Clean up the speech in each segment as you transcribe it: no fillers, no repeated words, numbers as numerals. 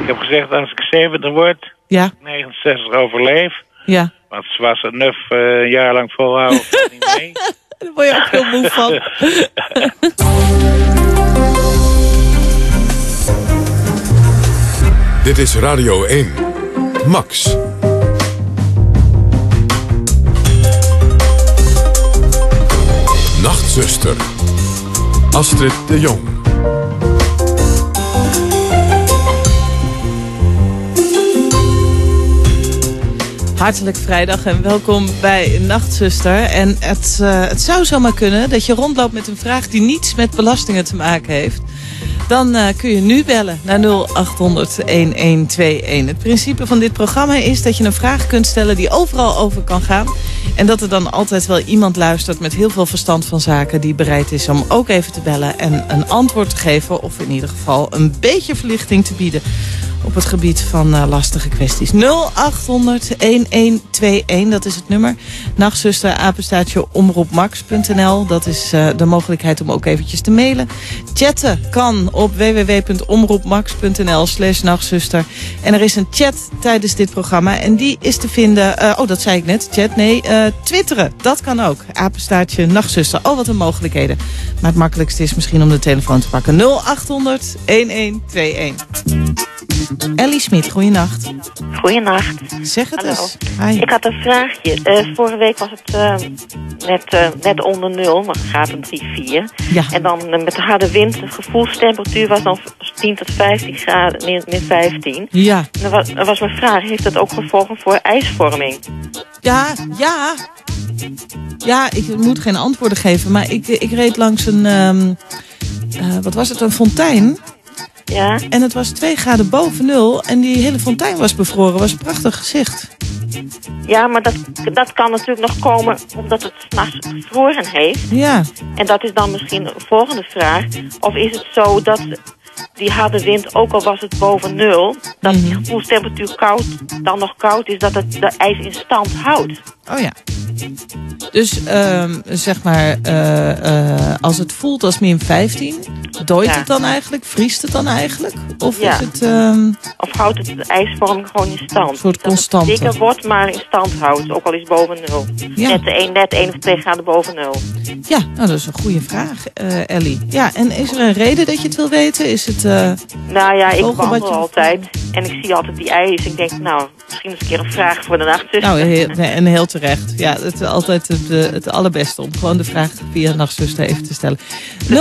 heb gezegd, als ik 70 word, Ja, 69 overleef. ja. Want zoals het nuf een jaar lang volhouden, valt niet mee. Daar word je ook heel moe van. Dit is Radio 1. Max. Nachtzuster. Astrid de Jong. Hartelijk vrijdag en welkom bij Nachtzuster. En het zou zomaar kunnen dat je rondloopt met een vraag die niets met belastingen te maken heeft. Dan kun je nu bellen naar 0800-1121. Het principe van dit programma is dat je een vraag kunt stellen die overal over kan gaan. En dat er dan altijd wel iemand luistert met heel veel verstand van zaken die bereid is om ook even te bellen en een antwoord te geven. Of in ieder geval een beetje verlichting te bieden op het gebied van lastige kwesties. 0800-1121, dat is het nummer. Nachtzuster, apenstaartje, omroepmax.nl. Dat is de mogelijkheid om ook eventjes te mailen. Chatten kan op www.omroepmax.nl/nachtzuster. En er is een chat tijdens dit programma. En die is te vinden, dat zei ik net, chat, nee, twitteren. Dat kan ook. Apenstaartje, nachtzuster. Oh, wat een mogelijkheden. Maar het makkelijkste is misschien om de telefoon te pakken. 0800-1121. Ellie Smit, goeienacht. Goeienacht. Zeg het Hallo. eens. Hi. Ik had een vraagje. Vorige week was het net onder 0, maar het gaat om 3-4. Ja. En dan met de harde wind, de gevoelstemperatuur was dan 10 tot 15 graden, min 15. Ja. En dan was mijn vraag, heeft dat ook gevolgen voor ijsvorming? Ja. Ja, ik moet geen antwoorden geven, maar ik reed langs een, wat was het, een fontein. Ja? En het was 2 graden boven 0 en die hele fontein was bevroren. Was een prachtig gezicht. Ja, maar dat kan natuurlijk nog komen omdat het 's nachts gevroren heeft. Ja. En dat is dan misschien de volgende vraag. Of is het zo dat die harde wind, ook al was het boven 0... dat die gevoelstemperatuur dan nog koud is, dat het de ijs in stand houdt? Oh ja. Dus zeg maar, als het voelt als min 15, dooit het dan eigenlijk? Vriest het dan eigenlijk? Of is het... Of houdt het de ijsvorming gewoon in stand? Een soort dat constante. het dikker wordt, maar in stand houdt, ook al is het boven 0. Ja. Net 1 of 2 graden boven 0. Ja, nou, dat is een goede vraag, Ellie. Ja, en is er een reden dat je het wil weten? Is het... Nou ja, ik Ogen wat wandel je- altijd en ik zie altijd die ijs. Ik denk, nou, misschien eens een keer een vraag voor de nachtzuster. Nou, en heel terecht. Ja, het is altijd het allerbeste om gewoon de vraag via Nachtzuster even te stellen. 0800-1121.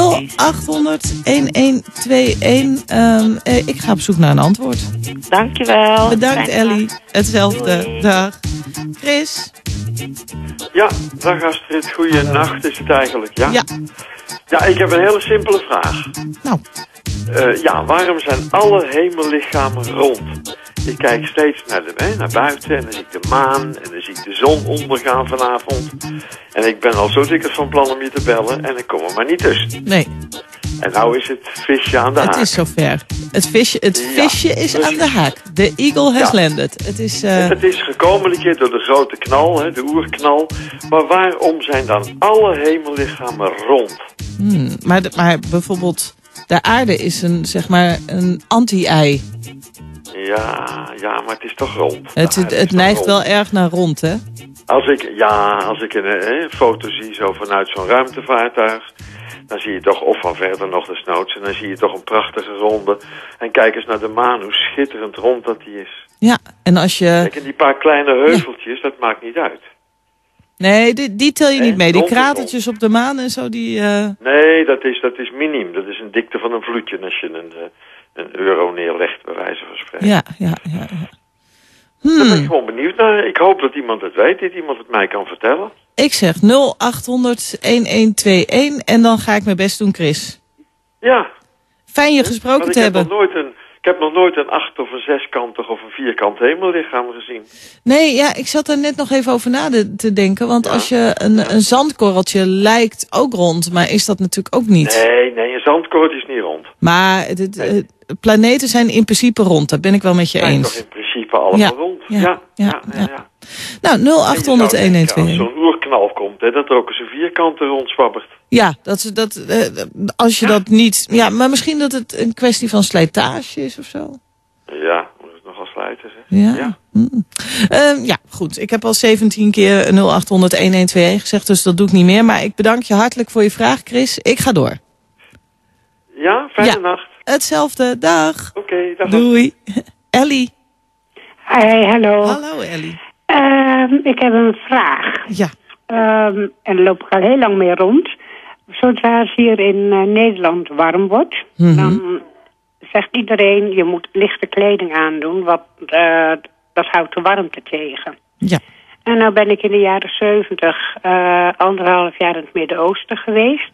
Ik ga op zoek naar een antwoord. Dankjewel. Bedankt, Fijne Ellie. nacht. Hetzelfde. Doei. Dag. Chris. Ja, dag Astrid. Goeienacht is het eigenlijk, ja? Ja. Ja, ik heb een hele simpele vraag. Nou. Waarom zijn alle hemellichamen rond? Ik kijk steeds naar buiten en dan zie ik de maan en dan zie ik de zon ondergaan vanavond. En ik ben al zo dikwijls van plan om je te bellen en ik kom er maar niet tussen. Nee, En nou is het visje aan de haak. het is zover. Het visje is dus- aan de haak. The eagle has Ja. landed. Het is... Het is gekomen een keer door de grote knal, hè, de oerknal. Maar waarom zijn dan alle hemellichamen rond? maar bijvoorbeeld, de aarde is een anti-ei. Ja, maar het is toch rond. Het neigt wel erg naar rond, hè? Als ik een foto zie zo vanuit zo'n ruimtevaartuig, dan zie je toch, of van verder nog desnoods, en dan zie je toch een prachtige ronde. En kijk eens naar de maan, hoe schitterend rond dat die is. Ja, en als je... Kijk, en die paar kleine heuveltjes, dat maakt niet uit. Nee, die tel je niet mee. Die rond is kratertjes op de maan en zo, die... Nee, dat is miniem. Dat is een dikte van een vloedje als je een euro neerlegt, bij wijze van spreken. Ja. Daar ben ik gewoon benieuwd naar. Ik hoop dat iemand het weet, dat iemand het mij kan vertellen. Ik zeg 0800-1121 en dan ga ik mijn best doen, Chris. Ja. Fijn je gesproken Want te hebben. ik heb nog nooit een 8- of een 6-kantig of een 4-kant hemellichaam gezien. Nee, ja, ik zat er net nog even over na te denken. Want als je een zandkorreltje lijkt ook rond, maar is dat natuurlijk ook niet. Nee, een zandkorreltje is niet rond. Maar planeten zijn in principe rond, dat ben ik wel met je Zijn eens. toch in principe allemaal rond? Ja. Nou, 0800-1121. Als zo'n oerknal komt, hè, dat er ook eens een vierkante rondzwabbert. Ja, als je dat niet... Ja, maar misschien dat het een kwestie van slijtage is of zo. Ja, buiten. Zeg. Ja. Ja, goed. Ik heb al 17 keer 0800-1121 gezegd, dus dat doe ik niet meer. Maar ik bedank je hartelijk voor je vraag, Chris. Ik ga door. Ja, fijne nacht. Hetzelfde. Dag. Oké, dag. Doei. Ellie. Hey, hallo. Hallo, Ellie. Ik heb een vraag. Ja. En daar loop ik al heel lang mee rond. Zodra het hier in Nederland warm wordt, dan zegt iedereen, je moet lichte kleding aandoen, want dat houdt de warmte tegen. Ja. En nou ben ik in de jaren 70 1,5 jaar in het Midden-Oosten geweest.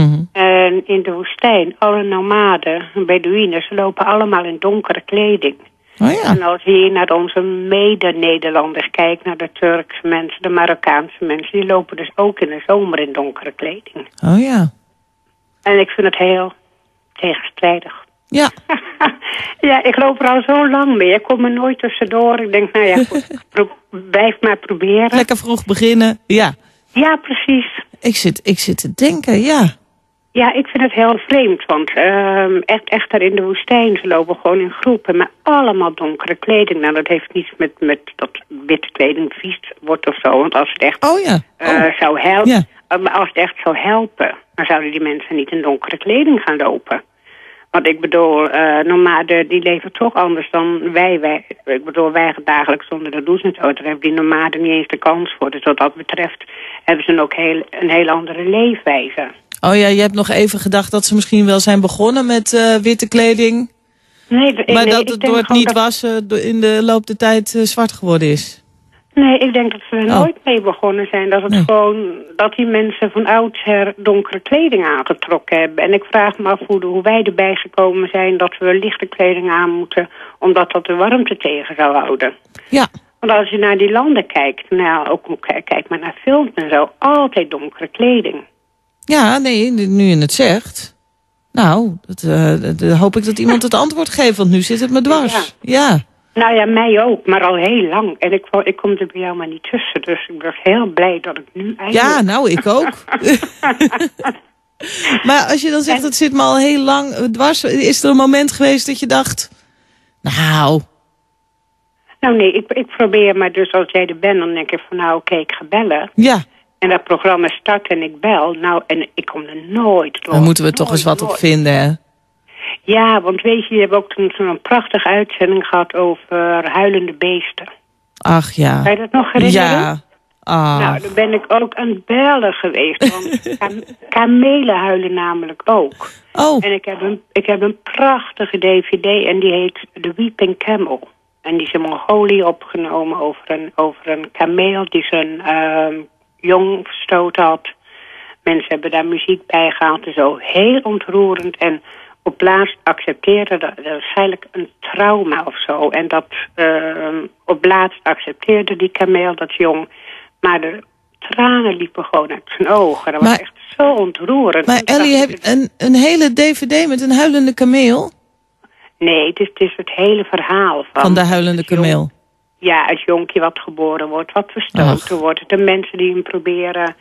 En in de woestijn, alle nomaden, Bedouinen, ze lopen allemaal in donkere kleding. Oh ja. En als je hier naar onze mede-Nederlanders kijkt, naar de Turkse mensen, de Marokkaanse mensen, die lopen dus ook in de zomer in donkere kleding. Oh ja. En ik vind het heel tegenstrijdig. Ja. Ja, ik loop er al zo lang mee. Ik kom er nooit tussendoor. Ik denk, nou ja, goed, blijf maar proberen. Lekker vroeg beginnen. Ja. Ja, precies. Ik zit te denken, ja. Ja, ik vind het heel vreemd, want echt daar in de woestijn, ze lopen gewoon in groepen, maar allemaal donkere kleding. Nou, dat heeft niets met dat witte kleding vies wordt of zo, want als het echt zou helpen, maar als het echt zou helpen, dan zouden die mensen niet in donkere kleding gaan lopen. Want ik bedoel, nomaden die leven toch anders dan wij. Ik bedoel, wij gaan dagelijks zonder de douche en zo. Daar hebben die nomaden niet eens de kans voor. Dus wat dat betreft hebben ze ook een heel andere leefwijze. Oh ja, je hebt nog even gedacht dat ze misschien wel zijn begonnen met witte kleding. Maar dat het door het niet wassen in de loop der tijd zwart geworden is. Nee, ik denk dat ze er nooit mee begonnen zijn. Dat het gewoon, dat die mensen van oudsher donkere kleding aangetrokken hebben. En ik vraag me af hoe wij erbij gekomen zijn dat we lichte kleding aan moeten, omdat dat de warmte tegen zou houden. Ja. Want als je naar die landen kijkt, nou, ook kijk maar naar films en zo, altijd donkere kleding. Ja, nee, nu je het zegt. Nou, dat hoop ik dat iemand het antwoord geeft, want nu zit het me dwars. Ja. Nou ja, mij ook, maar al heel lang. En ik kom er bij jou maar niet tussen, dus ik ben heel blij dat ik nu eigenlijk... Ja, nou, ik ook. Maar als je dan zegt, het zit me al heel lang dwars, is er een moment geweest dat je dacht, nou... Nou nee, ik probeer maar dus, als jij er bent, dan denk ik van nou oké, ik ga bellen. Ja. En dat programma start en ik bel. Nou, en ik kom er nooit door. Dan moeten we toch eens wat op vinden, hè? Ja, want weet je hebt ook zo'n prachtige uitzending gehad over huilende beesten. Ach ja. Kan je dat nog herinneren? Ja. Ah. Nou, dan ben ik ook aan het bellen geweest. Want kamelen huilen namelijk ook. Oh. En ik heb een prachtige DVD en die heet The Weeping Camel. En die is in Mongolië opgenomen over een kameel die zijn jong verstoten had. Mensen hebben daar muziek bij gehaald en zo. Heel ontroerend. En op laatst accepteerde dat waarschijnlijk een trauma of zo. En dat op laatst accepteerde die kameel dat jong. Maar de tranen liepen gewoon uit zijn ogen. Dat was echt zo ontroerend. Maar Ellie, heb je een hele DVD met een huilende kameel? Nee, het is het hele verhaal van de huilende kameel. Ja, het jonkje wat geboren wordt, wat verstoten wordt. De mensen die hem proberen,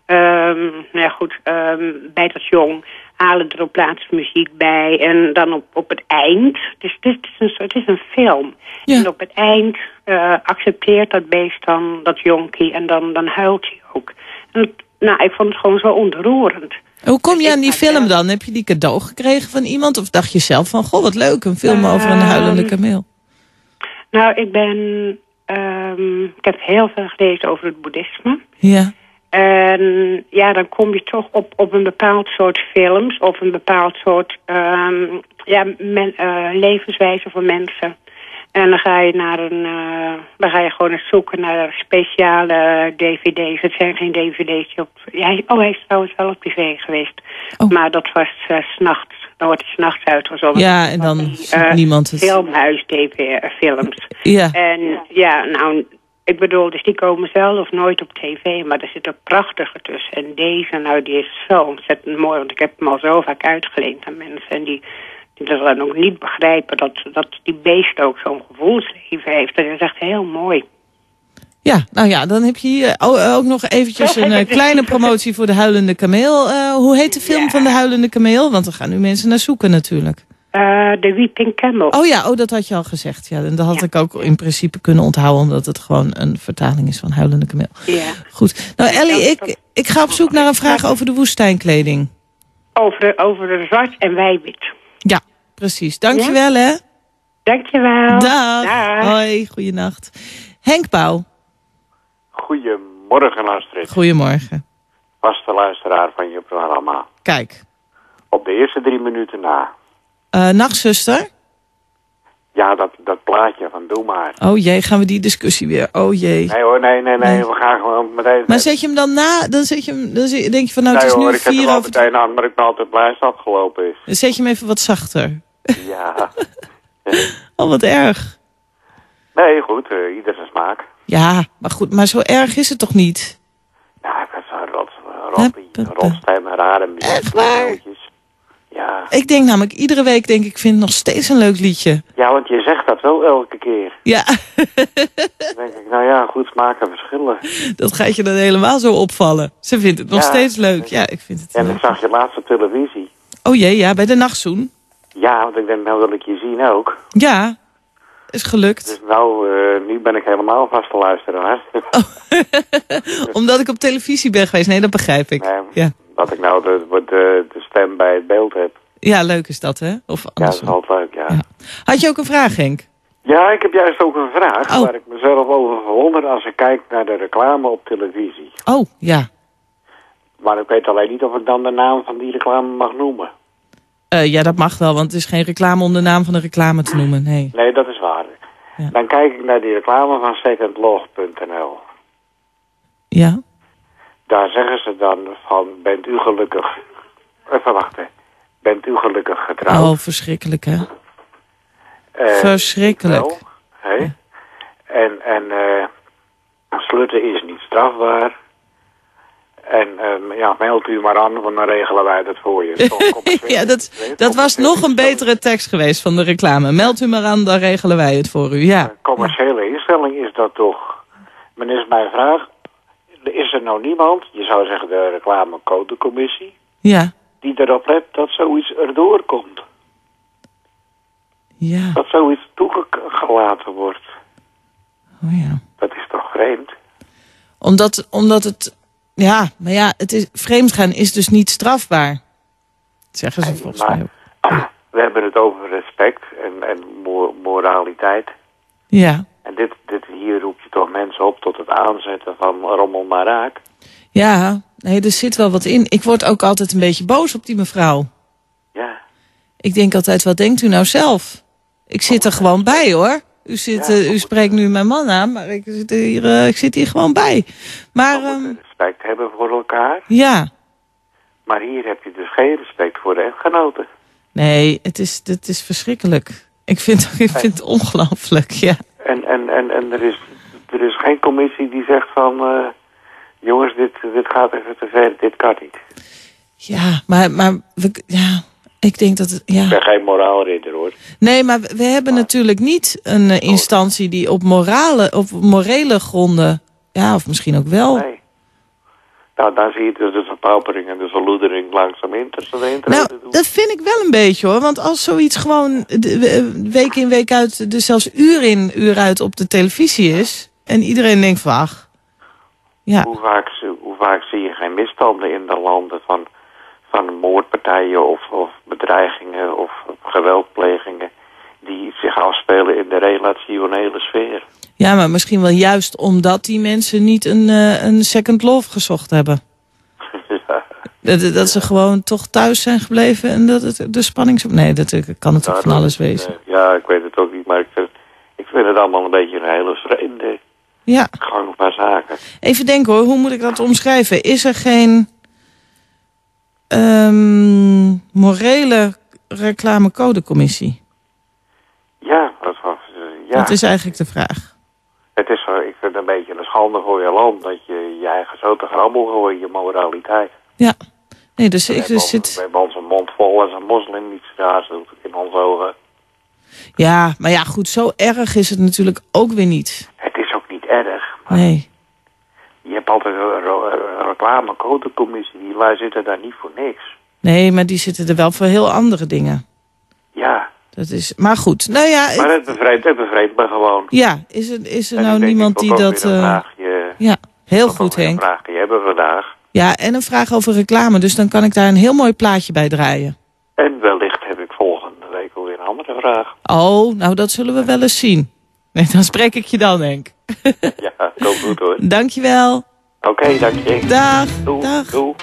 bij dat jong halen er op laatst muziek bij. En dan op het eind, het is een film. Ja. En op het eind accepteert dat beest dan dat jonkie en dan huilt hij ook. En, nou, ik vond het gewoon zo ontroerend. Hoe kom je aan die film dan? Heb je die cadeau gekregen van iemand? Of dacht je zelf van, goh, wat leuk, een film over een huilende kameel? Nou, ik heb heel veel gelezen over het boeddhisme. Ja. En ja, dan kom je toch op een bepaald soort films of een bepaald soort levenswijze van mensen. En dan ga je gewoon eens zoeken naar speciale dvd's. Het zijn geen dvd's hij is trouwens wel op tv geweest. Oh. Maar dat was 's nachts. Dan wordt het 's nachts uitgezonden. Ja, en dan niemand het. Filmhuis-films. Ja. En ja, nou, ik bedoel, dus die komen zelf nooit op tv. Maar er zit een prachtige tussen. En deze, nou, die is zo ontzettend mooi. Want ik heb hem al zo vaak uitgeleend aan mensen. En die dat dan ook niet begrijpen dat die beest ook zo'n gevoelsleven heeft. Dat is echt heel mooi. Ja, nou ja, dan heb je hier ook nog eventjes een kleine promotie voor de huilende kameel. Hoe heet de film van de huilende kameel? Want er gaan nu mensen naar zoeken natuurlijk. De Weeping Camel. Oh ja, dat had je al gezegd. Ja, en dat had ik ook in principe kunnen onthouden, omdat het gewoon een vertaling is van Huilende Kameel. Ja. Goed. Nou Ellie, ik ga op zoek naar een vraag over de woestijnkleding. Over de zwart en wijwit. Ja, precies. Dankjewel, hè. Dankjewel. Dag. Dag. Hoi, goeienacht. Henk Pauw. Goedemorgen, Astrid. Goedemorgen. Vaste luisteraar van je programma. Kijk. Op de eerste 3 minuten na. Nachtzuster? Ja, dat plaatje van Doe maar. Oh jee, gaan we die discussie weer? Oh jee. Nee hoor, nee. We gaan gewoon meteen... Maar zet je hem dan na? Dan denk je van nou, het is nee, nu hoor, ik zet 4 hem al over... meteen aan, maar ik ben altijd blij als het afgelopen is. Dan zet je hem even wat zachter. Ja. Oh, wat erg. Nee, goed, ieder zijn smaak. Ja, maar goed, maar zo erg is het toch niet? Ja, ik heb zo'n rotstem, rare muziek. Echt waar? Ja. Ik denk namelijk iedere week, ik vind het nog steeds een leuk liedje. Ja, want je zegt dat wel elke keer. Ja. Dan denk ik, nou ja, goed, smaken verschillen. Dat gaat je dan helemaal zo opvallen. Ze vindt het nog steeds leuk. Ja, ik vind het En leuk. ik zag je laatst op televisie. Oh jee, ja, bij de nachtzoen. Ja, want ik denk, nou wil ik je zien ook. Ja, is gelukt. Dus nou, nu ben ik helemaal vaste luisteraar. Omdat ik op televisie ben geweest. Nee, dat begrijp ik. Nee, Ja. dat ik nou de stem bij het beeld heb. Ja, leuk is dat, hè? Of Ja, dat is andersom. altijd leuk, ja. Ja. Had je ook een vraag, Henk? Ja, ik heb juist ook een vraag Oh. waar ik mezelf over verwonder als ik kijk naar de reclame op televisie. Oh, ja. Maar ik weet alleen niet of ik dan de naam van die reclame mag noemen. Ja, dat mag wel, want het is geen reclame om de naam van de reclame te noemen. Nee. Nee, dat is waar. Ja. Dan kijk ik naar die reclame van secondlove.nl. Ja? Daar zeggen ze dan van, bent u gelukkig... Even wachten. Bent u gelukkig getrouwd? Oh, verschrikkelijk, hè? Verschrikkelijk. Wel, hè? En slutten is niet strafbaar. En ja, meld u maar aan, want dan regelen wij dat voor je. Ja, dat was nog een betere tekst geweest van de reclame. Meld u maar aan, dan regelen wij het voor u. Ja. Commerciële instelling is dat toch. Maar is mijn vraag, is er nou niemand, je zou zeggen de reclamecodecommissie, Ja. die erop let dat zoiets erdoor komt? Ja. Dat zoiets toegelaten wordt. Oh ja. Dat is toch vreemd? Omdat het... Ja, maar ja, vreemdgaan is dus niet strafbaar. Zeggen ze volgens mij ook. We hebben het over respect en moraliteit. Ja. En hier roep je toch mensen op tot het aanzetten van rommel maar raak. Ja, nee, er zit wel wat in. Ik word ook altijd een beetje boos op die mevrouw. Ja. Ik denk altijd, wat denkt u nou zelf? Ik zit er gewoon bij, hoor. U spreekt nu mijn man aan, maar ik zit hier gewoon bij. Maar, We moeten respect hebben voor elkaar. ja. Maar hier heb je dus geen respect voor de echtgenoten. Nee, het is verschrikkelijk. Ik vind het ongelooflijk, ja. En er is geen commissie die zegt van... jongens, dit gaat even te ver, dit kan niet. Ja, maar ik denk dat het... Ja. Ik ben geen moraalridder, hoor. Nee, maar we hebben natuurlijk niet een instantie die op morele gronden... Ja, of misschien ook wel. Nee. Nou, dan zie je dus de verpaupering en de verloedering langzaam in tussen de Nou, dat vind ik wel een beetje, hoor. Want als zoiets gewoon week in, week uit... dus zelfs uur in, uur uit op de televisie is... en iedereen denkt van, ach... Ja. Hoe vaak zie je geen misstanden in de landen van moordpartijen of bedreigingen of geweldplegingen die zich afspelen in de relationele sfeer. Ja, maar misschien wel juist omdat die mensen niet een second love gezocht hebben. Ja. Dat ze gewoon toch thuis zijn gebleven en dat het de spanning... Nee, dat kan natuurlijk van alles wezen. Ja, ik weet het ook niet, maar ik vind het allemaal een beetje een hele vreemde gang van zaken. Even denken, hoor, hoe moet ik dat omschrijven? Is er geen morele reclamecodecommissie? Ja, Dat is eigenlijk de vraag. Het is, ik vind het een beetje een schande voor je land dat je eigen zo te grabbel gooit, je moraliteit. Ja, nee, dus we hebben onze mond vol als een moslim iets raars doet in onze ogen. Ja, maar ja, goed, zo erg is het natuurlijk ook weer niet. Het is ook niet erg. Maar nee. Je hebt altijd een reclamecodecommissie, wij zitten daar niet voor niks. Nee, maar die zitten er wel voor heel andere dingen. Ja. Dat is, maar goed, nou ja... Maar het bevrijdt me gewoon. Ja, is er nou niemand die dat... ja, heel goed, Henk. Een vraag die hebben we vandaag. Ja, en een vraag over reclame, dus dan kan ik daar een heel mooi plaatje bij draaien. En wellicht heb ik volgende week alweer een andere vraag. Oh, nou dat zullen we wel eens zien. Nee, dan spreek ik je dan, Henk. Ja, komt goed hoor. Dankjewel. Oké, dank je. Dag. Doei. Dag. Doei.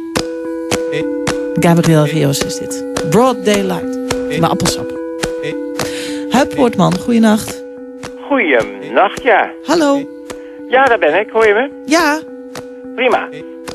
Gabriel Rios is dit. Broad Daylight. Mijn appelsap. Huip Poortman, goeienacht. Goeienacht, ja. Hallo. Ja, daar ben ik. Hoor je me? Ja. Prima.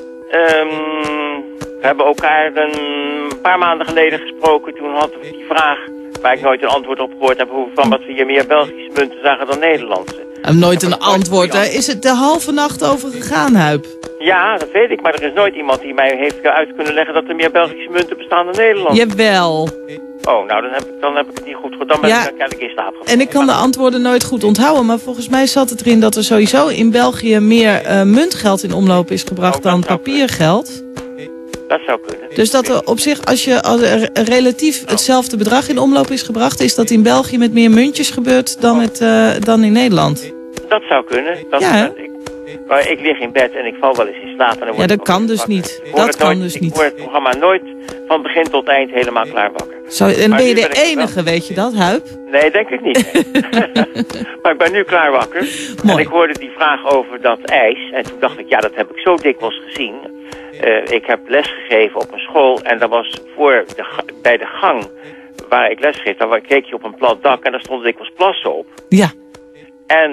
We hebben elkaar een paar maanden geleden gesproken. Toen hadden we die vraag, waar ik nooit een antwoord op gehoord heb, van wat we hier meer Belgische munten zagen dan Nederlandse. Nooit een antwoord. Daar is het de halve nacht over gegaan, Huip. Ja, dat weet ik. Maar er is nooit iemand die mij heeft uit kunnen leggen dat er meer Belgische munten bestaan dan Nederlandse. Jawel. Oh, nou, dan heb ik het niet goed gehoord. Dan ben ik eigenlijk in slaap gevallen. En ik kan de antwoorden nooit goed onthouden. Maar volgens mij zat het erin dat er sowieso in België meer muntgeld in omloop is gebracht dan papiergeld. Dat zou kunnen. Dus dat er op zich, als er relatief hetzelfde bedrag in omloop is gebracht, is dat in België met meer muntjes gebeurt dan in Nederland. Dat zou kunnen. Maar ik lig in bed en ik val wel eens in slaap. En dan dat kan dus niet. Dat kan dus niet. Ik word het programma nooit van begin tot eind helemaal klaar wakker. En ben je de enige, weet je dat, Huip? Nee, denk ik niet. Maar ik ben nu klaar wakker. Mooi. En ik hoorde die vraag over dat ijs. En toen dacht ik, ja, dat heb ik zo dikwijls gezien. Ik heb lesgegeven op een school. En dat was bij de gang waar ik lesgeef. Dan keek je op een plat dak en daar stonden dikwijls plassen op. Ja. En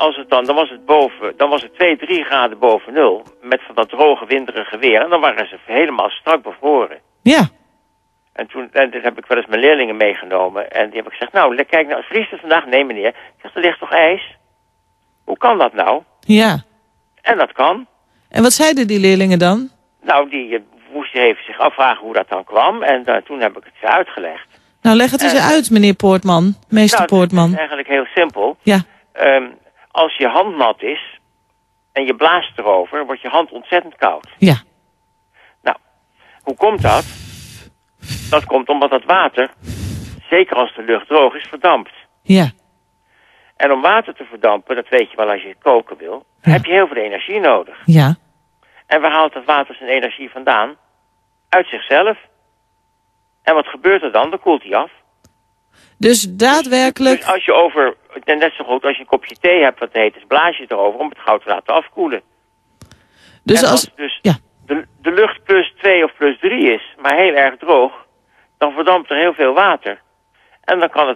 dan was het 2, 3 graden boven nul. Met van dat droge, winderige weer. En dan waren ze helemaal strak bevroren. Ja. En dit heb ik wel eens mijn leerlingen meegenomen. En die heb ik gezegd, nou, kijk, nou, vriest het vandaag? Nee, meneer. Ik zeg, er ligt toch ijs? Hoe kan dat nou? Ja. En dat kan. En wat zeiden die leerlingen dan? Nou, die moesten even zich afvragen hoe dat dan kwam. En toen heb ik het ze uitgelegd. Nou, leg het eens uit, meneer Poortman. Meester Poortman. Het is eigenlijk heel simpel. Ja. Als je hand nat is en je blaast erover, wordt je hand ontzettend koud. Ja. Nou, hoe komt dat? Dat komt omdat dat water, zeker als de lucht droog is, verdampt. Ja. En om water te verdampen, dat weet je wel als je het koken wil, heb je heel veel energie nodig. Ja. En waar haalt dat water zijn energie vandaan? Uit zichzelf. En wat gebeurt er dan? Dan koelt hij af. Dus daadwerkelijk... Dus als je net zo goed als je een kopje thee hebt wat heet is, blaas je erover om het gauw te laten afkoelen. Dus en als de lucht plus 2 of plus 3 is, maar heel erg droog, dan verdampt er heel veel water. En dan kan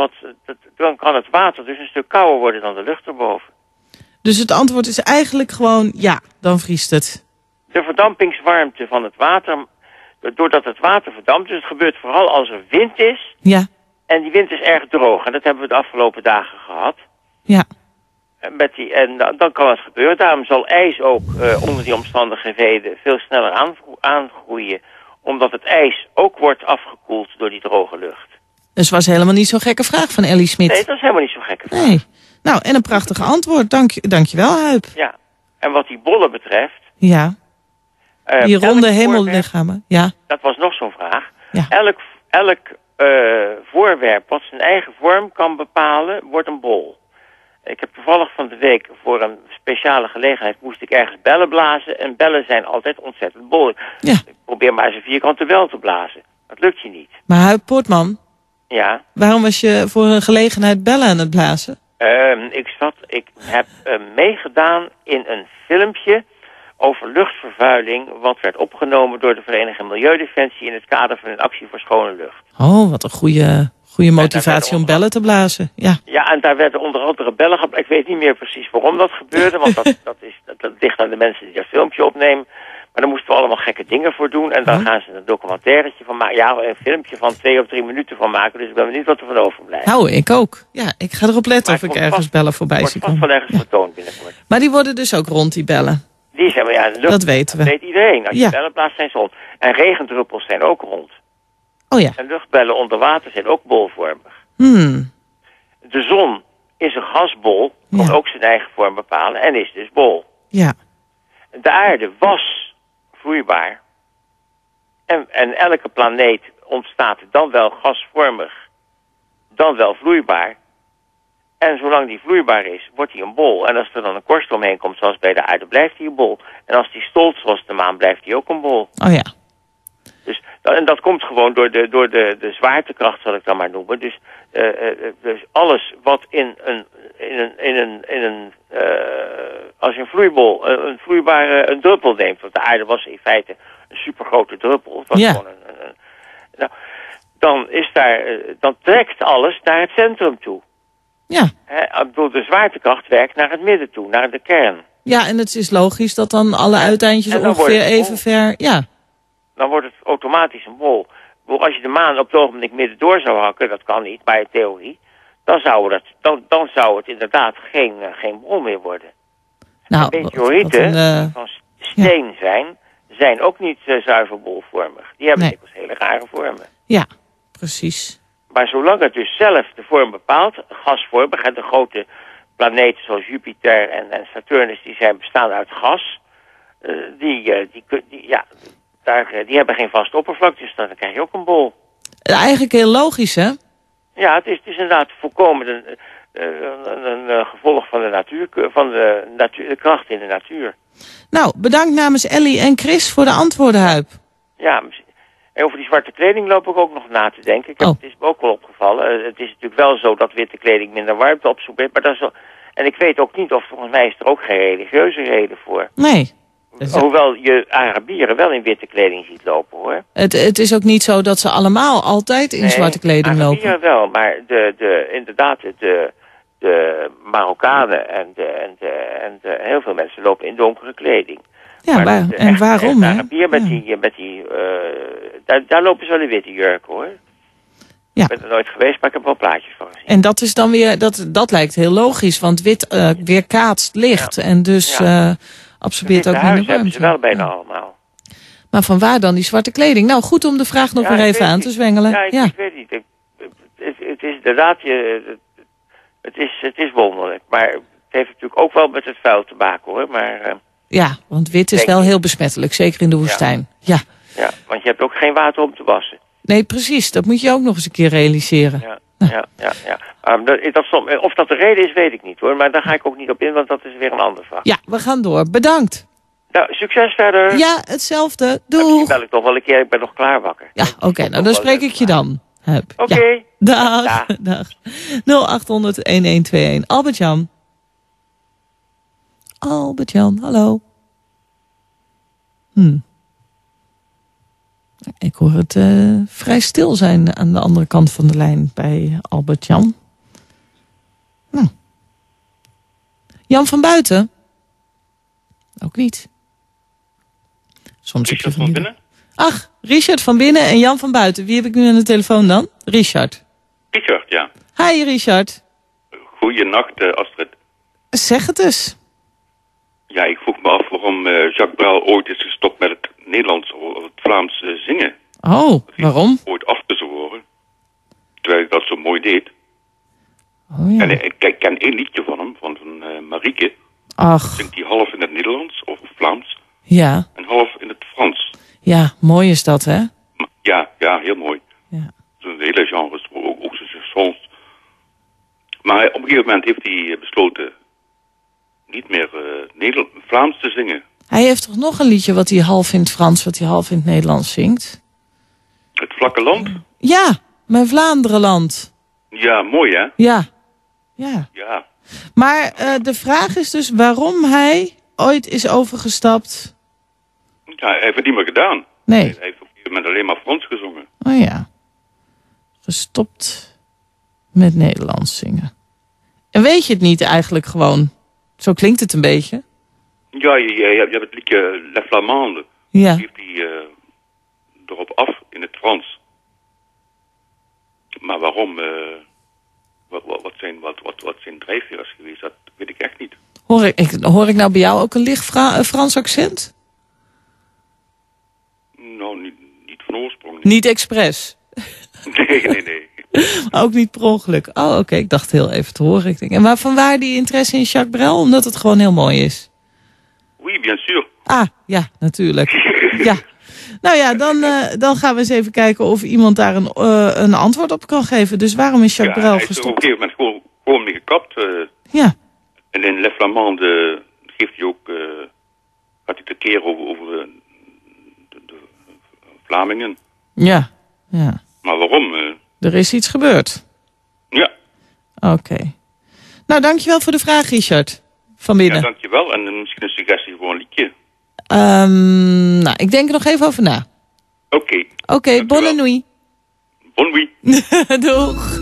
het water dus een stuk kouder worden dan de lucht erboven. Dus het antwoord is eigenlijk gewoon ja, dan vriest het. De verdampingswarmte van het water, doordat het water verdampt, dus het gebeurt vooral als er wind is. Ja. En die wind is erg droog. En dat hebben we de afgelopen dagen gehad. Ja. En dan kan het gebeuren. Daarom zal ijs ook onder die omstandigheden veel sneller aangroeien. Omdat het ijs ook wordt afgekoeld door die droge lucht. Dus was helemaal niet zo'n gekke vraag van Ellie Smit. Nee, dat is helemaal niet zo'n gekke vraag. Nee. Nou, en een prachtig antwoord. Dank je wel, Huip. Ja. En wat die bollen betreft... Ja. Die ronde hemellichamen. Ja. Dat was nog zo'n vraag. Ja. Elk voorwerp wat zijn eigen vorm kan bepalen, wordt een bol. Ik heb toevallig van de week voor een speciale gelegenheid moest ik ergens bellen blazen. En bellen zijn altijd ontzettend bol. Ja. Ik probeer maar eens een vierkante bel te blazen. Dat lukt je niet. Maar Huip Poortman, ja? Waarom was je voor een gelegenheid bellen aan het blazen? Ik heb meegedaan in een filmpje over luchtvervuiling, wat werd opgenomen door de Vereniging Milieudefensie in het kader van een actie voor schone lucht. Oh, wat een goede motivatie om bellen te blazen. Ja. Ja, en daar werden onder andere bellen geblazen. Ik weet niet meer precies waarom dat gebeurde, want dat ligt aan de mensen die dat filmpje opnemen. Maar daar moesten we allemaal gekke dingen voor doen. En dan gaan ze een documentairetje van maken. Ja, een filmpje van 2 of 3 minuten van maken. Dus ik ben benieuwd wat er van overblijft. Nou, ik ook. Ja, ik ga erop letten of ik ergens bellen voorbij zie komen. Wordt vast wel ergens vertoond binnenkort. Maar die worden dus ook rond, die bellen. Die zijn we, ja, de lucht, dat weten we. Dat weet iedereen. Als je bellen blaast zijn ze rond. En regendruppels zijn ook rond. Oh ja. En luchtbellen onder water zijn ook bolvormig. De zon is een gasbol. Kan ook zijn eigen vorm bepalen. En is dus bol. Ja. De aarde was vloeibaar. En elke planeet ontstaat dan wel gasvormig, dan wel vloeibaar. En zolang die vloeibaar is, wordt hij een bol. En als er dan een korst omheen komt, zoals bij de aarde, blijft hij een bol. En als die stolt zoals de maan, blijft hij ook een bol. Oh ja. Dus, en dat komt gewoon door de zwaartekracht, zal ik dan maar noemen. Dus alles wat als je een vloeibol, een vloeibare een druppel neemt, want de aarde was in feite een supergrote druppel. Het was gewoon dan trekt alles naar het centrum toe. Ja. Ik bedoel, de zwaartekracht werkt naar het midden toe, naar de kern. Ja, en het is logisch dat dan alle uiteindjes ongeveer even ver... Ja. Dan wordt het automatisch een bol. Als je de maan op het ogenblik midden door zou hakken, dat kan niet, bij theorie, dan zou het inderdaad geen bol meer worden. Nou, meteorieten die van steen zijn ook niet zuiver bolvormig. Die hebben dikwijls hele rare vormen. Ja, precies. Maar zolang het dus zelf de vorm bepaalt, gasvormig, en de grote planeten zoals Jupiter en Saturnus, die bestaan uit gas, die hebben geen vaste oppervlakte, dus dan krijg je ook een bol. Eigenlijk heel logisch, hè? Ja, het is inderdaad volkomen een gevolg van de kracht in de natuur. Nou, bedankt namens Ellie en Chris voor de antwoorden, Huip. Ja, en over die zwarte kleding loop ik ook nog na te denken. Het is me ook wel opgevallen. Het is natuurlijk wel zo dat witte kleding minder warmte opzoekt. Maar dat is wel... En ik weet ook niet of volgens mij is er ook geen religieuze reden voor. Nee. Hoewel je Arabieren wel in witte kleding ziet lopen, hoor. Het is ook niet zo dat ze allemaal altijd in zwarte kleding lopen. Arabieren wel, maar inderdaad de Marokkanen en heel veel mensen lopen in donkere kleding. Ja, en waarom, hè? Arabier daar lopen ze wel in witte jurken, hoor. Ja. Ik ben er nooit geweest, maar ik heb wel plaatjes van gezien. En dat is dan weer, dat lijkt heel logisch, want wit weerkaatst licht en dus absorbeert ook minder warmte. Hebben ze wel bijna allemaal. Maar vanwaar dan die zwarte kleding? Nou, goed om de vraag nog weer even aan te zwengelen. Ja, ik weet niet. Het is inderdaad, het is wonderlijk. Maar het heeft natuurlijk ook wel met het vuil te maken, hoor. Maar, ja, want wit is wel heel besmettelijk, zeker in de woestijn. Ja, want je hebt ook geen water om te wassen. Nee, precies. Dat moet je ook nog eens een keer realiseren. Ja. Of dat de reden is, weet ik niet, hoor. Maar daar ga ik ook niet op in, want dat is weer een andere vraag. Ja, we gaan door. Bedankt. Nou, succes verder. Ja, hetzelfde. Doei. Misschien bel ik toch wel een keer. Ik ben nog klaar wakker. Ja, oké. Nou, dan spreek ik je dan. Oké. Ja. Dag. 0800-1121. Albert-Jan. Albert-Jan, hallo. Ik hoor het vrij stil zijn aan de andere kant van de lijn bij Albert-Jan. Nou. Jan van Buiten? Ook niet. Soms Richard van Binnen? Ach, Richard van Binnen en Jan van Buiten. Wie heb ik nu aan de telefoon dan? Richard. Richard, ja. Hi, Richard. Goeienacht, Astrid. Zeg het eens. Ja, ik vroeg me af waarom Jacques Brel ooit is gestopt met het Nederlands of het Vlaams zingen. Oh, waarom? Ooit afgezworen. Terwijl hij dat zo mooi deed. Oh, ja. En ik ken één liedje van hem, van Marieke. Ach. Zingt hij half in het Nederlands of Vlaams. Ja. En half in het Frans. Ja, mooi is dat, hè? Ja, heel mooi. Ja. Zo'n hele genres, ook zijn chansons. Maar op een gegeven moment heeft hij besloten niet meer Vlaams te zingen. Hij heeft toch nog een liedje wat hij half in het Frans, wat hij half in het Nederlands zingt? Het Vlakke Land? Ja, mijn Vlaanderenland. Ja, mooi hè? Ja. Maar de vraag is dus waarom hij ooit is overgestapt. Ja, hij heeft het niet meer gedaan. Nee. Hij heeft op een gegeven moment alleen maar Frans gezongen. Oh ja. Gestopt met Nederlands zingen. En weet je het niet eigenlijk gewoon? Zo klinkt het een beetje. Ja, je hebt het liedje La Flamande. Ja. Die heeft hij erop af in het Frans. Maar waarom? Wat zijn drijfveer is geweest, dat weet ik echt niet. Hoor ik nou bij jou ook een licht Frans accent? Nou, niet van oorsprong. Niet expres? Nee. Ook niet per ongeluk. Oh, oké. Ik dacht heel even te horen. Ik denk, en vanwaar die interesse in Jacques Brel? Omdat het gewoon heel mooi is. Oui, bien sûr. Ah, ja, natuurlijk. Ja. Nou ja, dan gaan we eens even kijken of iemand daar een antwoord op kan geven. Dus waarom is Jacques Brel gestopt? Op een gegeven moment gewoon mee gekapt. Ja. En in Le Flamande geeft hij ook... had hij te keer over de Vlamingen. Ja. Maar waarom? Er is iets gebeurd. Ja. Oké. Nou, dankjewel voor de vraag, Richard. Van binnen. Ja, dankjewel. En misschien een suggestie voor een liedje. Nou, ik denk er nog even over na. Oké, bonne nuit. Bonne nuit. Doeg.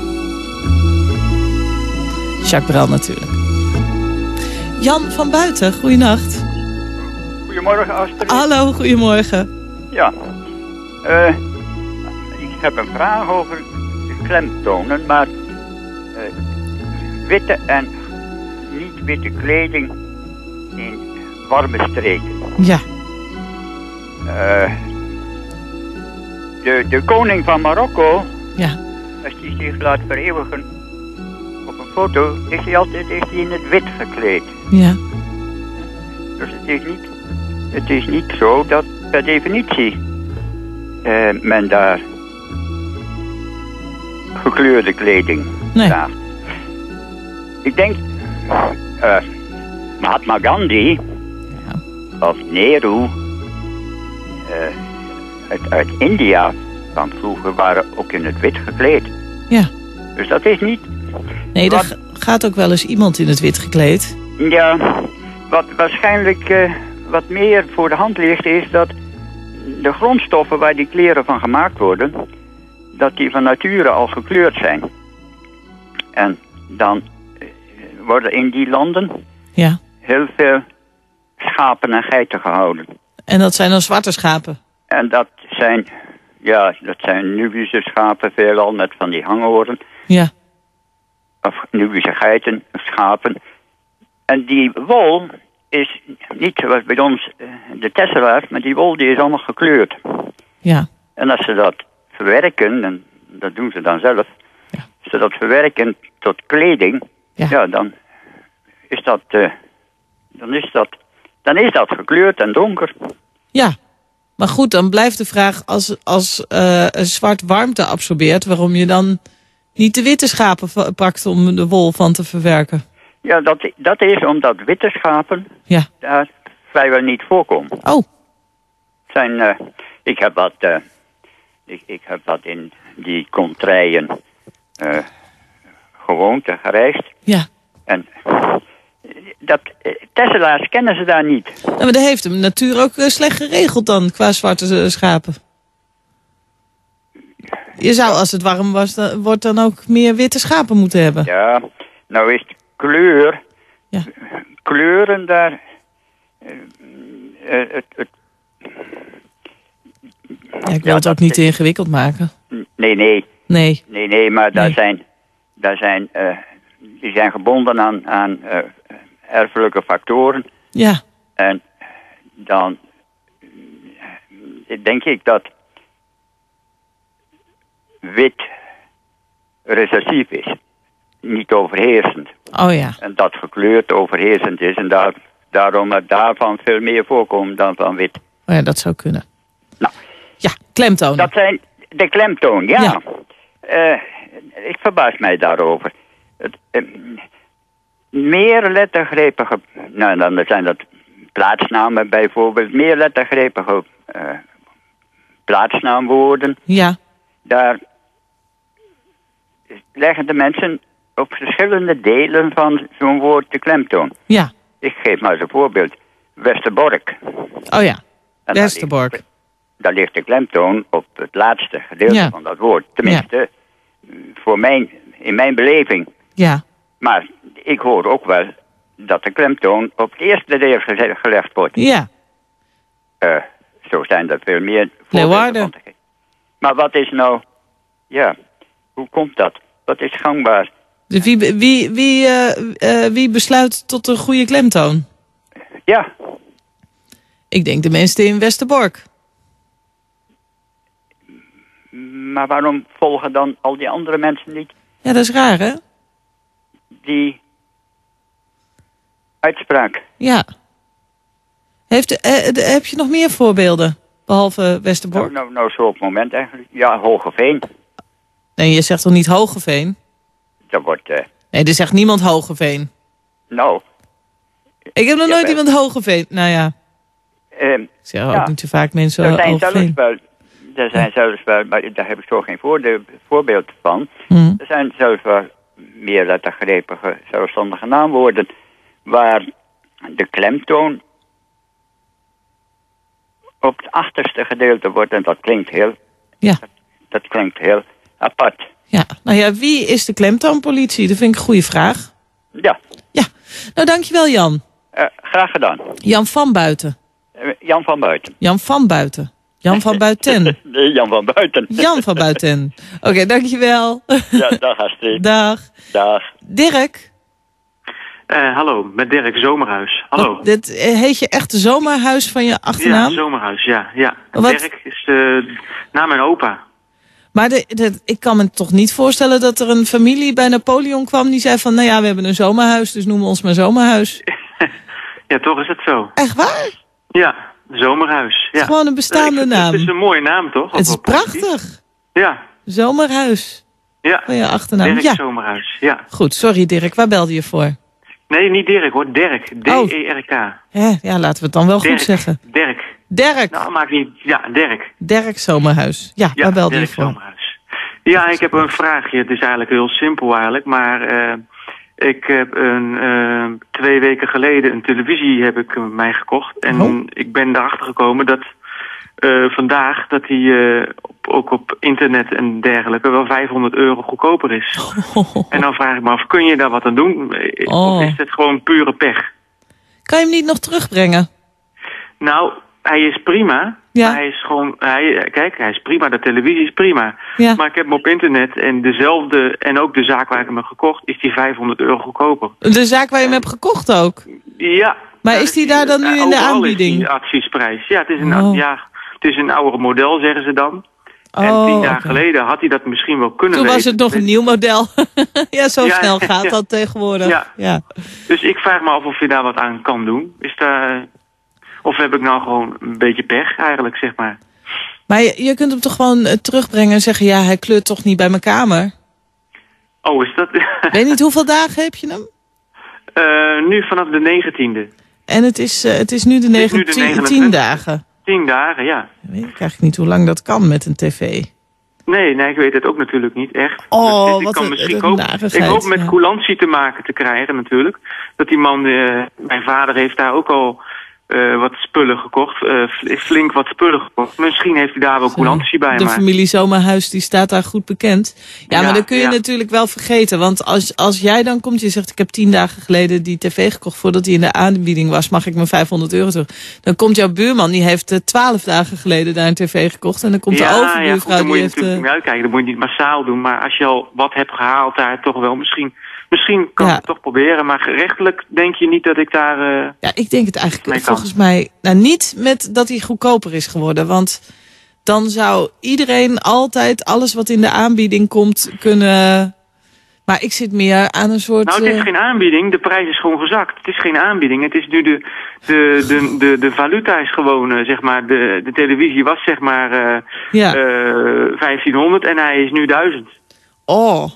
Jacques Brel natuurlijk. Jan van Buiten, goeienacht. Goedemorgen, Astrid. Hallo, goedemorgen. Ja, ik heb een vraag over de klemtonen, maar witte en niet witte kleding in warme streken. Ja. De koning van Marokko, ja, als hij zich laat vereeuwigen op een foto, is hij in het wit gekleed. Ja. Dus het is niet zo dat per definitie men daar gekleurde kleding draagt. Ik denk Mahatma Gandhi of Nehru uit India van vroeger waren ook in het wit gekleed. Ja. Dus dat is niet... Nee, er gaat ook wel eens iemand in het wit gekleed. Ja, wat waarschijnlijk wat meer voor de hand ligt is dat de grondstoffen waar die kleren van gemaakt worden, dat die van nature al gekleurd zijn. En dan worden in die landen heel veel schapen en geiten gehouden. En dat zijn dan zwarte schapen? En dat zijn Nubische schapen veelal met van die hangoren. Ja. Of Nubische geiten, schapen. En die wol is niet zoals bij ons de tesselaar, maar die wol die is allemaal gekleurd. Ja. En als ze dat verwerken, en dat doen ze dan zelf, als ze dat verwerken tot kleding, dan is dat gekleurd en donker. Ja, maar goed, dan blijft de vraag, als een zwart warmte absorbeert, waarom je dan niet de witte schapen pakt om de wol van te verwerken. Ja, dat is omdat witte schapen daar vrijwel niet voorkomen. Oh. Ik heb wat in die contraien gewoond en gereisd. Ja. En tesselaars kennen ze daar niet. Ja, maar dat heeft de natuur ook slecht geregeld dan, qua zwarte schapen. Je zou, als het warm wordt, dan ook meer witte schapen moeten hebben. Ja, nou is kleur... Ja. Kleuren daar... ik wil het ook niet te ingewikkeld maken. Nee, maar die zijn gebonden aan erfelijke factoren. Ja. En dan denk ik dat wit recessief is. Niet overheersend. Oh ja. En dat gekleurd overheersend is. En daarom er daarvan veel meer voorkomt dan van wit. Oh ja, dat zou kunnen. Nou. Ja, klemtonen. Dat zijn de klemtoon, ja. Ik verbaas mij daarover. Meer lettergrepige... Nou, dan zijn dat plaatsnamen bijvoorbeeld. Meer lettergrepige plaatsnaamwoorden. Ja. Daar leggen de mensen op verschillende delen van zo'n woord de klemtoon. Ja. Ik geef maar eens een voorbeeld. Westerbork. Oh ja, Westerbork. Daar ligt de klemtoon op het laatste gedeelte van dat woord. Tenminste, in mijn beleving. Ja. Maar ik hoor ook wel dat de klemtoon op het eerste deel gelegd wordt. Ja. Zo zijn er veel meer Leeuwarden. Maar wat is nou... Ja, hoe komt dat? Wat is gangbaar? Dus wie besluit tot een goede klemtoon? Ja. Ik denk de mensen in Westerbork. Maar waarom volgen dan al die andere mensen niet? Ja, dat is raar, hè? Die uitspraak. Ja. Heb je nog meer voorbeelden? Behalve Westerbork? Nou, zo op het moment eigenlijk. Ja, Hogeveen. Nee, je zegt toch niet Hogeveen? Dat wordt... Nee, er zegt niemand Hogeveen. Nou. Ik heb nog nooit iemand Hogeveen. Nou ja. Ik zeg ook niet zo vaak mensen Hogeveen. Er zijn zelfs wel, maar daar heb ik zo geen voorbeeld van. Er zijn zelfs wel meer lettergrepige zelfstandige naamwoorden waar de klemtoon op het achterste gedeelte wordt. En dat klinkt heel... Ja. Dat klinkt heel apart. Ja, nou ja, wie is de klemtoonpolitie? Dat vind ik een goede vraag. Ja. Ja, nou dankjewel Jan. Graag gedaan. Jan van Buiten. Jan van Buiten. Jan van Buiten. Jan van Buiten. Nee, Jan van Buiten. Jan van Buiten. Oké, dankjewel. Ja, dag Astrid. Dag. Dag. Dirk. Hallo, met Dirk Zomerhuis. Hallo. Dit heet je echt Zomerhuis van je achternaam? Ja, Zomerhuis, ja. Wat? Dirk is na mijn opa. Maar ik kan me toch niet voorstellen dat er een familie bij Napoleon kwam die zei van, nou ja, we hebben een zomerhuis, dus noemen we ons maar Zomerhuis. Ja, toch is het zo. Echt waar? Ja, Zomerhuis. Ja. Het is gewoon een bestaande naam. Het is een mooie naam, toch? Het is prachtig. Ja. Zomerhuis. Ja. Van je achternaam. Dirk Zomerhuis, ja. Goed, sorry Dirk, waar belde je voor? Nee, niet Dirk hoor, Dirk. D-E-R-K. Ja, laten we het dan wel goed zeggen. Dirk. Nou, maakt niet... Ja, Dirk. Dirk Zomerhuis. Ja, waar belde je voor? Zomerhuis. Ja, ik heb een vraagje. Het is eigenlijk heel simpel eigenlijk, maar ik heb 2 weken geleden een televisie heb ik mij gekocht. En ik ben erachter gekomen dat vandaag dat die ook op internet en dergelijke wel €500 goedkoper is. En dan vraag ik me af, kun je daar wat aan doen? Of is het gewoon pure pech? Kan je hem niet nog terugbrengen? Nou, hij is prima. Ja. Maar hij is gewoon, kijk, hij is prima, de televisie is prima. Ja. Maar ik heb hem op internet en dezelfde, en ook de zaak waar ik hem heb gekocht, is die €500 goedkoper. De zaak waar je hem hebt gekocht ook? Ja. Maar is die daar dan nu in de aanbieding? Is die adviesprijs. Ja, het is een oudere model, zeggen ze dan. En 10 jaar geleden had hij dat misschien wel kunnen Toen was weten. het nog een nieuw model. Ja, zo snel gaat dat tegenwoordig. Ja. Dus ik vraag me af of je daar wat aan kan doen. Of heb ik nou gewoon een beetje pech eigenlijk, zeg maar. Maar je kunt hem toch gewoon terugbrengen en zeggen, ja, hij kleurt toch niet bij mijn kamer? Oh, is dat... Weet niet, hoeveel dagen heb je hem? Nu vanaf de 19e. En het is nu de 10 dagen? 10 dagen, ja. Ik weet eigenlijk niet hoe lang dat kan met een tv. Nee, ik weet het ook natuurlijk niet echt. Oh, dus wat kan misschien narigheid. ik hoop met coulantie te maken te krijgen natuurlijk. Dat die man, mijn vader heeft daar ook al wat spullen gekocht. Flink wat spullen gekocht. Misschien heeft hij daar wel coulantie bij. De familie Zomerhuis, die staat daar goed bekend. Ja, maar dan kun je natuurlijk wel vergeten. Want als jij dan komt, je zegt, ik heb 10 dagen geleden die tv gekocht voordat hij in de aanbieding was, mag ik mijn €500 terug. Dan komt jouw buurman, die heeft 12 dagen geleden daar een tv gekocht. En dan komt de overbuurvrouw, dan moet je natuurlijk niet uitkijken. Dan moet je niet massaal doen. Maar als je al wat hebt gehaald daar, toch wel misschien kan ik het toch proberen. Maar gerechtelijk denk je niet dat ik daar... Ja, ik denk het eigenlijk volgens mij... Nou, niet met dat hij goedkoper is geworden. Want dan zou iedereen altijd alles wat in de aanbieding komt kunnen... Maar ik zit meer aan een soort... Nou, het is geen aanbieding. De prijs is gewoon gezakt. Het is geen aanbieding. Het is nu de valuta is gewoon, zeg maar... De televisie was, zeg maar, 1500 en hij is nu 1000. Oh...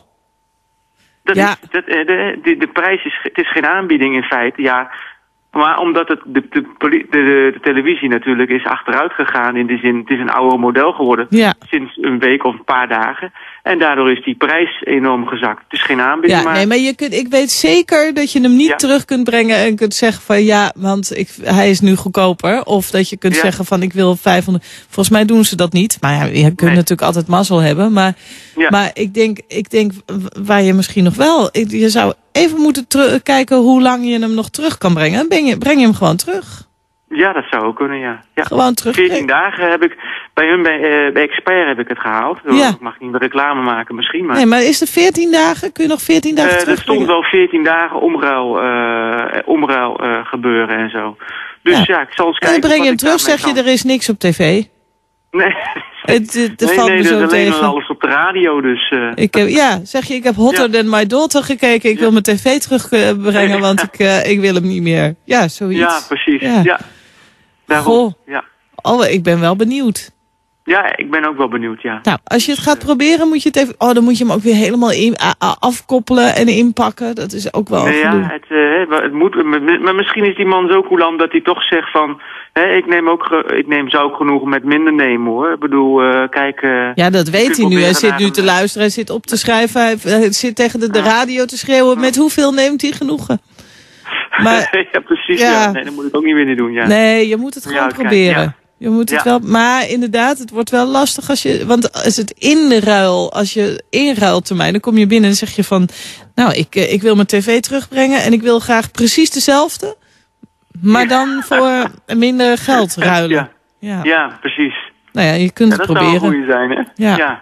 De prijs is, het is geen aanbieding in feite, ja. Maar omdat de televisie natuurlijk is achteruit gegaan, in de zin, het is een ouder model geworden, sinds een week of een paar dagen. En daardoor is die prijs enorm gezakt. Het is geen aanbieding. Ja, nee, maar ik weet zeker dat je hem niet terug kunt brengen en kunt zeggen van ja, want hij is nu goedkoper. Of dat je kunt zeggen van ik wil 500. Volgens mij doen ze dat niet. Maar ja, je kunt natuurlijk altijd mazzel hebben. Maar ik denk waar je misschien nog wel... Je zou even moeten kijken hoe lang je hem nog terug kan brengen. Breng je hem gewoon terug. Ja, dat zou ook kunnen, ja. Gewoon terug. 14 dagen heb ik bij Expert heb ik het gehaald. Ik mag niet meer reclame maken misschien. Maar... Nee, maar is er 14 dagen? Kun je nog 14 dagen terug? Er stond wel 14 dagen omruil gebeuren en zo. Dus ik zal eens kijken. En dan breng je hem terug, zeg je er is niks op tv. Nee. Het valt me zo dat tegen. alleen alles op de radio, dus... zeg je, ik heb Hotter Than My Daughter gekeken. Ik wil mijn tv terugbrengen, want ik wil hem niet meer. Ja, zoiets. Ja, precies. Ja. Daarom, Oh, ik ben wel benieuwd. Ja, ik ben ook wel benieuwd, ja. Nou, als je het gaat proberen, moet je het even... Oh, dan moet je hem ook weer helemaal afkoppelen en inpakken. Dat is ook wel gedoe. Het moet... Maar misschien is die man zo coulant dat hij toch zegt van... zou ook genoegen met minder nemen, hoor. Ik bedoel, kijk... ja, dat weet hij nu. Hij zit nu te luisteren, hij zit op te schrijven. Hij zit tegen de radio te schreeuwen. Met hoeveel neemt hij genoegen? Maar, ja, precies. Ja. Nee, dat moet ik ook niet meer doen, ja. Nee, je moet het gewoon proberen. Ja. Je moet het wel, maar inderdaad, het wordt wel lastig want als het als je inruilt termijn, dan kom je binnen en zeg je van, nou, ik wil mijn tv terugbrengen en ik wil graag precies dezelfde, maar dan voor minder geld ruilen. Ja, precies. Nou ja, je kunt het proberen. Dat zou een goeie zijn, hè? Ja.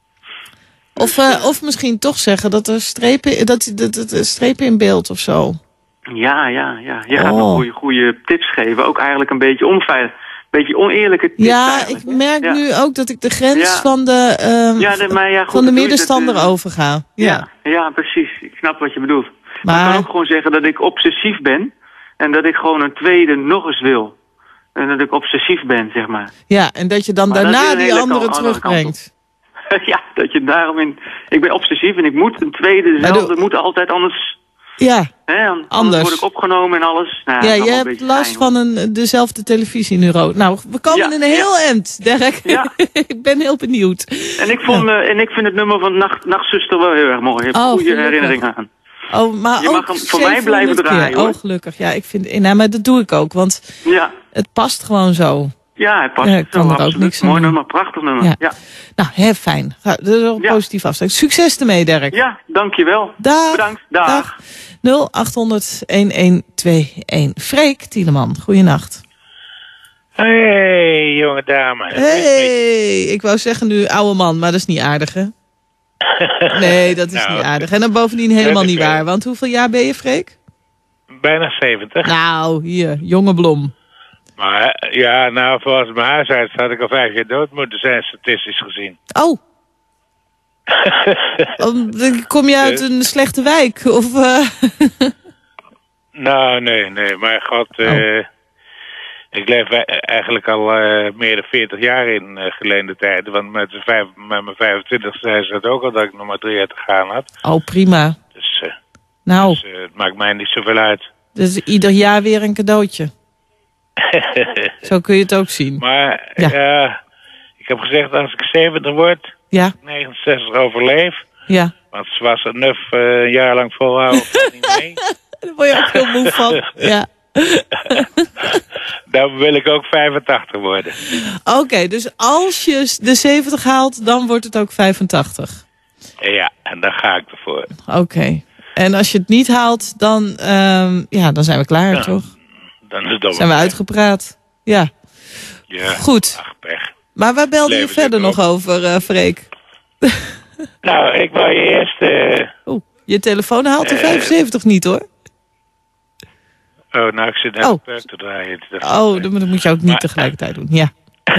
Of misschien toch zeggen dat er strepen in beeld of zo. Ja. Je gaat nog goede tips geven. Ook eigenlijk een beetje onveilig. Beetje oneerlijke tips. Ja, ik merk nu ook dat ik de grens van de middenstander overga. Ja, precies. Ik snap wat je bedoelt. Maar ik kan ook gewoon zeggen dat ik obsessief ben. En dat ik gewoon een tweede nog eens wil. En dat ik obsessief ben, zeg maar. Ja, en dat je dan daarna die andere terugbrengt. Ja, dat je daarom ik ben obsessief en ik moet een tweede dezelfde. Moet altijd anders... Ja, anders word ik opgenomen en alles. Nou, ja, je hebt last van dezelfde televisieneurone. Nou, we komen in een heel eind, Derek. Ja. Ik ben heel benieuwd. En ik vind het nummer van Nachtzuster wel heel erg mooi. Ik heb goede herinneringen aan. Oh, maar je mag hem voor mij blijven draaien, hoor. Oh, gelukkig. Ja, maar dat doe ik ook, want het past gewoon zo. Ja, het past. Ik kan er ook niks aan mooi nummer, prachtig nummer. Ja. Nou, heel fijn. Dat is wel positief afstaan. Succes ermee, Derek. Ja, dankjewel. Bedankt. Dag. 0800-1121. Freek Tieleman, goeienacht. Hey, jonge dame. Hey, ik wou zeggen nu oude man, maar dat is niet aardig, hè? Nee, dat is niet aardig. En dan bovendien helemaal niet waar. Want hoeveel jaar ben je, Freek? Bijna 70. Nou, hier, jonge blom. Maar ja, nou, volgens mijn huisarts had ik al 5 jaar dood moeten zijn, statistisch gezien. Oh. Kom je uit een slechte wijk? Of, Nou, nee. Maar god, ik leef eigenlijk al meer dan 40 jaar in geleende tijden. Want met mijn 25 zei ze het ook al dat ik nog maar 3 jaar te gaan had. Oh, prima. Dus het maakt mij niet zoveel uit. Dus ieder jaar weer een cadeautje. Zo kun je het ook zien. Maar ik heb gezegd als ik 70 word, 69 overleef. Ja. Want ze was een nuf een jaar lang volhouden niet mee. Daar word je ook heel moe van. Ja. Dan wil ik ook 85 worden. Oké, dus als je de 70 haalt, dan wordt het ook 85. Ja, en dan ga ik ervoor. Oké. En als je het niet haalt, dan zijn we klaar, toch? Dan is het zijn we uitgepraat. Ja. Goed. Ach, pech. Maar waar belde je verder nog over, Freek? Nou, ik wou je eerst... je telefoon haalt de 75 niet, hoor. Oh, nou, ik zit net op te draaien. Dat moet je ook niet tegelijkertijd doen. Ja.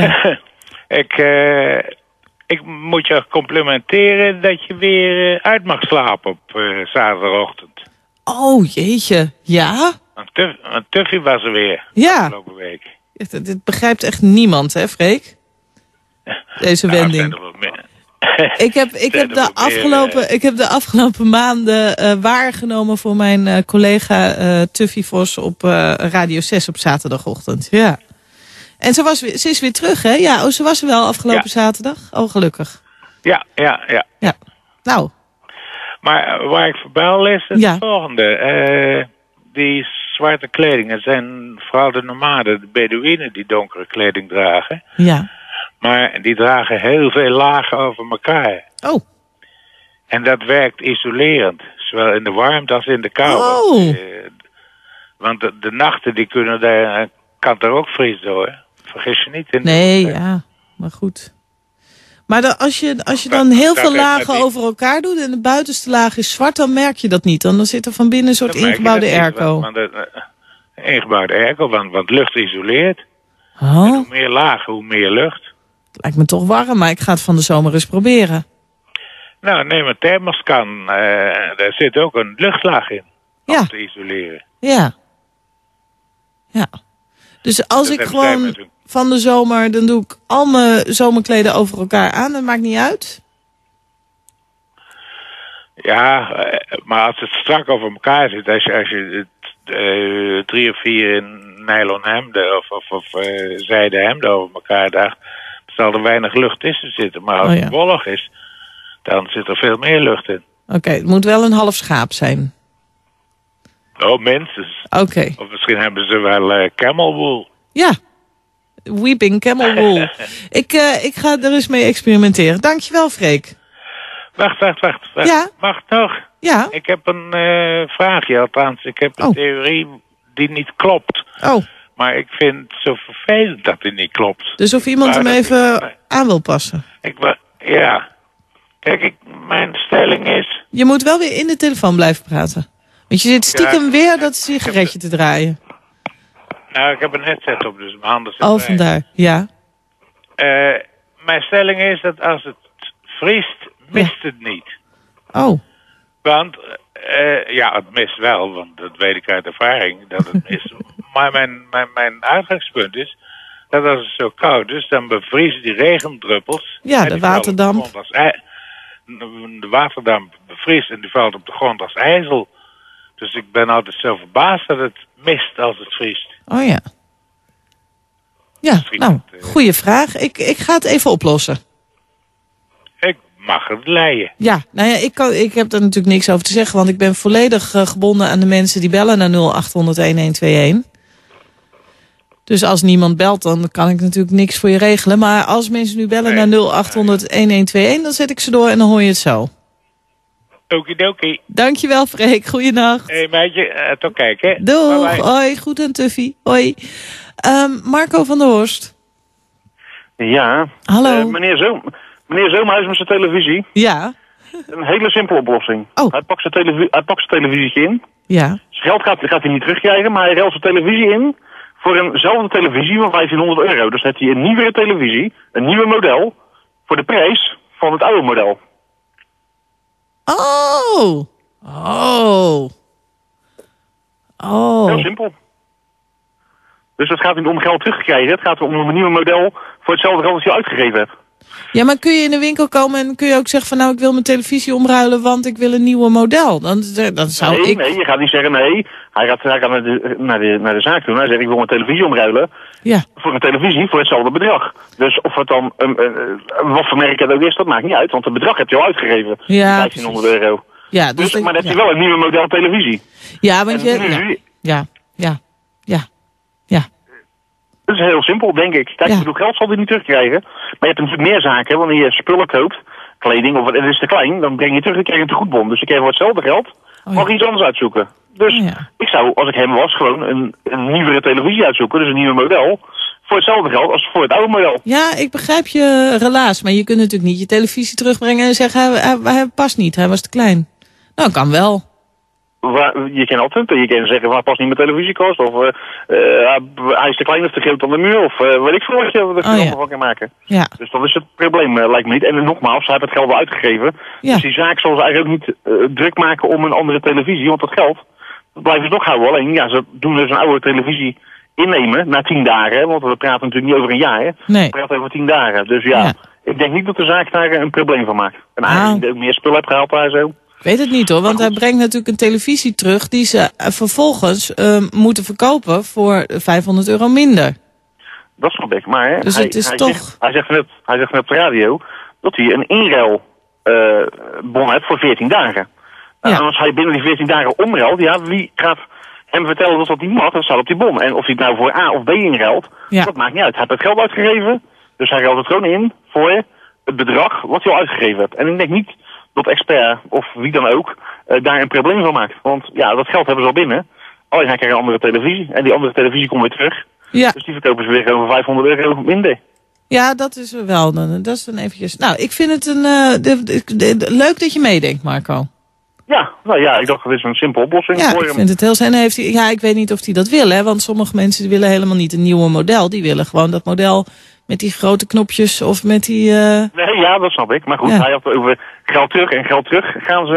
Ik moet je complimenteren dat je weer uit mag slapen op zaterdagochtend. Oh, jeetje. Ja? Want Tuffy was er weer. Ja. Afgelopen week. Dit begrijpt echt niemand, hè, Freek? Deze wending. Ik heb de afgelopen maanden waargenomen voor mijn collega Tuffy Vos op Radio 6 op zaterdagochtend. Ja. En ze is weer terug, hè? Ja, ze was er wel afgelopen zaterdag. Oh, gelukkig. Ja. Nou. Maar waar ik verbaal is het volgende. Die zwarte kleding, het zijn vooral de nomaden, de Bedouinen die donkere kleding dragen. Ja. Maar die dragen heel veel lagen over elkaar. Oh. En dat werkt isolerend. Zowel in de warmte als in de kou. Oh. Want de nachten die kan er ook vriezen door. Vergis je niet. Maar goed. Maar als je dan heel veel lagen over elkaar doet en de buitenste laag is zwart, dan merk je dat niet. Dan zit er van binnen een soort ingebouwde airco. Ingebouwde airco, want lucht isoleert. Oh. En hoe meer lagen, hoe meer lucht. Lijkt me toch warm, maar ik ga het van de zomer eens proberen. Nou, neem een thermoskan. Daar zit ook een luchtlaag in. Om te isoleren. Ja. Dus als ik gewoon van de zomer, dan doe ik al mijn zomerkleden over elkaar aan. Dat maakt niet uit. Ja, maar als het strak over elkaar zit, als je 3 of 4 in nylon hemden of zijden hemden over elkaar daagt, zal er weinig lucht tussen zitten. Maar als het wollig is, dan zit er veel meer lucht in. Oké, het moet wel een half schaap zijn. Oh, minstens. Oké. Of misschien hebben ze wel camelwool. Ja, weeping camel wool. Ik ga er eens mee experimenteren. Dankjewel, Freek. Wacht. Ja? Mag nog? Ja? Ik heb een vraagje, althans. Ik heb een theorie die niet klopt. Oh. Maar ik vind het zo vervelend dat die niet klopt. Dus of iemand hem even aan wil passen? Ja. Kijk, mijn stelling is... Je moet wel weer in de telefoon blijven praten. Want je zit stiekem weer dat sigaretje te draaien. Nou, ik heb een headset op, dus mijn handen zijn vrij. Vandaar. Ja. Mijn stelling is dat als het vriest, mist het niet. Oh. Want, het mist wel, want dat weet ik uit ervaring, dat het mist. Maar mijn uitgangspunt is dat als het zo koud is, dan bevriezen die regendruppels. Ja, de waterdamp. De waterdamp bevriest en die valt op de grond als ijzel. Dus ik ben altijd zo verbaasd dat het mist als het vriest. Oh ja. Ja, nou, goede vraag. Ik ga het even oplossen. Ik mag het leiden. Ja, nou ja, ik heb er natuurlijk niks over te zeggen, want ik ben volledig gebonden aan de mensen die bellen naar 0800-1121. Dus als niemand belt, dan kan ik natuurlijk niks voor je regelen. Maar als mensen nu bellen naar 0800-1121, dan zet ik ze door en dan hoor je het zo. Okidoki. Dankjewel, Freek. Goeienacht. Hé, meidje. Tot kijken. Doeg. Bye bye. Hoi. Goed en Tuffy. Hoi. Marco van der Horst. Ja. Hallo. Meneer Zoomhuis met zijn televisie. Ja. Een hele simpele oplossing. Oh. Hij pakt zijn televisietje in. Ja. Zijn geld gaat hij niet terugkrijgen, maar hij ruilt zijn televisie in voor eenzelfde televisie van €1500. Dus heeft hij een nieuwere televisie, een nieuwe model, voor de prijs van het oude model. Heel simpel. Dus het gaat niet om geld terugkrijgen, het gaat om een nieuw model voor hetzelfde geld als je uitgegeven hebt. Ja, maar kun je in de winkel komen en kun je ook zeggen van nou, ik wil mijn televisie omruilen, want ik wil een nieuwe model. Dan zou ik... Nee, je gaat niet zeggen nee. Hij gaat naar de zaak toe. Hij zegt ik wil mijn televisie omruilen. Ja. Voor een televisie voor hetzelfde bedrag. Dus of het dan, wat voor merk het ook is, dat maakt niet uit. Want het bedrag heb je al uitgegeven. Ja, €1500. Ja, dus maar dan heb je wel een nieuwe model televisie. Ja, want Ja. Dat is heel simpel, denk ik. Kijk, ik bedoel, geld zal hij niet terugkrijgen. Maar je hebt natuurlijk meer zaken. Wanneer je spullen koopt, kleding, of het is te klein, dan breng je terug, dan krijg je een tegoedbon. Dus je krijgt voor hetzelfde geld, mag je iets anders uitzoeken. Dus ik zou, als ik hem was, gewoon een nieuwere televisie uitzoeken. Dus een nieuwe model. Voor hetzelfde geld als voor het oude model. Ja, ik begrijp je relaas. Maar je kunt natuurlijk niet je televisie terugbrengen en zeggen hij past niet, hij was te klein. Nou, kan wel. Je kan altijd, je kan zeggen, waar past niet mijn televisiekast, of hij is te klein of te groot aan de muur, of weet ik veel wat je er allemaal van kan maken. Ja. Dus dat is het probleem, lijkt me niet. En nogmaals, hij heeft het geld wel uitgegeven. Ja. Dus die zaak zal ze eigenlijk ook niet druk maken om een andere televisie, want dat geld, dat blijven ze toch houden. Alleen, ja, ze doen dus een oude televisie innemen na 10 dagen, want we praten natuurlijk niet over een jaar, nee. We praten over 10 dagen. Dus ja, ik denk niet dat de zaak daar een probleem van maakt. En aangezien je ook meer spullen hebt gehaald daar zo. Ik weet het niet hoor, want hij brengt natuurlijk een televisie terug die ze vervolgens moeten verkopen voor €500 minder. Dat snap ik, maar dus het is toch... Hij zegt net op de radio dat hij een inruilbon heeft voor 14 dagen. En als hij binnen die 14 dagen omruilt, ja, wie gaat hem vertellen dat dat niet mag? Dat staat op die bon. En of hij het nou voor A of B inruilt, dat maakt niet uit. Hij heeft het geld uitgegeven, dus hij ruilt het gewoon in voor het bedrag wat hij al uitgegeven hebt. En ik denk niet dat expert of wie dan ook daar een probleem van maakt. Want ja, dat geld hebben ze al binnen. Alleen hij krijgt een andere televisie. En die andere televisie komt weer terug. Ja. Dus die verkopen ze weer over €500 minder. Ja, dat is wel. Dat is dan eventjes. Nou, ik vind het leuk dat je meedenkt, Marco. Ja, nou ja, ik dacht dat is een simpele oplossing. Ja, ik vind het heel zijn. Ik weet niet of hij dat wil, hè? Want sommige mensen die willen helemaal niet een nieuwe model. Die willen gewoon dat model met die grote knopjes of met die... Nee, ja, dat snap ik. Maar goed, hij had over geld terug en geld terug gaan ze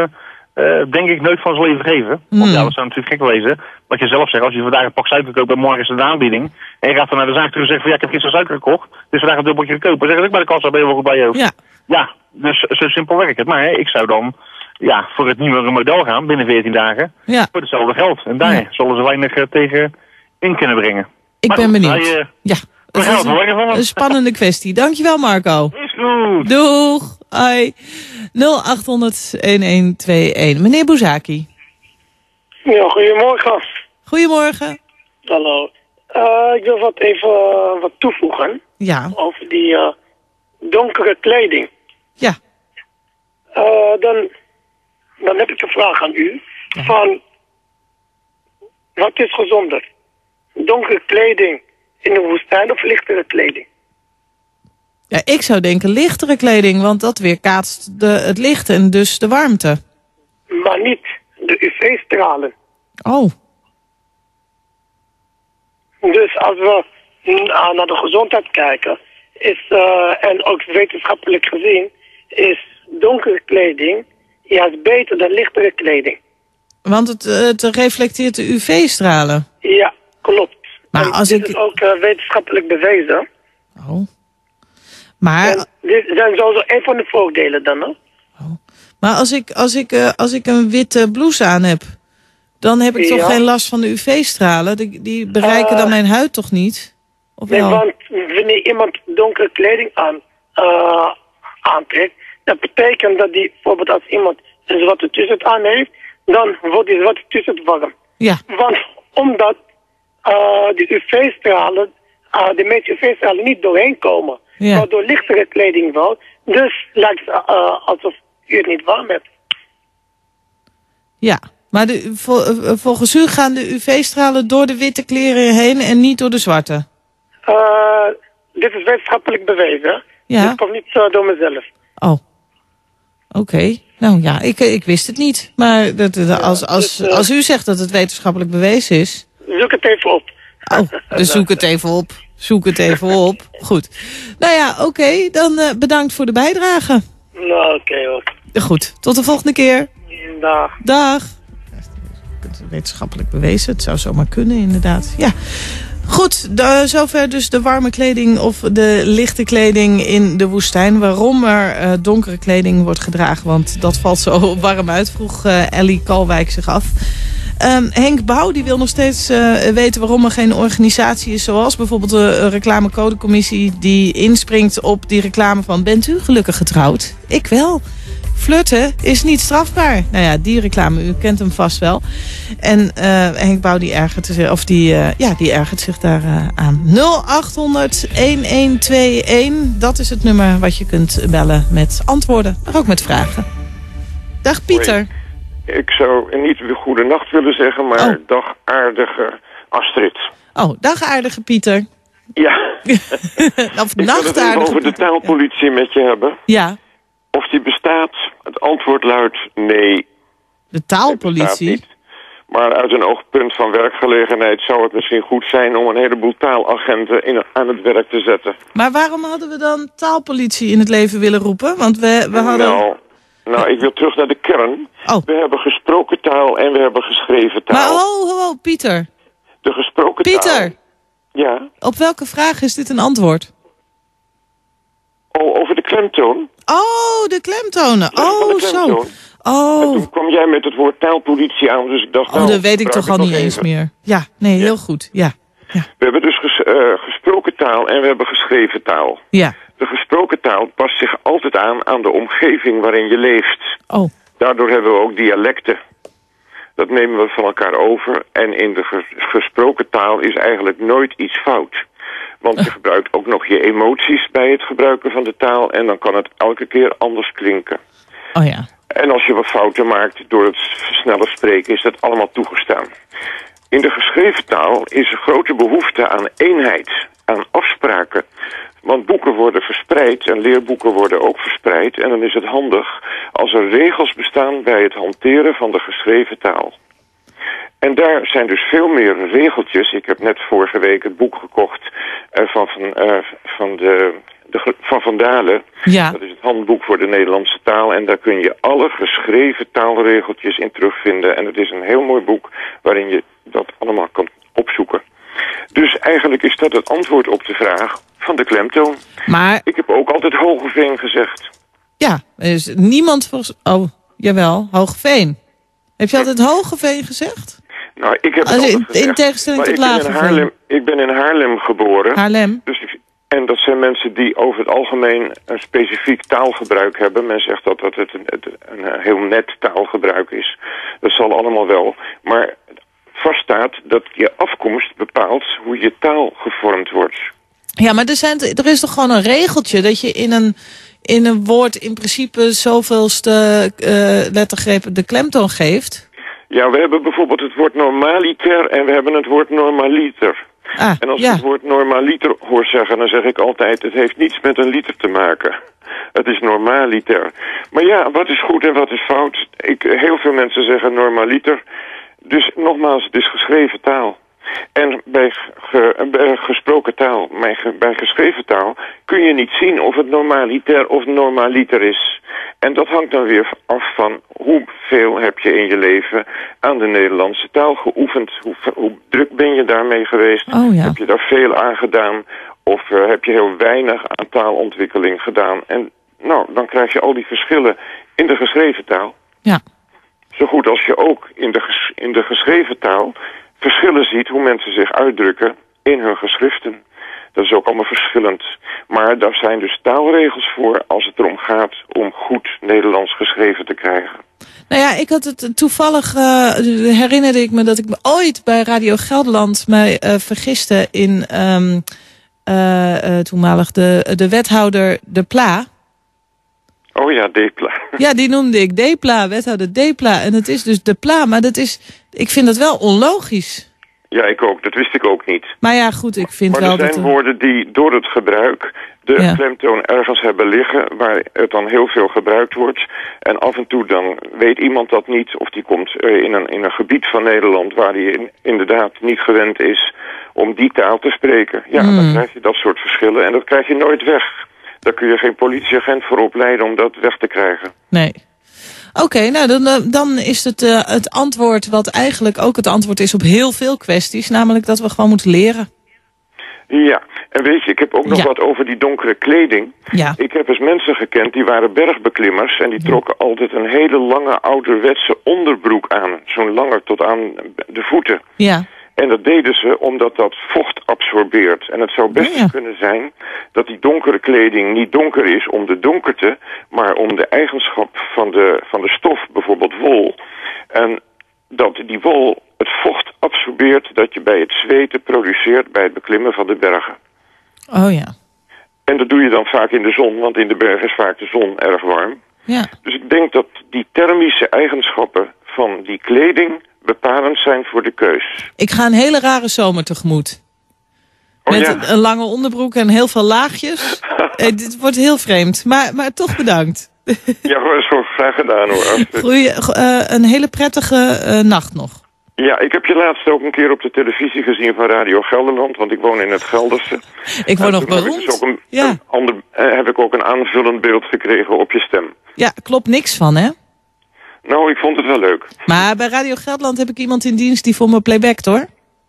denk ik nooit van zijn leven geven. Want ja, dat zou natuurlijk gek wezen. Wat je zelf zegt, als je vandaag een pak suiker koopt en morgen is het de aanbieding. En je gaat dan naar de zaak terug en zegt van ja, ik heb gisteren suiker gekocht. Dus vandaag een dubbeltje gekoopt. Dan zeg ik ook bij de kassa, ben je wel goed bij je hoofd. Ja. Ja, dus zo simpel werkt het. Maar ik zou dan voor het nieuwe model gaan binnen 14 dagen. Ja. Voor hetzelfde geld. En daar zullen ze weinig tegen in kunnen brengen. Ik ben benieuwd. We gaan het wel leggen van een spannende kwestie. Dankjewel, Marco. Is goed. Doeg. Hoi. 0800-1121. Meneer Bouzaki. Ja, goedemorgen. Goedemorgen. Hallo. Ik wil even wat toevoegen. Ja. Over die donkere kleding. Ja. Dan heb ik een vraag aan u. Van, wat is gezonder? Donkere kleding in de woestijn of lichtere kleding? Ja, ik zou denken lichtere kleding, want dat weerkaatst het licht en dus de warmte. Maar niet de UV-stralen. Oh. Dus als we naar de gezondheid kijken, en ook wetenschappelijk gezien, is donkere kleding juist beter dan lichtere kleding. Want het reflecteert de UV-stralen. Ja, klopt. Maar en als dit is ook wetenschappelijk bewezen. Oh. Maar... En dit zijn sowieso een van de voordelen dan, hè? Oh. Maar als ik een witte blouse aan heb, dan heb ik toch geen last van de UV-stralen? Die bereiken dan mijn huid toch niet? Of nee, wel? want wanneer iemand donkere kleding aantrekt, dat betekent dat die, bijvoorbeeld als iemand een zwarte t-shirt aan heeft, dan wordt die zwarte t-shirt warm. Ja. Want omdat die UV-stralen, de meeste UV-stralen niet doorheen komen. Ja. Waardoor lichtere kleding wel. Dus lijkt het alsof u het niet warm hebt. Ja, maar volgens u gaan de UV-stralen door de witte kleren heen en niet door de zwarte? Dit is wetenschappelijk bewezen. Ja. Dit komt niet door mezelf. Oh. Oké. Nou ja, ik wist het niet. Maar als u zegt dat het wetenschappelijk bewezen is... Zoek het even op. Oh, dus zoek het even op. Zoek het even op. Goed. Nou ja, oké. Dan bedankt voor de bijdrage. Nou, oké. Goed. Tot de volgende keer. Dag. Dag. Het is wetenschappelijk bewezen. Het zou zomaar kunnen, inderdaad. Ja. Goed, zover dus de warme kleding of de lichte kleding in de woestijn. Waarom er donkere kleding wordt gedragen, want dat valt zo warm uit, vroeg Ellie Kalwijk zich af. Henk Bouw die wil nog steeds weten waarom er geen organisatie is zoals bijvoorbeeld de reclamecodecommissie die inspringt op die reclame van bent u gelukkig getrouwd? Ik wel. Flirten is niet strafbaar. Nou ja, die reclame, u kent hem vast wel. En Henk Bouw die ergert zich, die ergert zich daar aan. 0800-1121, dat is het nummer wat je kunt bellen met antwoorden, maar ook met vragen. Dag Pieter. Hoi. Ik zou niet goede nacht willen zeggen, maar dag aardige Astrid. Oh, dag aardige Pieter. Ja. Of nacht ik wil het over de taalpolitie met je hebben. Ja. Of die bestaat? Het antwoord luidt nee. De taalpolitie? Niet. Maar uit een oogpunt van werkgelegenheid zou het misschien goed zijn om een heleboel taalagenten aan het werk te zetten. Maar waarom hadden we dan taalpolitie in het leven willen roepen? Want we hadden... Nou, ik wil terug naar de kern. Oh. We hebben gesproken taal en we hebben geschreven taal. Maar ho, Pieter. De gesproken taal... Pieter! Ja? Op welke vraag is dit een antwoord? Oh, over de klemtoon? Oh, de klemtonen. Zo. Oh. En toen kwam jij met het woord taalpolitie aan, dus ik dacht... dat weet ik toch al niet eens meer. Ja, nee, heel goed. Ja. We hebben dus gesproken taal en we hebben geschreven taal. Ja. De gesproken taal past zich altijd aan de omgeving waarin je leeft. Oh. Daardoor hebben we ook dialecten. Dat nemen we van elkaar over. En in de gesproken taal is eigenlijk nooit iets fout. Want je gebruikt ook nog je emoties bij het gebruiken van de taal. En dan kan het elke keer anders klinken. Oh ja. En als je wat fouten maakt door het sneller spreken, is dat allemaal toegestaan. In de geschreven taal is er grote behoefte aan eenheid, aan afspraken. Want boeken worden verspreid en leerboeken worden ook verspreid. En dan is het handig als er regels bestaan bij het hanteren van de geschreven taal. En daar zijn dus veel meer regeltjes. Ik heb net vorige week het boek gekocht van Van Dalen. Ja. Dat is het handboek voor de Nederlandse taal. En daar kun je alle geschreven taalregeltjes in terugvinden. En het is een heel mooi boek waarin je dat allemaal kan opzoeken. Dus eigenlijk is dat het antwoord op de vraag van de klemtoon. Maar ik heb ook altijd Hogeveen gezegd. Ja, er is niemand volgens... Oh, jawel, Hoogeveen. Heb je altijd Hogeveen gezegd? Nou, ik heb het altijd gezegd. In tegenstelling tot Lageveen. Ik ben in Haarlem geboren. Haarlem. En dat zijn mensen die over het algemeen een specifiek taalgebruik hebben. Men zegt dat het een heel net taalgebruik is. Dat zal allemaal wel. Maar vaststaat dat je afkomst bepaalt hoe je taal gevormd wordt. Ja, maar er is toch gewoon een regeltje dat je in een woord in principe zoveelste lettergreep de klemtoon geeft? Ja, we hebben bijvoorbeeld het woord normaliter en we hebben het woord normaliter. En als ik het woord normaliter hoor zeggen, dan zeg ik altijd, het heeft niets met een liter te maken. Het is normaliter. Maar ja, wat is goed en wat is fout? Heel veel mensen zeggen normaliter. Dus nogmaals, het is geschreven taal. En bij gesproken taal, bij geschreven taal, kun je niet zien of het normaliter of normaliter is. En dat hangt dan weer af van hoeveel heb je in je leven aan de Nederlandse taal geoefend. Hoe druk ben je daarmee geweest? Heb je daar veel aan gedaan? Of heb je heel weinig aan taalontwikkeling gedaan? En nou, dan krijg je al die verschillen in de geschreven taal. Ja. Zo goed als je ook in de geschreven taal verschillen ziet hoe mensen zich uitdrukken in hun geschriften. Dat is ook allemaal verschillend. Maar daar zijn dus taalregels voor als het erom gaat om goed Nederlands geschreven te krijgen. Nou ja, ik had het toevallig, herinnerde ik me dat ik me ooit bij Radio Gelderland mij vergiste in toenmalig de wethouder De Pla. Oh ja, Depla. Ja, die noemde ik Depla, wethouder Depla. En het is dus De Pla, maar ik vind dat wel onlogisch. Ja, ik ook. Dat wist ik ook niet. Maar ja, goed, ik vind wel dat... Maar er zijn woorden die door het gebruik de klemtoon ergens hebben liggen, waar het dan heel veel gebruikt wordt. En af en toe dan weet iemand dat niet, of die komt in een gebied van Nederland waar hij inderdaad niet gewend is om die taal te spreken. Ja, dan krijg je dat soort verschillen en dat krijg je nooit weg. Daar kun je geen politieagent voor opleiden om dat weg te krijgen. Nee. Oké, nou dan is het antwoord wat eigenlijk ook het antwoord is op heel veel kwesties. Namelijk dat we gewoon moeten leren. Ja, en weet je, ik heb ook nog wat over die donkere kleding. Ja. Ik heb eens mensen gekend die waren bergbeklimmers en die trokken altijd een hele lange ouderwetse onderbroek aan. Zo'n lange tot aan de voeten. Ja. En dat deden ze omdat dat vocht absorbeert. En het zou best kunnen zijn dat die donkere kleding niet donker is om de donkerte, maar om de eigenschap van de stof, bijvoorbeeld wol. En dat die wol het vocht absorbeert dat je bij het zweten produceert bij het beklimmen van de bergen. Oh ja. En dat doe je dan vaak in de zon, want in de bergen is vaak de zon erg warm. Ja. Dus ik denk dat die thermische eigenschappen van die kleding bepalend zijn voor de keus. Ik ga een hele rare zomer tegemoet. Met een lange onderbroek en heel veel laagjes. Dit wordt heel vreemd, maar toch bedankt. Ja, dat is wel graag gedaan hoor. Een hele prettige nacht nog. Ja, ik heb je laatst ook een keer op de televisie gezien van Radio Gelderland, want ik woon in het Gelderse. Ik word nog beroemd. Heb ik ook een aanvullend beeld gekregen op je stem. Ja, klopt niks van, hè? Nou, ik vond het wel leuk. Maar bij Radio Gelderland heb ik iemand in dienst die voor me playbackt, hoor.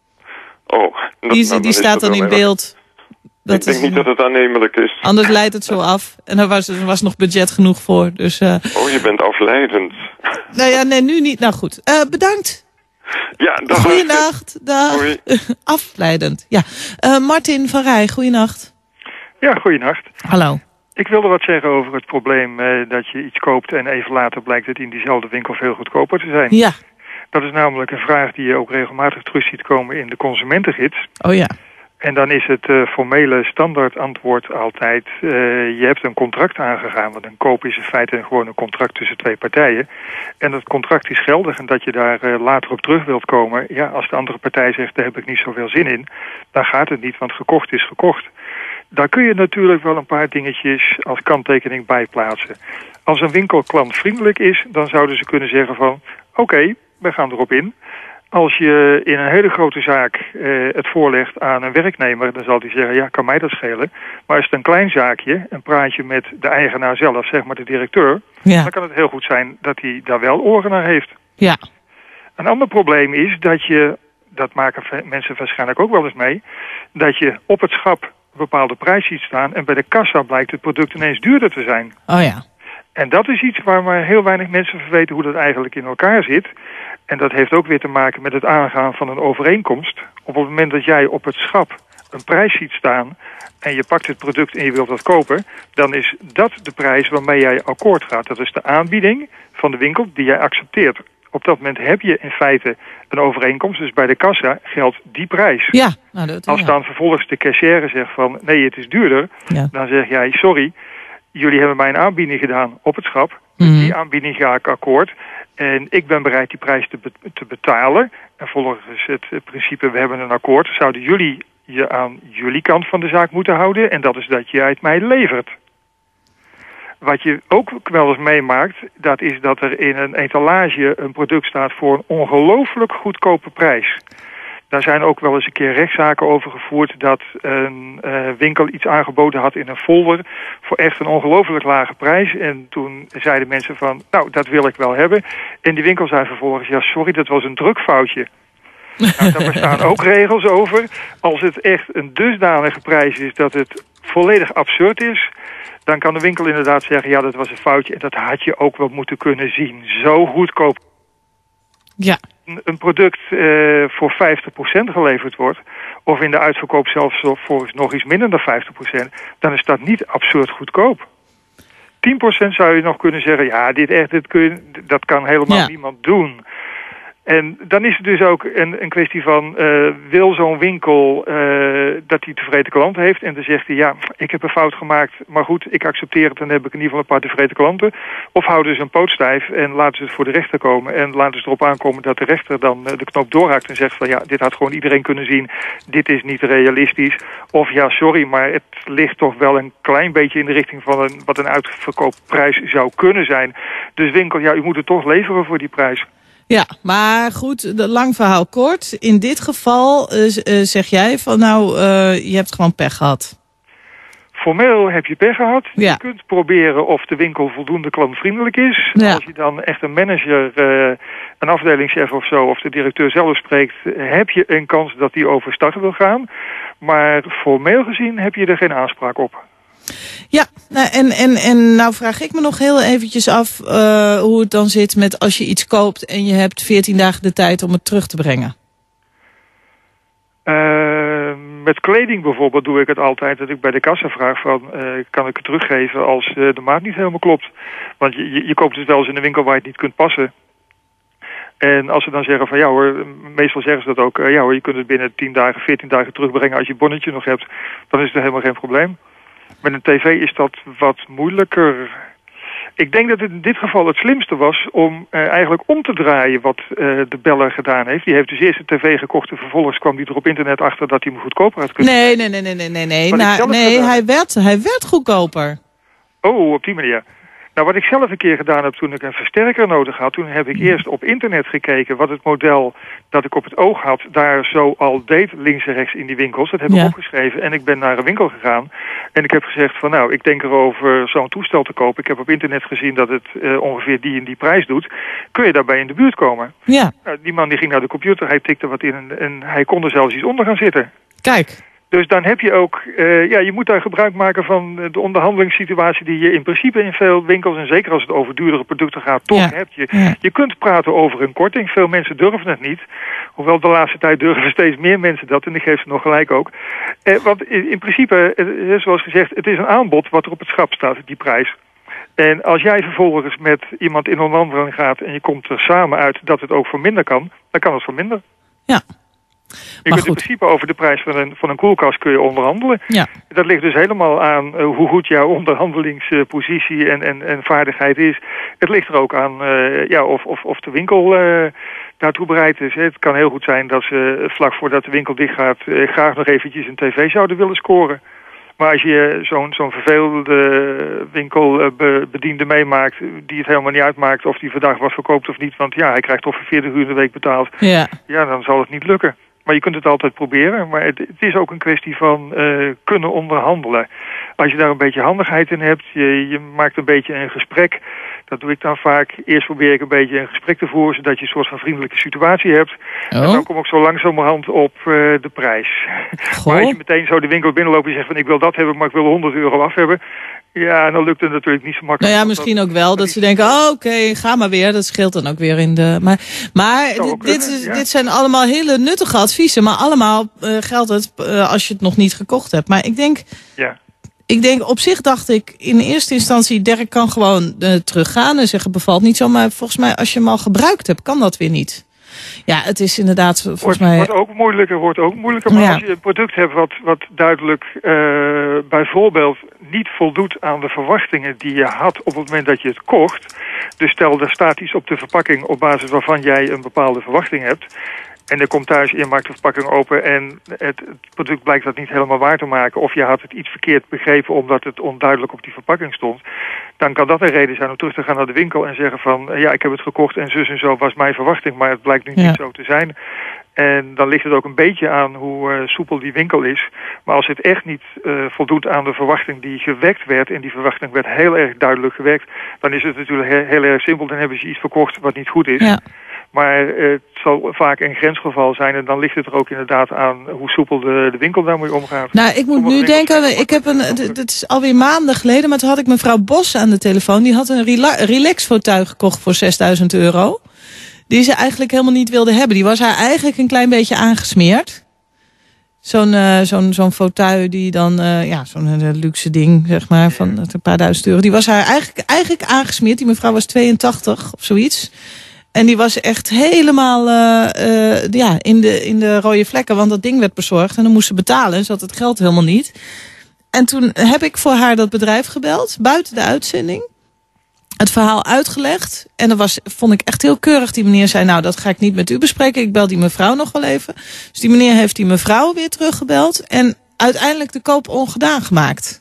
Oh. Die staat dan in beeld. Ik denk niet dat het aannemelijk is. Anders leidt het zo af. En er was nog budget genoeg voor. Dus, Oh, je bent afleidend. Nou ja, nee, nu niet. Nou goed, bedankt. Ja, dag. Goeienacht. Dag. Afleidend. Ja. Martin van Rij, goeienacht. Ja, goeienacht. Hallo. Ik wilde wat zeggen over het probleem dat je iets koopt en even later blijkt het in diezelfde winkel veel goedkoper te zijn. Ja. Dat is namelijk een vraag die je ook regelmatig terug ziet komen in de consumentengids. Oh ja. En dan is het formele standaard antwoord altijd, je hebt een contract aangegaan. Want een koop is in feite gewoon een contract tussen twee partijen. En dat contract is geldig en dat je daar later op terug wilt komen. Ja, als de andere partij zegt, daar heb ik niet zoveel zin in, dan gaat het niet, want gekocht is gekocht. Daar kun je natuurlijk wel een paar dingetjes als kanttekening bij plaatsen. Als een winkel klantvriendelijk is, dan zouden ze kunnen zeggen van, oké, we gaan erop in. Als je in een hele grote zaak het voorlegt aan een werknemer, dan zal hij zeggen, ja, kan mij dat schelen. Maar is het een klein zaakje en praat je met de eigenaar zelf, zeg maar de directeur, dan kan het heel goed zijn dat hij daar wel oren naar heeft. Ja. Een ander probleem is dat maken mensen waarschijnlijk ook wel eens mee, dat je op het schap een bepaalde prijs ziet staan en bij de kassa blijkt het product ineens duurder te zijn. Oh ja. En dat is iets waar maar heel weinig mensen van weten hoe dat eigenlijk in elkaar zit. En dat heeft ook weer te maken met het aangaan van een overeenkomst. Op het moment dat jij op het schap een prijs ziet staan en je pakt het product en je wilt dat kopen, dan is dat de prijs waarmee jij akkoord gaat. Dat is de aanbieding van de winkel die jij accepteert. Op dat moment heb je in feite een overeenkomst. Dus bij de kassa geldt die prijs. Ja, nou, als dan vervolgens de cashier zegt van nee, het is duurder, dan zeg jij sorry, jullie hebben mij een aanbieding gedaan op het schap. Die aanbieding ga ik akkoord. En ik ben bereid die prijs te betalen. En volgens het principe, we hebben een akkoord, zouden jullie je aan jullie kant van de zaak moeten houden. En dat is dat jij het mij levert. Wat je ook wel eens meemaakt, dat is dat er in een etalage een product staat voor een ongelooflijk goedkope prijs. Daar zijn ook wel eens een keer rechtszaken over gevoerd dat een winkel iets aangeboden had in een folder voor echt een ongelooflijk lage prijs. En toen zeiden mensen van, nou, dat wil ik wel hebben. En die winkel zei vervolgens, ja, sorry, dat was een drukfoutje. Nou, daar bestaan ook regels over. Als het echt een dusdanige prijs is dat het volledig absurd is, dan kan de winkel inderdaad zeggen, ja, dat was een foutje. En dat had je ook wel moeten kunnen zien. Zo goedkoop. Ja. Een product voor 50% geleverd wordt, of in de uitverkoop zelfs voor nog iets minder dan 50%, dan is dat niet absurd goedkoop. 10% zou je nog kunnen zeggen, ja, dat kan helemaal niemand doen. En dan is het dus ook een kwestie van, wil zo'n winkel dat hij tevreden klanten heeft? En dan zegt hij, ja, ik heb een fout gemaakt, maar goed, ik accepteer het, dan heb ik in ieder geval een paar tevreden klanten. Of houden ze een poot stijf en laten ze het voor de rechter komen. En laten ze erop aankomen dat de rechter dan de knop doorhaakt en zegt van, ja, dit had gewoon iedereen kunnen zien. Dit is niet realistisch. Of ja, sorry, maar het ligt toch wel een klein beetje in de richting van wat een uitverkoopprijs zou kunnen zijn. Dus winkel, ja, u moet het toch leveren voor die prijs. Ja, maar goed, lang verhaal kort. In dit geval zeg jij van nou, je hebt gewoon pech gehad. Formeel heb je pech gehad. Ja. Je kunt proberen of de winkel voldoende klantvriendelijk is. Ja. Als je dan echt een manager, een afdelingschef of zo, of de directeur zelf spreekt, heb je een kans dat die over starten wil gaan. Maar formeel gezien heb je er geen aanspraak op. Ja, nou, en nou vraag ik me nog heel eventjes af hoe het dan zit met als je iets koopt en je hebt 14 dagen de tijd om het terug te brengen. Met kleding bijvoorbeeld doe ik het altijd dat ik bij de kassa vraag van, kan ik het teruggeven als de maat niet helemaal klopt. Want je koopt het wel eens in een winkel waar je het niet kunt passen. En als ze dan zeggen van ja hoor, meestal zeggen ze dat ook, ja hoor, je kunt het binnen 10 dagen, 14 dagen terugbrengen als je het bonnetje nog hebt. Dan is het helemaal geen probleem. Met een tv is dat wat moeilijker. Ik denk dat het in dit geval het slimste was om eigenlijk om te draaien wat de beller gedaan heeft. Die heeft dus eerst een tv gekocht en vervolgens kwam hij er op internet achter dat hij hem goedkoper had kunnen. Nee, hij werd goedkoper. Oh, op die manier. Nou, wat ik zelf een keer gedaan heb toen ik een versterker nodig had, toen heb ik eerst op internet gekeken wat het model dat ik op het oog had daar zo al deed links en rechts in die winkels. Dat heb ik opgeschreven en ik ben naar een winkel gegaan en ik heb gezegd van nou, ik denk erover zo'n toestel te kopen. Ik heb op internet gezien dat het ongeveer die en die prijs doet. Kun je daarbij in de buurt komen? Ja. Nou, die man die ging naar de computer, hij tikte wat in en hij kon er zelfs iets onder gaan zitten. Kijk. Dus dan heb je ook, je moet daar gebruik maken van de onderhandelingssituatie die je in principe in veel winkels, en zeker als het over duurdere producten gaat, toch hebt. Je kunt praten over een korting. Veel mensen durven het niet. Hoewel de laatste tijd durven steeds meer mensen dat, en ik geef ze nog gelijk ook. Want in principe, zoals gezegd, het is een aanbod wat er op het schap staat, die prijs. En als jij vervolgens met iemand in onderhandeling gaat en je komt er samen uit dat het ook voor minder kan, dan kan het voor minder. Ja. Je kunt in principe over de prijs van een koelkast kun je onderhandelen. Ja. Dat ligt dus helemaal aan hoe goed jouw onderhandelingspositie en vaardigheid is. Het ligt er ook aan of de winkel daartoe bereid is. Het kan heel goed zijn dat ze vlak voordat de winkel dicht gaat graag nog eventjes een tv zouden willen scoren. Maar als je zo'n vervelende winkelbediende meemaakt, die het helemaal niet uitmaakt of die vandaag wat verkoopt of niet, want ja, hij krijgt toch voor 40 uur in de week betaald. Ja, dan zal het niet lukken. Maar je kunt het altijd proberen. Maar het is ook een kwestie van kunnen onderhandelen. Als je daar een beetje handigheid in hebt, je maakt een beetje een gesprek. Dat doe ik dan vaak. Eerst probeer ik een beetje een gesprek te voeren, zodat je een soort van vriendelijke situatie hebt. En dan kom ik zo langzamerhand op de prijs. Maar als je meteen zo de winkel binnenloopt en zegt van ik wil dat hebben, maar ik wil €100 af hebben. Ja, dan lukt het natuurlijk niet zo makkelijk. Nou ja, misschien ook wel dat ze denken, oké, ga maar weer. Dat scheelt dan ook weer in de... Maar dit zijn allemaal hele nuttige adviezen. Maar allemaal geldt het als je het nog niet gekocht hebt. Maar ik denk... Ja. Op zich dacht ik in eerste instantie, Dirk kan gewoon teruggaan en zeggen bevalt niet zo. Maar volgens mij als je hem al gebruikt hebt, kan dat weer niet. Ja, het is inderdaad volgens mij... Wordt ook moeilijker. Maar als je een product hebt wat duidelijk bijvoorbeeld niet voldoet aan de verwachtingen die je had op het moment dat je het kocht. Dus stel, er staat iets op de verpakking op basis waarvan jij een bepaalde verwachting hebt. En er komt thuis, je maakt de verpakking open en het product blijkt dat niet helemaal waar te maken. Of je had het iets verkeerd begrepen omdat het onduidelijk op die verpakking stond. Dan kan dat een reden zijn om terug te gaan naar de winkel en zeggen van ja, ik heb het gekocht en zo was mijn verwachting, maar het blijkt nu niet zo te zijn. En dan ligt het ook een beetje aan hoe soepel die winkel is. Maar als het echt niet voldoet aan de verwachting die gewekt werd, en die verwachting werd heel erg duidelijk gewekt, dan is het natuurlijk heel erg simpel. Dan hebben ze iets verkocht wat niet goed is. Ja. Maar het zal vaak een grensgeval zijn en dan ligt het er ook inderdaad aan hoe soepel de winkel daarmee omgaat. Nou, ik moet nu denken, ik heb het is alweer maanden geleden, maar toen had ik mevrouw Bos aan de telefoon. Die had een relax-fauteuil gekocht voor €6.000. Die ze eigenlijk helemaal niet wilde hebben. Die was haar eigenlijk een klein beetje aangesmeerd. Zo'n fauteuil die dan, zo'n luxe ding, zeg maar, van een paar €1000. Die was haar eigenlijk aangesmeerd. Die mevrouw was 82 of zoiets. En die was echt helemaal in de rode vlekken, want dat ding werd bezorgd. En dan moest ze betalen en ze had het geld helemaal niet. En toen heb ik voor haar dat bedrijf gebeld, buiten de uitzending. Het verhaal uitgelegd. En dat vond ik echt heel keurig. Die meneer zei, nou, dat ga ik niet met u bespreken. Ik bel die mevrouw nog wel even. Dus die meneer heeft die mevrouw weer teruggebeld. En uiteindelijk de koop ongedaan gemaakt.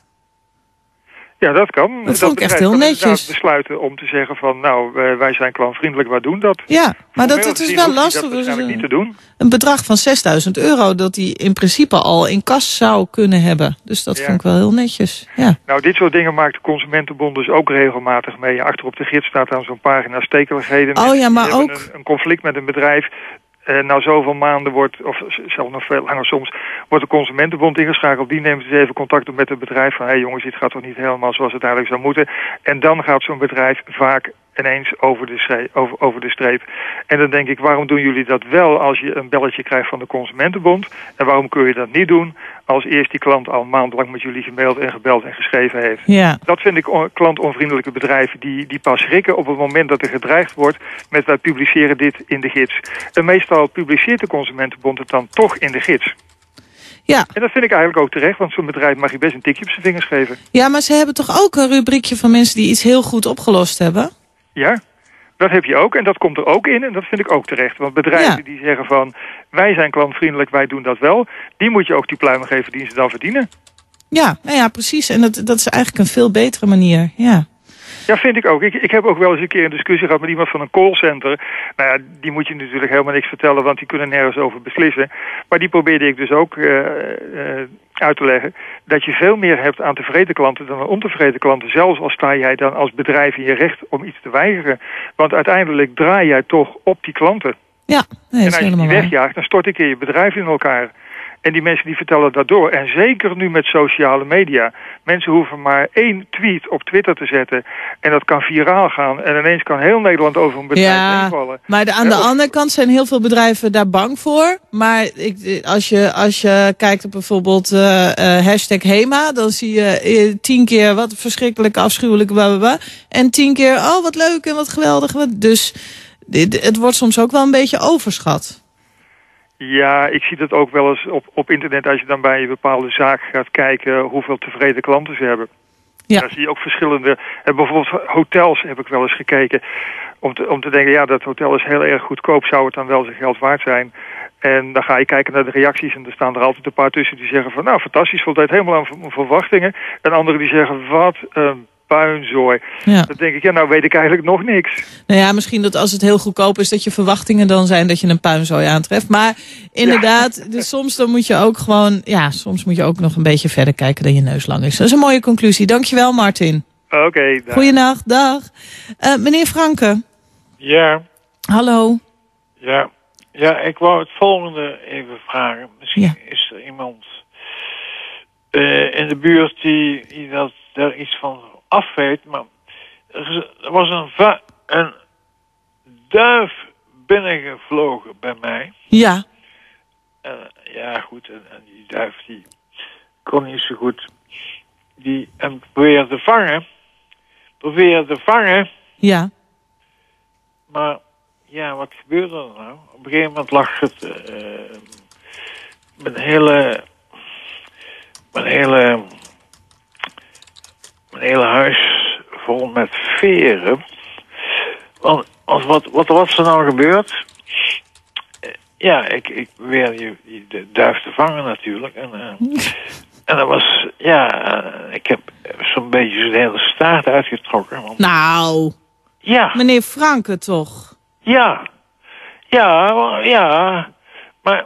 Ja, dat kan. Dat vond ik echt heel netjes. Besluiten om te zeggen van, nou, wij zijn klantvriendelijk, wij doen dat. Ja, maar dat is wel lastig. Dat is niet te doen. Een bedrag van €6.000 dat hij in principe al in kas zou kunnen hebben. Dus dat vond ik wel heel netjes. Ja. Nou, dit soort dingen maakt de Consumentenbond dus ook regelmatig mee. Achter op de gids staat dan zo'n pagina stekeligheden. Oh ja, maar ook een conflict met een bedrijf. Na zoveel maanden of zelfs nog veel langer soms, wordt de Consumentenbond ingeschakeld. Die neemt dus even contact op met het bedrijf van, hé jongens, dit gaat toch niet helemaal zoals het eigenlijk zou moeten. En dan gaat zo'n bedrijf vaak ineens over de streep. En dan denk ik, waarom doen jullie dat wel als je een belletje krijgt van de Consumentenbond? En waarom kun je dat niet doen als eerst die klant al maandenlang met jullie gemaild en gebeld en geschreven heeft? Ja. Dat vind ik klantonvriendelijke bedrijven die pas schrikken op het moment dat er gedreigd wordt met wij publiceren dit in de gids. En meestal publiceert de Consumentenbond het dan toch in de gids. Ja. En dat vind ik eigenlijk ook terecht, want zo'n bedrijf mag je best een tikje op zijn vingers geven. Ja, maar ze hebben toch ook een rubriekje van mensen die iets heel goed opgelost hebben? Ja, dat heb je ook en dat komt er ook in en dat vind ik ook terecht. Want bedrijven die zeggen van, wij zijn klantvriendelijk, wij doen dat wel, die moet je ook die pluimen geven die ze dan verdienen. Ja, nou ja, precies. En dat is eigenlijk een veel betere manier, ja. Ja, vind ik ook. Ik heb ook wel eens een keer een discussie gehad met iemand van een callcenter. Nou ja, die moet je natuurlijk helemaal niks vertellen, want die kunnen nergens over beslissen. Maar die probeerde ik dus ook uit te leggen dat je veel meer hebt aan tevreden klanten dan aan ontevreden klanten. Zelfs al sta jij dan als bedrijf in je recht om iets te weigeren. Want uiteindelijk draai jij toch op die klanten. Ja, nee, en als je die wegjaagt, dan stort een keer je bedrijf in elkaar. En die mensen die vertellen dat door. En zeker nu met sociale media. Mensen hoeven maar 1 tweet op Twitter te zetten. En dat kan viraal gaan. En ineens kan heel Nederland over een bedrijf heen vallen. Maar aan de andere kant zijn heel veel bedrijven daar bang voor. Maar als je kijkt op bijvoorbeeld hashtag HEMA. Dan zie je 10 keer wat verschrikkelijk, afschuwelijk, blablabla. En 10 keer, oh wat leuk en wat geweldig. Dus het wordt soms ook wel een beetje overschat. Ja, ik zie dat ook wel eens op internet als je dan bij een bepaalde zaak gaat kijken hoeveel tevreden klanten ze hebben. Ja. Daar zie je ook verschillende, bijvoorbeeld hotels heb ik wel eens gekeken om te denken, ja, dat hotel is heel erg goedkoop, zou het dan wel zijn geld waard zijn? En dan ga je kijken naar de reacties en er staan er altijd een paar tussen die zeggen van... nou, fantastisch, voldeed helemaal aan mijn verwachtingen. En anderen die zeggen, wat een puinzooi. Ja. Dan denk ik, ja, nou weet ik eigenlijk nog niks. Nou ja, misschien dat als het heel goedkoop is... dat je verwachtingen dan zijn dat je een puinzooi aantreft. Maar inderdaad, dus soms dan moet je ook gewoon... ja, soms moet je ook nog een beetje verder kijken dan je neus lang is. Dat is een mooie conclusie. Dankjewel, Martin. Oké. Goeienacht, dag. Meneer Franke. Ja. Hallo. Ja. Ja, ik wou het volgende even vragen. Misschien is er iemand in de buurt die dat daar iets van af weet. Maar er was een duif binnengevlogen bij mij. Ja. Ja, goed. En die duif die kon niet zo goed. Die hem probeerde te vangen. Ja. Maar ja, wat gebeurde er nou? Op een gegeven moment lag het mijn hele huis vol met veren. Want wat er nou gebeurt? Ja, ik probeerde die duif te vangen natuurlijk. En dat was, ik heb zo'n beetje zijn hele staart uitgetrokken. Want, nou, meneer Franke toch? Ja. Maar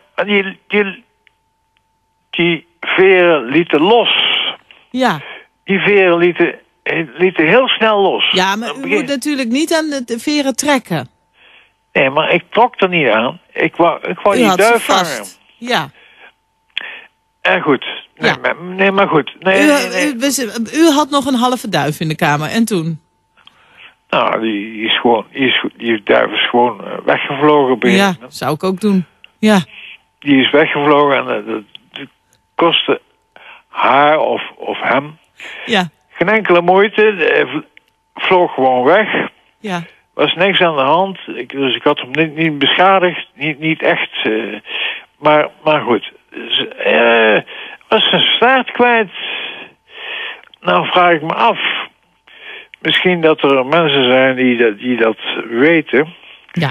die veren lieten los. Ja. Die veren lieten heel snel los. Ja, maar u moet natuurlijk niet aan de veren trekken. Nee, maar ik trok er niet aan. Ik wou die duif vangen. Ja. En goed. Nee, maar goed. U had nog een halve duif in de kamer. En toen? Nou, die duif is gewoon weggevlogen. Ja, zou ik ook doen. Ja. Die is weggevlogen en dat kostte haar of hem geen enkele moeite. Vloog gewoon weg. Ja. Was niks aan de hand. Dus ik had hem niet beschadigd. Niet echt. Maar goed. Was zijn staart kwijt. Nou vraag ik me af. Misschien dat er mensen zijn die dat weten. Ja.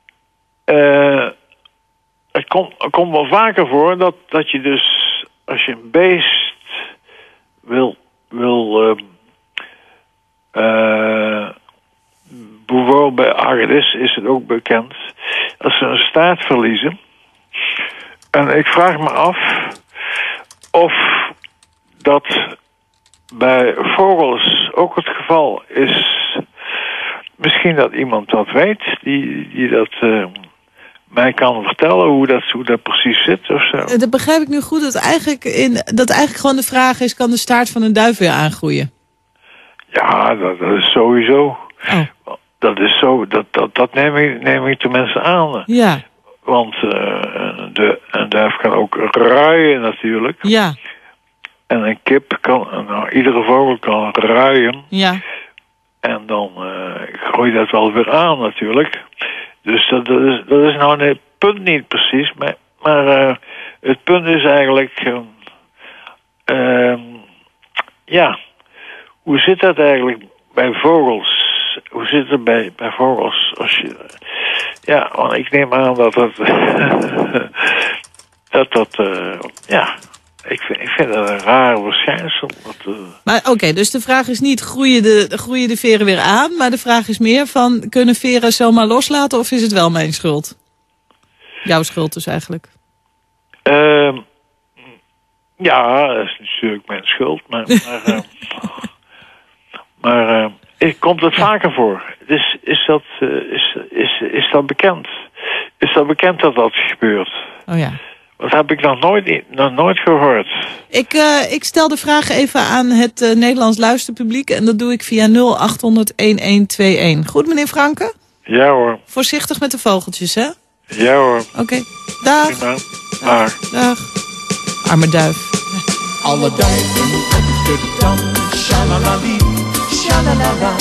Het komt wel vaker voor dat je dus, als je een beest wil bijvoorbeeld bij Agedis is het ook bekend, dat ze een staart verliezen. En ik vraag me af of dat bij vogels ook het geval is. Misschien dat iemand dat weet, die dat mij kan vertellen hoe dat precies zit of zo. Dat begrijp ik nu goed, dat eigenlijk gewoon de vraag is, kan de staart van een duif weer aangroeien? Ja, dat is sowieso. Oh. Dat is zo, dat neem ik tenminste aan. Ja. Want een duif kan ook ruien natuurlijk. Ja. En een kip iedere vogel kan ruien. Ja. En dan groeit dat wel weer aan natuurlijk. Dus dat is nou het punt niet precies. Maar het punt is eigenlijk... hoe zit dat eigenlijk bij vogels? Hoe zit het bij vogels? Want ik neem aan dat ik vind dat een raar verschijnsel. Maar oké, dus de vraag is niet, groeien de veren weer aan? Maar de vraag is meer van, kunnen veren zomaar loslaten of is het wel mijn schuld? Jouw schuld dus eigenlijk. Ja, dat is natuurlijk mijn schuld. Maar komt het vaker voor? Dus is dat bekend? Is dat bekend dat dat gebeurt? Oh ja. Dat heb ik nog nooit gehoord. Ik stel de vraag even aan het Nederlands luisterpubliek. En dat doe ik via 0800-1121. Goed, meneer Franke? Ja hoor. Voorzichtig met de vogeltjes, hè? Ja hoor. Oké. Dag. Prima. Dag. Arme duif. Alle duiven op de dam. Shalalali, shalalala.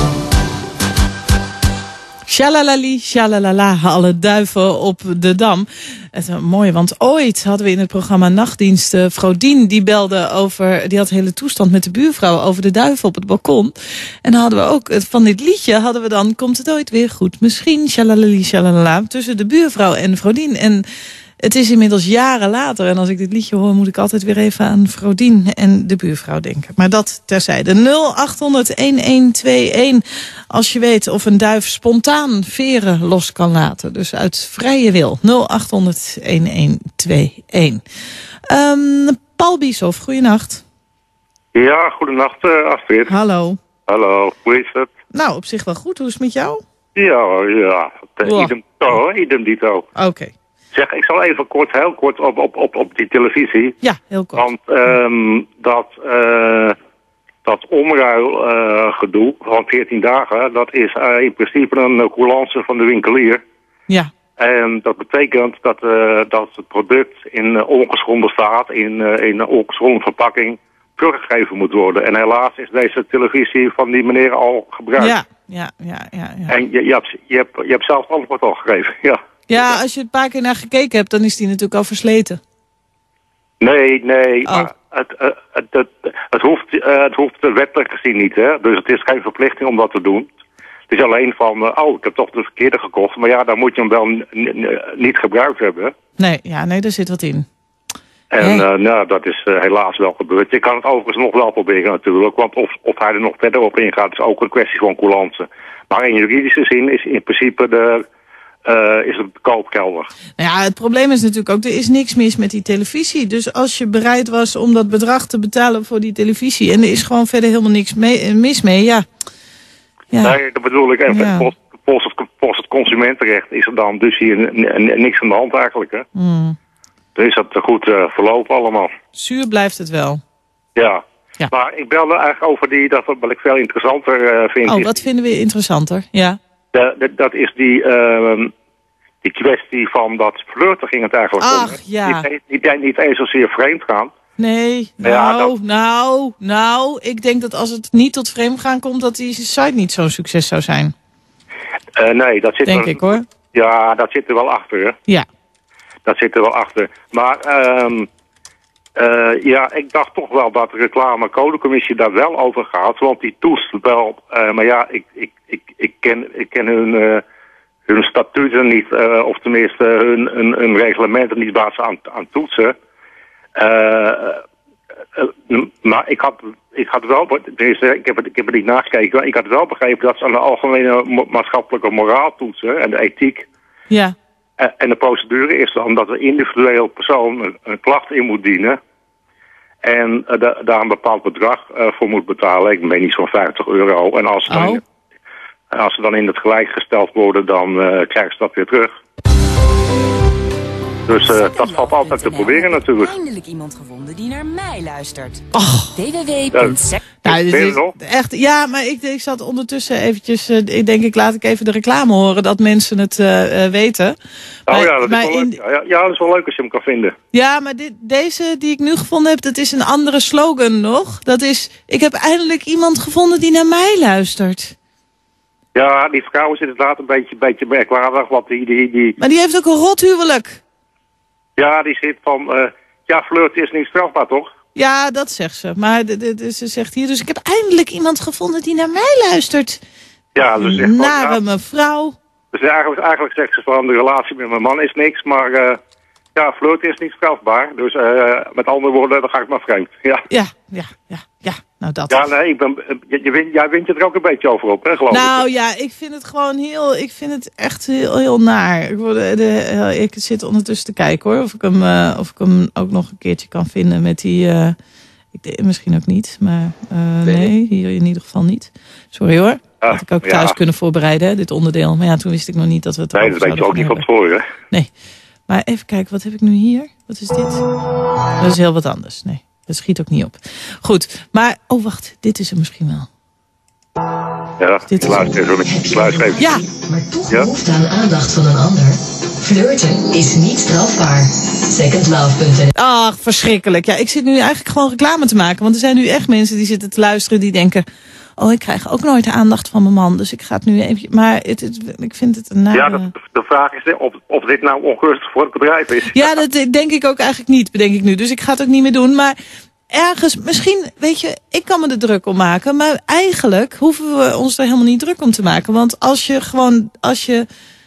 Shalalali, shalalala, alle duiven op de Dam. Het is mooi, want ooit hadden we in het programma Nachtdienst Frodien, die belde over, die had de hele toestand met de buurvrouw over de duiven op het balkon. En dan hadden we ook, van dit liedje hadden we dan, komt het ooit weer goed? Misschien, shalalali, shalalala, tussen de buurvrouw en Frodien. En Het is inmiddels jaren later. En als ik dit liedje hoor, moet ik altijd weer even aan Frodien en de buurvrouw denken. Maar dat terzijde. 0800-1121. Als je weet of een duif spontaan veren los kan laten. Dus uit vrije wil. 0800-1121. Paul Bieshoff, goeienacht. Ja, goedenacht Astrid. Hallo. Hallo, hoe is het? Nou, op zich wel goed. Hoe is het met jou? Ja. Idem dito. Oké. Zeg, ik zal even heel kort op die televisie. Ja, heel kort. Want dat omruilgedoe van 14 dagen, dat is in principe een coulance van de winkelier. Ja. En dat betekent dat het product in ongeschonden staat, in ongeschonden verpakking, teruggegeven moet worden. En helaas is deze televisie van die meneer al gebruikt. Ja. En je hebt zelf het antwoord al gegeven, ja. Ja, als je een paar keer naar gekeken hebt, dan is die natuurlijk al versleten. Nee, maar het hoeft wettelijk gezien niet, hè. Dus het is geen verplichting om dat te doen. Het is alleen van, ik heb toch de verkeerde gekocht. Maar ja, dan moet je hem wel niet gebruikt hebben. Nee, daar zit wat in. En dat is helaas wel gebeurd. Je kan het overigens nog wel proberen natuurlijk. Want of hij er nog verder op ingaat, is ook een kwestie van coulance. Maar in juridische zin is in principe is het koopkelder. Nou ja, het probleem is natuurlijk ook, er is niks mis met die televisie. Dus als je bereid was om dat bedrag te betalen voor die televisie en er is gewoon verder helemaal niks mis mee, ja. Nee, dat bedoel ik. En volgens het consumentenrecht is er dan dus hier niks aan de hand eigenlijk, hè. Dan is dat goed verlopen allemaal. Zuur blijft het wel. Ja. Maar ik belde eigenlijk over dat wat ik veel interessanter vind. Oh, wat vinden we interessanter? Ja. Dat is die kwestie van dat flirten ging het eigenlijk om. Ach, ja. Niet eens zozeer vreemd gaan. Nee, ik denk dat als het niet tot vreemdgaan komt, dat die site niet zo'n succes zou zijn. Nee, dat zit denk ik, hoor. Ja, dat zit er wel achter, hè. Ja. Dat zit er wel achter. Maar ik dacht toch wel dat de reclamecodecommissie daar wel over gaat, want die toetst wel. Maar ja, ik ken hun statuten niet, of tenminste hun reglementen niet waar ze aan toetsen. Maar ik had wel, ik heb het niet nagekeken, maar ik had wel begrepen dat ze aan de algemene maatschappelijke moraal toetsen en de ethiek. Ja. En de procedure is dan dat een individueel persoon een klacht in moet dienen. En daar een bepaald bedrag voor moet betalen. Ik meen niet zo'n €50. En als ze dan in het gelijk gesteld worden, dan krijgen ze dat weer terug. Dus dat valt altijd te proberen natuurlijk. Eindelijk iemand gevonden die naar mij luistert. Echt, ja, maar ik zat ondertussen eventjes, laat ik even de reclame horen, dat mensen het weten. Dat is wel leuk. Ja, dat is wel leuk als je hem kan vinden. Ja, maar deze die ik nu gevonden heb, dat is een andere slogan nog. Dat is, ik heb eindelijk iemand gevonden die naar mij luistert. Ja, die vrouw is inderdaad een beetje merkwaardig, want die... Maar die heeft ook een rothuwelijk. Ja, die zit van, flirt is niet strafbaar, toch? Ja, dat zegt ze. Maar ze zegt hier, dus ik heb eindelijk iemand gevonden die naar mij luistert. Ja, dus zegt nare mevrouw. Dus eigenlijk zegt ze van, de relatie met mijn man is niks, maar flirt is niet strafbaar. Dus met andere woorden, dan ga ik maar vreemd. Ja. Nou, dat. Ja, nee, jij wint je er ook een beetje over op, hè, geloof ik. Nou ja, ik vind het gewoon ik vind het echt heel naar. Ik zit ondertussen te kijken, hoor, of ik hem ook nog een keertje kan vinden met die, misschien ook niet, maar nee, hier in ieder geval niet. Sorry hoor, had ik ook thuis kunnen voorbereiden, hè, dit onderdeel. Maar ja, toen wist ik nog niet dat we het dat weet je ook niet van tevoren, hè? Nee, maar even kijken, wat heb ik nu hier? Wat is dit? Dat is heel wat anders, nee. Dat schiet ook niet op. Goed, maar... Oh, wacht. Dit is er misschien wel. Ja, dit luister even. Ja. Maar toch behoefte aan aandacht van een ander. Flirten is niet strafbaar. Secondlove.nl. Ach, verschrikkelijk. Ja, ik zit nu eigenlijk gewoon reclame te maken. Want er zijn nu echt mensen die zitten te luisteren die denken... Oh, ik krijg ook nooit de aandacht van mijn man. Dus ik ga het nu even... Maar ik vind het een nare... Ja, de vraag is of dit nou ongunstig voor het bedrijf is. Ja, dat denk ik ook eigenlijk niet, bedenk ik nu. Dus ik ga het ook niet meer doen. Maar ergens, misschien, weet je, ik kan me er druk om maken. Maar eigenlijk hoeven we ons er helemaal niet druk om te maken. Want als je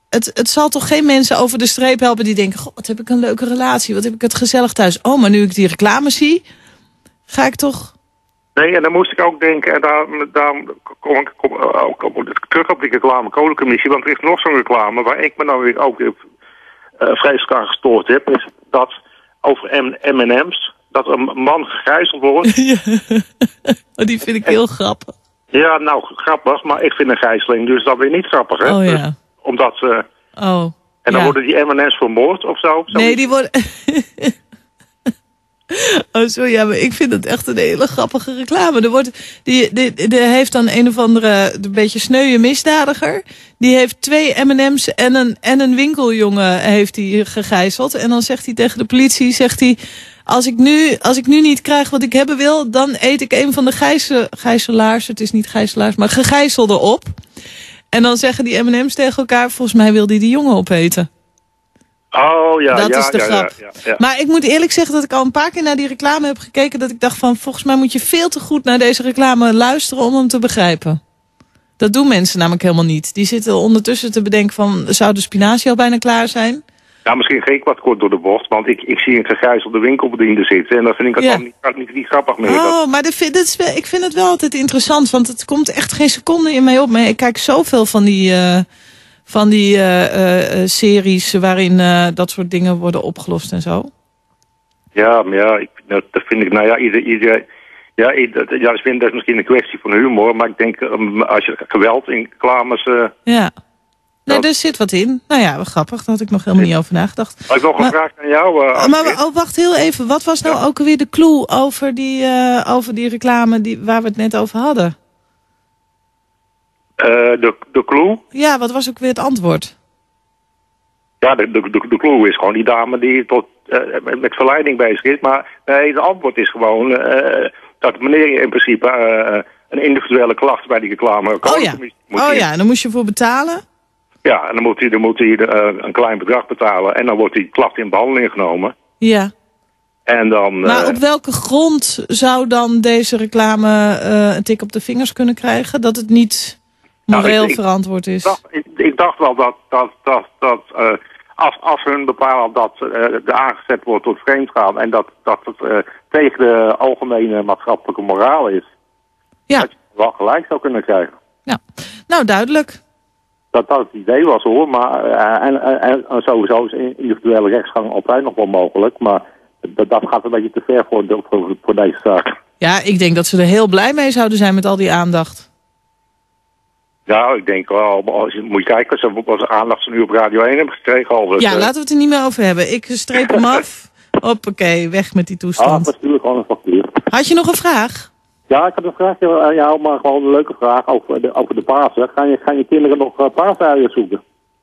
het zal toch geen mensen over de streep helpen die denken... Goh, wat heb ik een leuke relatie, wat heb ik het gezellig thuis. Oh, maar nu ik die reclame zie, ga ik toch... Nee, en dan moest ik ook denken, en daar kom ik terug op die reclamecolecommissie, want er is nog zo'n reclame waar ik me nou weer ook vreselijk aan gestoord heb, is dat over M&M's, dat een man gegijzeld wordt. Die vind ik heel grappig. Ja, nou, grappig, maar ik vind een gijzeling dus dat weer niet grappig, hè? Oh ja. Dus, omdat en dan worden die M&M's vermoord of zo? Nee, die worden... Oh, sorry, ja, maar ik vind het echt een hele grappige reclame. Er heeft dan een of andere een beetje sneuwe misdadiger. Die heeft 2 M&M's en een winkeljongen heeft hij gegijzeld. En dan zegt hij tegen de politie, zegt hij... Als ik nu niet krijg wat ik hebben wil, dan eet ik een van de gijzelaars. Het is niet gijzelaars, maar gegijzelde op. En dan zeggen die M&M's tegen elkaar, volgens mij wil die jongen opeten. Oh ja, dat is de grap. Ja. Maar ik moet eerlijk zeggen dat ik al een paar keer naar die reclame heb gekeken. Dat ik dacht van, volgens mij moet je veel te goed naar deze reclame luisteren om hem te begrijpen. Dat doen mensen namelijk helemaal niet. Die zitten ondertussen te bedenken van, zou de spinazie al bijna klaar zijn? Ja, misschien ging ik wat kort door de bocht, want ik zie een gegijzelde winkelbediende zitten. En dat vind ik niet grappig meer. Oh, maar ik vind het wel altijd interessant, want het komt echt geen seconde in mij op. Maar ik kijk zoveel van die series waarin dat soort dingen worden opgelost en zo. Ja, maar dat vind ik, nou ja, ik vind dat misschien een kwestie van humor, maar ik denk, als je geweld in reclames... ja. Nee, er zit wat in. Nou ja, grappig. Daar had ik nog helemaal niet over nagedacht. Had ik nog een vraag aan jou? Wacht heel even. Wat was nou ook alweer de clue over die reclame waar we het net over hadden? De clue? Ja, wat was ook weer het antwoord? Ja, de clue is gewoon die dame die met verleiding bezig is. Maar nee, het antwoord is gewoon dat wanneer in principe een individuele klacht bij die reclame... en dan moest je voor betalen? Ja, en dan moet hij een klein bedrag betalen en dan wordt die klacht in behandeling genomen. Ja. En dan, maar op welke grond zou dan deze reclame een tik op de vingers kunnen krijgen? Dat het niet moreel verantwoord is? Ik dacht wel dat als hun bepalen dat er aangezet wordt tot vreemdgaan en dat het tegen de algemene maatschappelijke moraal is, dat je wel gelijk zou kunnen krijgen. Ja, nou duidelijk. Dat het idee was hoor, maar en sowieso is individuele rechtsgang altijd nog wel mogelijk, maar dat gaat een beetje te ver voor deze zaak. Ja, ik denk dat ze er heel blij mee zouden zijn met al die aandacht. Ja, ik denk wel, moet je kijken, ze was aandacht ze nu op Radio 1 hebben gekregen al. Dus, laten we het er niet meer over hebben. Ik streep hem af. Hoppakee, weg met die toestand. Dat is natuurlijk gewoon een factuur. Had je nog een vraag? Ja, ik had een vraagje aan jou, maar gewoon een leuke vraag over de Pasen. Gaan je kinderen nog paaseieren zoeken?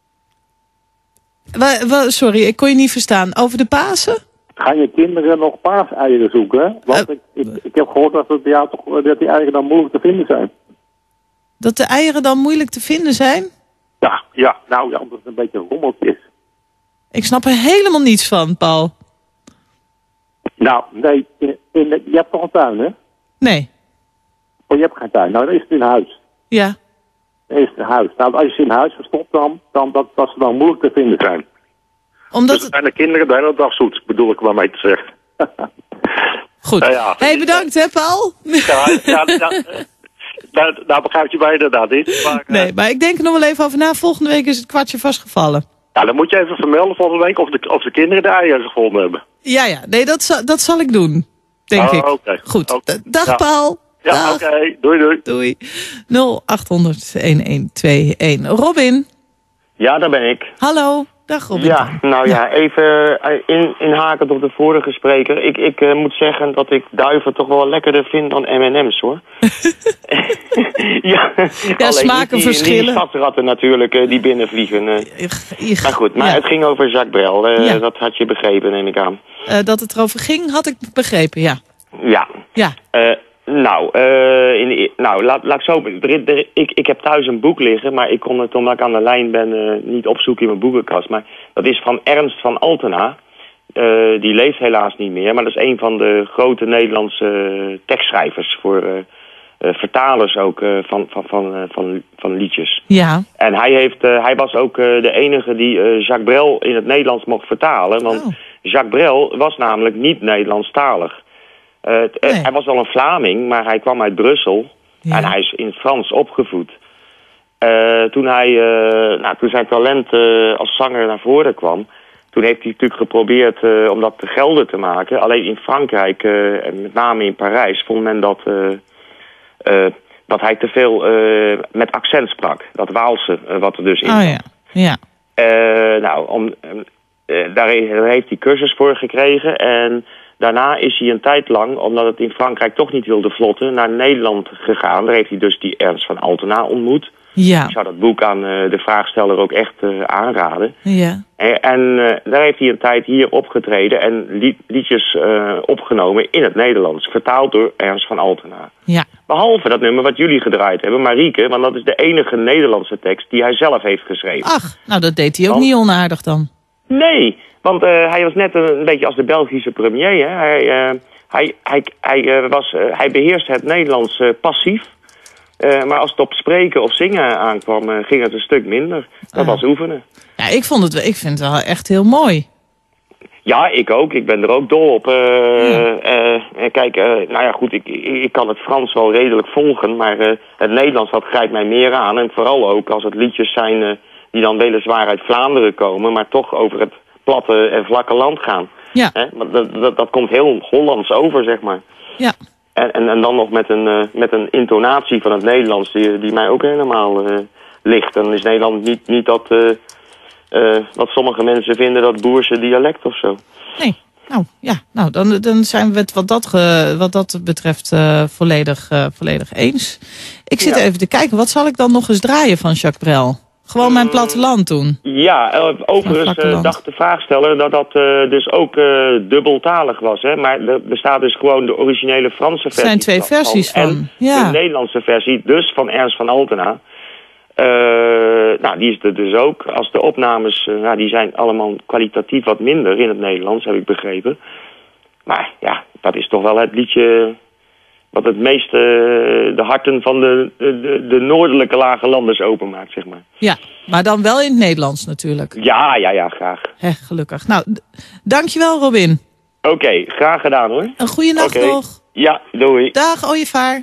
Sorry, ik kon je niet verstaan. Over de Pasen? Gaan je kinderen nog paaseieren zoeken? Want ik heb gehoord dat dat die eieren dan moeilijk te vinden zijn. Dat de eieren dan moeilijk te vinden zijn? Ja, nou ja, omdat het een beetje een rommeltje is. Ik snap er helemaal niets van, Paul. Nou, nee, je hebt toch een tuin, hè? Nee. Oh, je hebt geen tuin. Nou, dan is het in huis. Ja. Dan is het in huis. Nou, als je ze in huis verstopt dan dat ze dan moeilijk te vinden zijn. Omdat dus zijn de kinderen de hele dag zoet, bedoel ik maar mee te zeggen. Goed. Hey, bedankt hè, Paul? Daar begrijp je bij inderdaad niet. Maar, nee, maar ik denk er nog wel even over na. Volgende week is het kwartje vastgevallen. Ja, dan moet je even vermelden volgende week of de kinderen de eieren gevonden hebben. Ja, nee, dat zal ik doen. Denk ik. Okay. Goed. Okay. Dag Paul. Ja, oké. Doei. Doei. 0800-1121. Robin. Ja, daar ben ik. Hallo. Dag Robin. Ja, nou ja, even inhakend op de vorige spreker. Ik moet zeggen dat ik duiven toch wel lekkerder vind dan M&M's hoor. ja, smaken verschillen. Die stadsratten natuurlijk, die binnenvliegen. Maar goed, het ging over Jacques Brel. Dat had je begrepen, neem ik aan. Dat het erover ging, had ik begrepen, ja. Ja. Laat ik zo... Ik heb thuis een boek liggen, maar ik kon het omdat ik aan de lijn ben niet opzoeken in mijn boekenkast. Maar dat is van Ernst van Altena. Die leeft helaas niet meer, maar dat is een van de grote Nederlandse tekstschrijvers voor vertalers ook van liedjes. Ja. En hij was ook de enige die Jacques Brel in het Nederlands mocht vertalen. Want Jacques Brel was namelijk niet Nederlandstalig. Hij was wel een Vlaming, maar hij kwam uit Brussel. Ja. En hij is in het Frans opgevoed. Toen zijn talent als zanger naar voren kwam, toen heeft hij natuurlijk geprobeerd om dat te gelden te maken. Alleen in Frankrijk, en met name in Parijs, vond men dat hij te veel met accent sprak. Dat Waalse, wat er dus in zat. Ja. Daar heeft hij cursus voor gekregen. En daarna is hij een tijd lang, omdat het in Frankrijk toch niet wilde vlotten, naar Nederland gegaan. Daar heeft hij dus die Ernst van Altena ontmoet. Ja. Ik zou dat boek aan de vraagsteller ook echt aanraden. Ja. En daar heeft hij een tijd hier opgetreden en liedjes opgenomen in het Nederlands. Vertaald door Ernst van Altena. Ja. Behalve dat nummer wat jullie gedraaid hebben, Marieke. Want dat is de enige Nederlandse tekst die hij zelf heeft geschreven. Ach, nou dat deed hij ook niet onaardig dan. Nee, want hij was net een beetje als de Belgische premier. Hè. Hij beheerste het Nederlands passief. Maar als het op spreken of zingen aankwam, ging het een stuk minder. Dat was oefenen. Ja, ik vind het wel echt heel mooi. Ja, ik ook. Ik ben er ook dol op. Kijk, ik kan het Frans wel redelijk volgen, maar het Nederlands, dat grijpt mij meer aan. En vooral ook als het liedjes zijn die dan weliswaar uit Vlaanderen komen, maar toch over het platte en vlakke land gaan. Ja. Dat komt heel Hollands over, zeg maar. Ja. En dan nog met een intonatie van het Nederlands die mij ook helemaal ligt. Dan is Nederland niet dat wat sommige mensen vinden dat boerse dialect of zo. Nee, dan zijn we het wat dat betreft volledig eens. Ik zit even te kijken, wat zal ik dan nog eens draaien van Jacques Brel? Gewoon mijn platteland doen. Ja, overigens dacht de vraagsteller dat dus ook dubbeltalig was. Hè? Maar er bestaat dus gewoon de originele Franse versie. Er zijn 2 versies van. En de Nederlandse versie, dus van Ernst van Altena. Die is er dus ook. Als de opnames, die zijn allemaal kwalitatief wat minder in het Nederlands, heb ik begrepen. Maar ja, dat is toch wel het liedje wat het meeste de harten van de noordelijke lage landers openmaakt, zeg maar. Ja, maar dan wel in het Nederlands natuurlijk. Ja, graag. Gelukkig. Nou, dankjewel Robin. Oké, graag gedaan hoor. Een goede nacht nog. Ja, doei. Dag, ooievaar.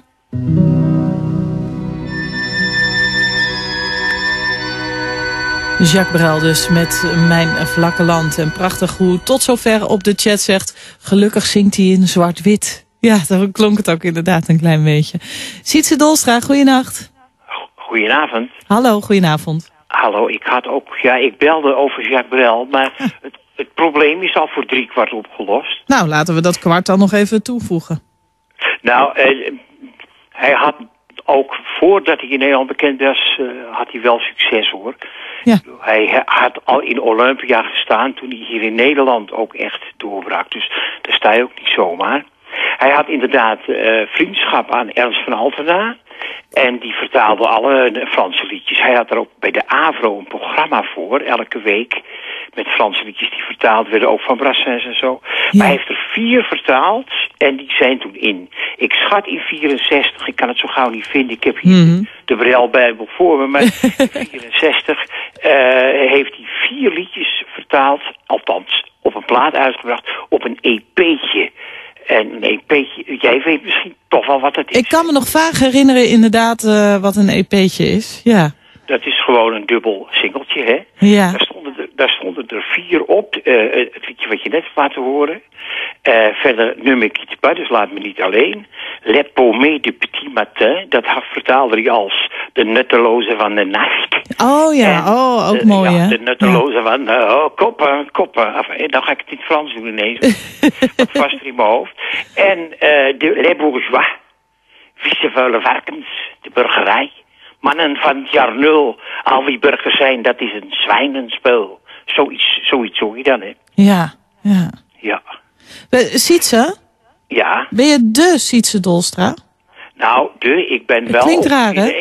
Jacques Brel dus met Mijn Vlakke Land. En prachtig hoe tot zover op de chat zegt, gelukkig zingt hij in zwart-wit. Ja, dan klonk het ook inderdaad een klein beetje. Sietse Dolstra, goeienacht. Goedenavond. Hallo, goedenavond. Hallo, ik belde over Jacques Brel, maar het probleem is al voor 3/4 opgelost. Nou, laten we dat kwart dan nog even toevoegen. Nou, hij had ook voordat hij in Nederland bekend was, had hij wel succes hoor. Ja. Hij had al in Olympia gestaan toen hij hier in Nederland ook echt doorbrak. Dus daar sta je ook niet zomaar. Hij had inderdaad vriendschap aan Ernst van Altena. En die vertaalde alle Franse liedjes. Hij had er ook bij de AVRO een programma voor, elke week. Met Franse liedjes die vertaald werden, ook van Brassens en zo. Ja. Maar hij heeft er 4 vertaald en die zijn toen in. Ik schat in 64, ik kan het zo gauw niet vinden. Ik heb hier de Brel-bijbel voor me. Maar in 64 heeft hij 4 liedjes vertaald. Althans, op een plaat uitgebracht. Op een EP'tje. En een EP'tje, jij weet misschien toch wel wat het is. Ik kan me nog vaag herinneren inderdaad wat een EP'tje is. Ja. Dat is gewoon een dubbel singeltje, hè? Ja. Daar stonden er 4 op. Het liedje wat je net hebt laten horen. Verder Ne me quitte pas, dus laat me niet alleen. Le paumé du petit matin, dat vertaalde hij als de nutteloze van de nacht. Oh ja, ook mooi hè? De nutteloze van koppen. Enfin, dan ga ik het in het Frans doen ineens. Wat vast er in mijn hoofd. En de les bourgeois, vieze vuile varkens, de burgerij. Mannen van het jaar 0, al wie burgers zijn, dat is een zwijnenspel. Zoiets hoor je dan, hè? Ja. Sietse? Ja? Ben je de Sietse Dolstra? Nou, ik ben wel... Klinkt raar, hè?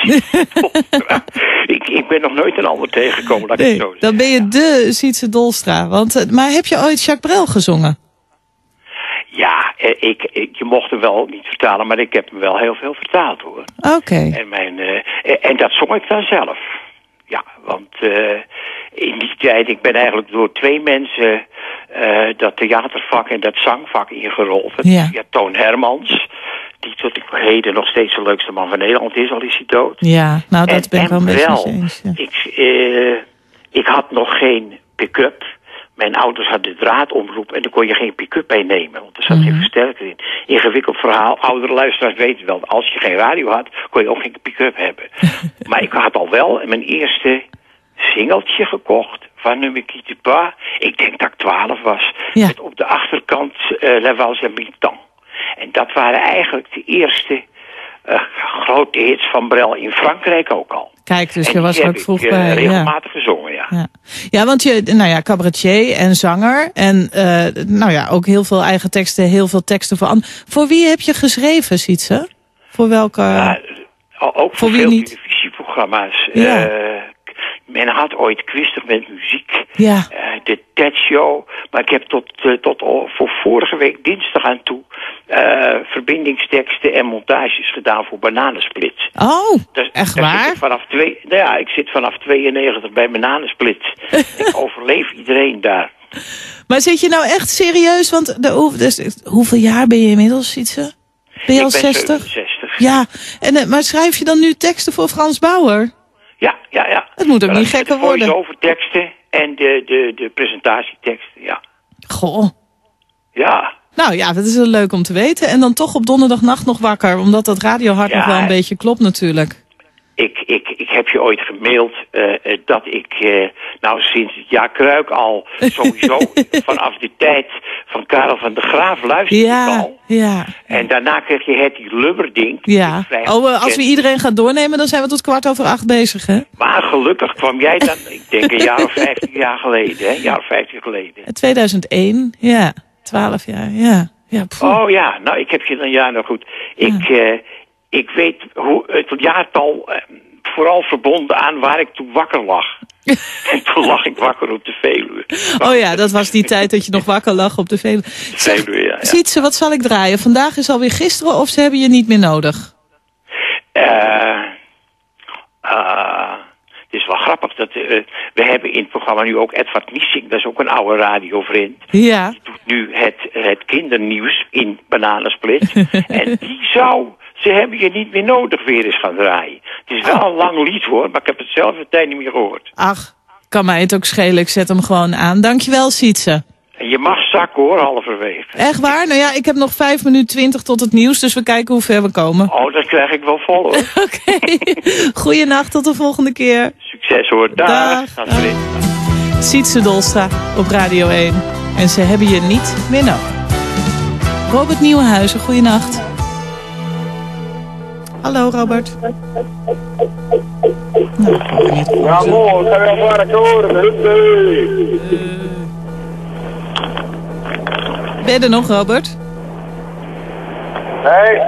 Ik ben nog nooit een ander tegengekomen, laat ik het zo zeggen. Dan ben je de Sietse Dolstra. Maar heb je ooit Jacques Brel gezongen? Ja, je mocht hem wel niet vertalen, maar ik heb hem wel heel veel vertaald, hoor. Oké. En dat zong ik dan zelf. Ja, want in die tijd, ik ben eigenlijk door 2 mensen dat theatervak en dat zangvak ingerold. Ja, Toon Hermans, die tot ik heden nog steeds de leukste man van Nederland is, al is hij dood. Ja, nou dat ben ik wel een beetje eens. Ja. Ik had nog geen pick-up. Mijn ouders hadden draadomroep en daar kon je geen pick-up bij nemen, want er zat geen versterker in. Ingewikkeld verhaal, oudere luisteraars weten wel, als je geen radio had, kon je ook geen pick-up hebben. Maar ik had al wel mijn eerste singeltje gekocht van Ne me quitte pas. Ik denk dat ik 12 was. Ja. Met op de achterkant La Valse Habitant. En dat waren eigenlijk de eerste grote hits van Brel in Frankrijk ook al. Kijk, dus je was er ook vroeg bij. Regelmatig gezongen, ja. Ja, want cabaretier en zanger. En ook heel veel eigen teksten, heel veel teksten voor anderen. Voor wie heb je geschreven, Sietse? Voor welke? Ook voor veel televisieprogramma's. Ja. Men had ooit Kwistig met muziek. Ja. De Ted Show. Maar ik heb tot voor vorige week dinsdag aan toe verbindingsteksten en montages gedaan voor Bananensplits. Oh, echt waar? Ik zit vanaf 92 bij Bananensplits. Ik overleef iedereen daar. Maar zit je nou echt serieus? Want hoeveel jaar ben je inmiddels, Sietse? Ben je al 60? 67. Ja, maar schrijf je dan nu teksten voor Frans Bauer? Ja. Het moet ook niet gekker worden. De voice-over-teksten en de presentatieteksten, ja. Goh. Ja. Nou ja, dat is wel leuk om te weten. En dan toch op donderdagnacht nog wakker, omdat dat radiohart nog wel een beetje klopt natuurlijk. Ik heb je ooit gemaild dat ik sinds het jaar Kruik al sowieso vanaf de tijd van Karel van der Graaf luisterde ik al. Ja. En daarna kreeg je het die lubberding. Ja. Als we iedereen gaan doornemen, dan zijn we tot 7:15 bezig, hè? Maar gelukkig kwam jij dan, ik denk een jaar of 15 jaar geleden, hè? Een jaar of 15 geleden. 2001, ja. 12 jaar, ja. Oh ja, nou ik heb je dan nog goed. Ik weet hoe het jaartal vooral verbonden aan waar ik toen wakker lag. En toen lag ik wakker op de Veluwe. Oh ja, dat was die tijd dat je nog wakker lag op de Veluwe. Ja. Sietse, wat zal ik draaien? Vandaag is alweer gisteren of ze hebben je niet meer nodig? Het is wel grappig dat we hebben in het programma nu ook Edward Niesing, dat is ook een oude radiovriend. Ja. Die doet nu het kindernieuws in Bananensplit. En die ze hebben je niet meer nodig weer eens gaan draaien. Het is wel een lang lied hoor, maar ik heb het zelf een tijd niet meer gehoord. Ach, kan mij het ook schelen, ik zet hem gewoon aan. Dankjewel, Sietse. En je mag zakken hoor, halverwege. Echt waar? Nou ja, ik heb nog 5 minuten 20 tot het nieuws, dus we kijken hoe ver we komen. Oh, dat krijg ik wel vol hoor. Oké. Goeienacht, tot de volgende keer. Succes hoor. Dag. Sietse Dolstra op Radio 1. En ze hebben je niet meer nodig. Robert Nieuwenhuizen, goeienacht. Hallo Robert. Ja, mooi. Ga weer waar ik horen. Ben je er nog, Robert? Hey.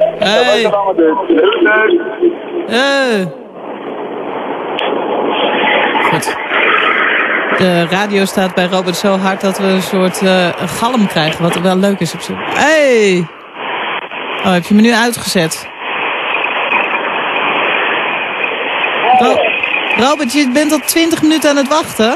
Goed. De radio staat bij Robert zo hard dat we een soort galm krijgen, wat wel leuk is op zich. Hey! Oh, heb je me nu uitgezet? Robert, je bent al 20 minuten aan het wachten.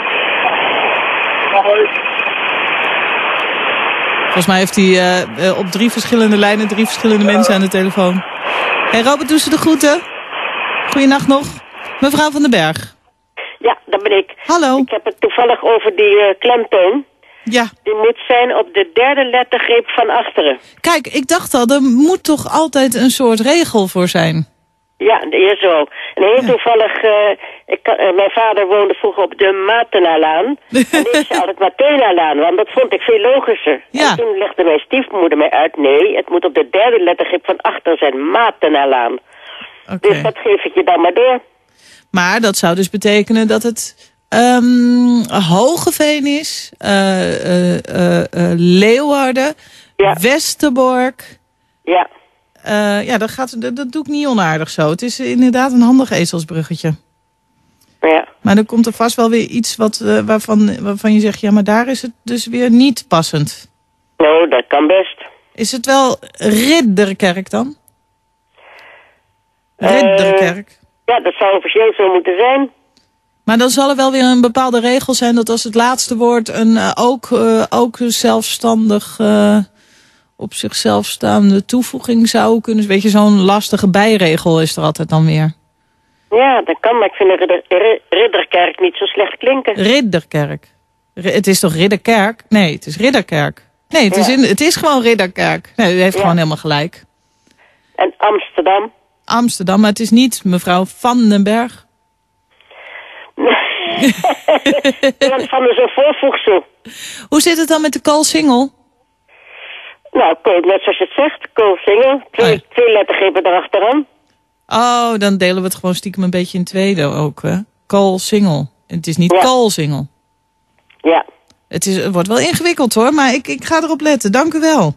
Volgens mij heeft hij op 3 verschillende lijnen 3 verschillende mensen aan de telefoon. Hey Robert, doe ze de groeten. Goeienacht nog. Mevrouw van den Berg. Ja, dat ben ik. Hallo. Ik heb het toevallig over die klemtoon. Ja. Die moet zijn op de 3e lettergreep van achteren. Kijk, ik dacht al, er moet toch altijd een soort regel voor zijn? Ja, is zo. En heel toevallig, mijn vader woonde vroeger op de Matenalaan. En ik zei altijd Matenalaan, want dat vond ik veel logischer. Ja. En toen legde mijn stiefmoeder mij uit, nee, het moet op de 3e lettergrip van achter zijn, Matenalaan. Okay. Dus dat geef ik je dan maar door. Maar dat zou dus betekenen dat het Hogeveen is, Leeuwarden, Westerbork. Ja. Dat doe ik niet onaardig zo. Het is inderdaad een handig ezelsbruggetje. Ja. Maar dan komt er vast wel weer iets waarvan je zegt, ja, maar daar is het dus weer niet passend. Nou, dat kan best. Is het wel Ridderkerk dan? Ridderkerk. Ja, dat zou officieel zo moeten zijn. Maar dan zal er wel weer een bepaalde regel zijn dat als het laatste woord ook zelfstandig op zichzelf staande toevoeging zou kunnen. Weet je, zo'n lastige bijregel is er altijd dan weer. Ja, dat kan, maar ik vind Ridderkerk niet zo slecht klinken. Ridderkerk. Het is toch Ridderkerk? Nee, het is Ridderkerk. Nee, het is gewoon Ridderkerk. Nee, u heeft gewoon helemaal gelijk. En Amsterdam? Amsterdam, maar het is niet mevrouw Van den Berg. Van is een voorvoegsel. Hoe zit het dan met de koolsingel? Nou, net zoals je het zegt, koolsingel. Twee lettergrepen erachteraan. Oh, dan delen we het gewoon stiekem een beetje in tweede ook, hè? Koolsingel. Het is niet koolsingel. Ja. Het wordt wel ingewikkeld, hoor, maar ik ga erop letten. Dank u wel.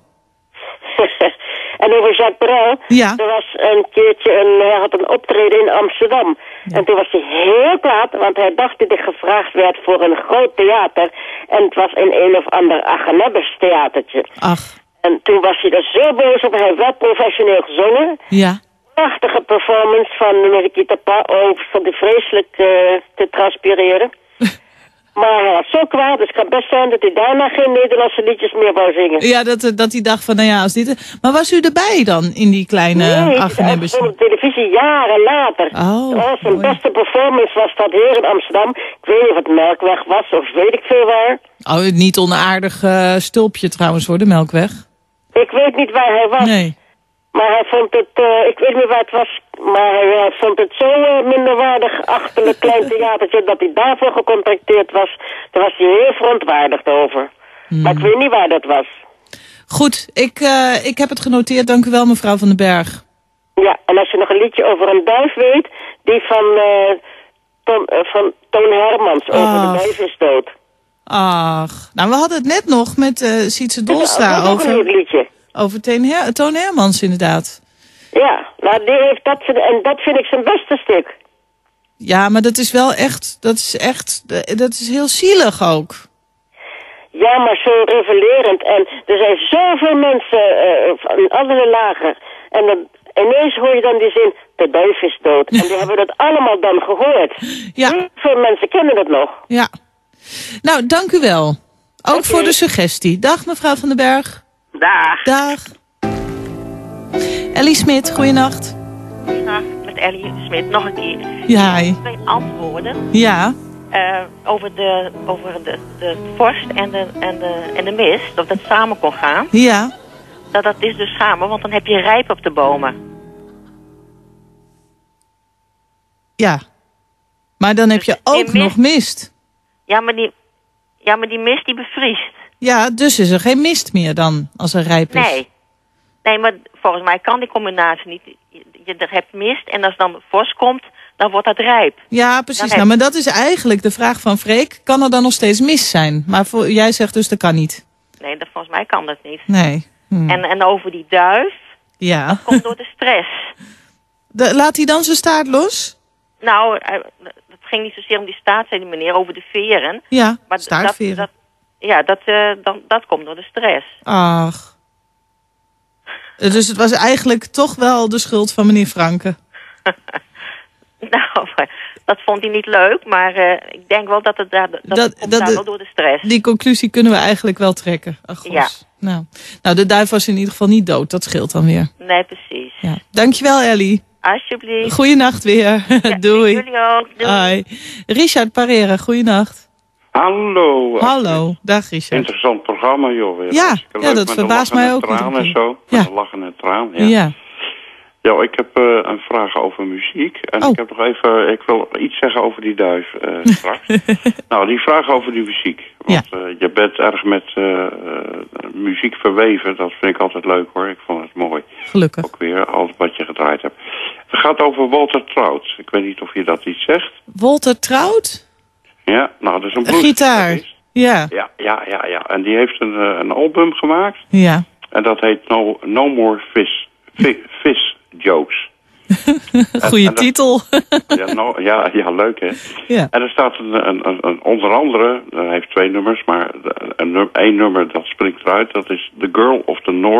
En over Jacques Brel, er was een keertje hij had een optreden in Amsterdam. Ja. En toen was hij heel kwaad, want hij dacht dat hij gevraagd werd voor een groot theater. En het was in een of ander Agnebbes theatertje. Ach. En toen was hij er zo boos op, hij heeft wel professioneel gezongen. Ja. Prachtige performance van Nikita Pa. Oh, vond hij vreselijk te transpireren. Maar hij was zo kwaad, dus het kan best zijn dat hij daarna geen Nederlandse liedjes meer wou zingen. Ja, dat hij dacht van, nou ja, als dit... Maar was u erbij dan, in die kleine Agnebbes? Nee, op televisie jaren later. Zijn beste performance was dat hier in Amsterdam. Ik weet niet of het Melkweg was, of weet ik veel waar. Oh, niet onaardig stulpje trouwens, hoor, de Melkweg. Ik weet niet waar hij was. Nee. Maar hij vond het, ik weet niet waar het was, maar hij vond het zo minderwaardig achterlijk klein theatertje dat hij daarvoor gecontracteerd was. Daar was hij heel verontwaardigd over. Maar ik weet niet waar dat was. Goed, ik heb het genoteerd. Dank u wel, mevrouw Van den Berg. Ja, en als je nog een liedje over een duif weet, die van Toon Hermans over de duif is dood. Ach, nou we hadden het net nog met Sietse Dolstra over... een liedje. Over Toon Hermans, inderdaad. Ja, nou die heeft dat, en dat vind ik zijn beste stuk. Ja, maar dat is wel echt, dat is heel zielig ook. Ja, maar zo revelerend. En er zijn zoveel mensen van andere lagen. En dan ineens hoor je dan die zin, de duif is dood. En die hebben dat allemaal dan gehoord. Ja. Heel veel mensen kennen dat nog. Ja. Nou, dank u wel. Ook voor de suggestie. Dag mevrouw Van den Berg. Dag. Dag. Ellie Smit, goeienacht. Goeienacht, met Ellie Smit nog een keer. Ja. 2 antwoorden. Ja. Over de vorst en de mist, of dat samen kon gaan. Ja. Dat is dus samen, want dan heb je rijp op de bomen. Ja. Maar dan heb je ook nog mist. Ja, maar die mist die bevriest. Ja, dus is er geen mist meer dan, als er rijp is. Nee, maar volgens mij kan die combinatie niet. Je hebt mist en als dan vorst komt, dan wordt dat rijp. Ja, precies. Maar dat is eigenlijk de vraag van Freek. Kan er dan nog steeds mist zijn? Maar jij zegt dus dat kan niet. Nee, volgens mij kan dat niet. Nee. En over die duif, dat komt door de stress. Laat hij dan zijn staart los? Nou, het ging niet zozeer om die staart, zei die meneer, over de veren. Ja, maar staartveren. Dat komt door de stress. Ach. Dus het was eigenlijk toch wel de schuld van meneer Franke. Nou, dat vond hij niet leuk, maar ik denk wel dat het komt wel door de stress. Die conclusie kunnen we eigenlijk wel trekken. Ach, ja. Nou, de duif was in ieder geval niet dood, dat scheelt dan weer. Nee, precies. Ja. Dankjewel, Ellie. Alsjeblieft. Goeienacht weer. Ja, doei. Jullie ook. Doei. Hoi. Richard Parera, goeienacht. Hallo. Hallo, dag Richard. Interessant programma, joh. Weer. Ja, dat verbaast mij ook. Traan en zo. Ja. Met een lachende traan. Ja. Ja, ik heb een vraag over muziek. En ik heb nog even, ik wil iets zeggen over die duif straks. Nou, die vraag over die muziek. Want je bent erg met muziek verweven. Dat vind ik altijd leuk hoor. Ik vond het mooi. Gelukkig. Ook weer, alles wat je gedraaid hebt. Het gaat over Walter Trout. Ik weet niet of je dat iets zegt. Walter Trout? Ja, nou, dat is een gitaar. Ja. Ja. En die heeft een album gemaakt. Ja. En dat heet No More Fish Jokes. Goeie titel. Ja, leuk hè. Ja. En er staat onder andere, hij heeft 2 nummers, maar één nummer dat springt eruit. Dat is The Girl of the North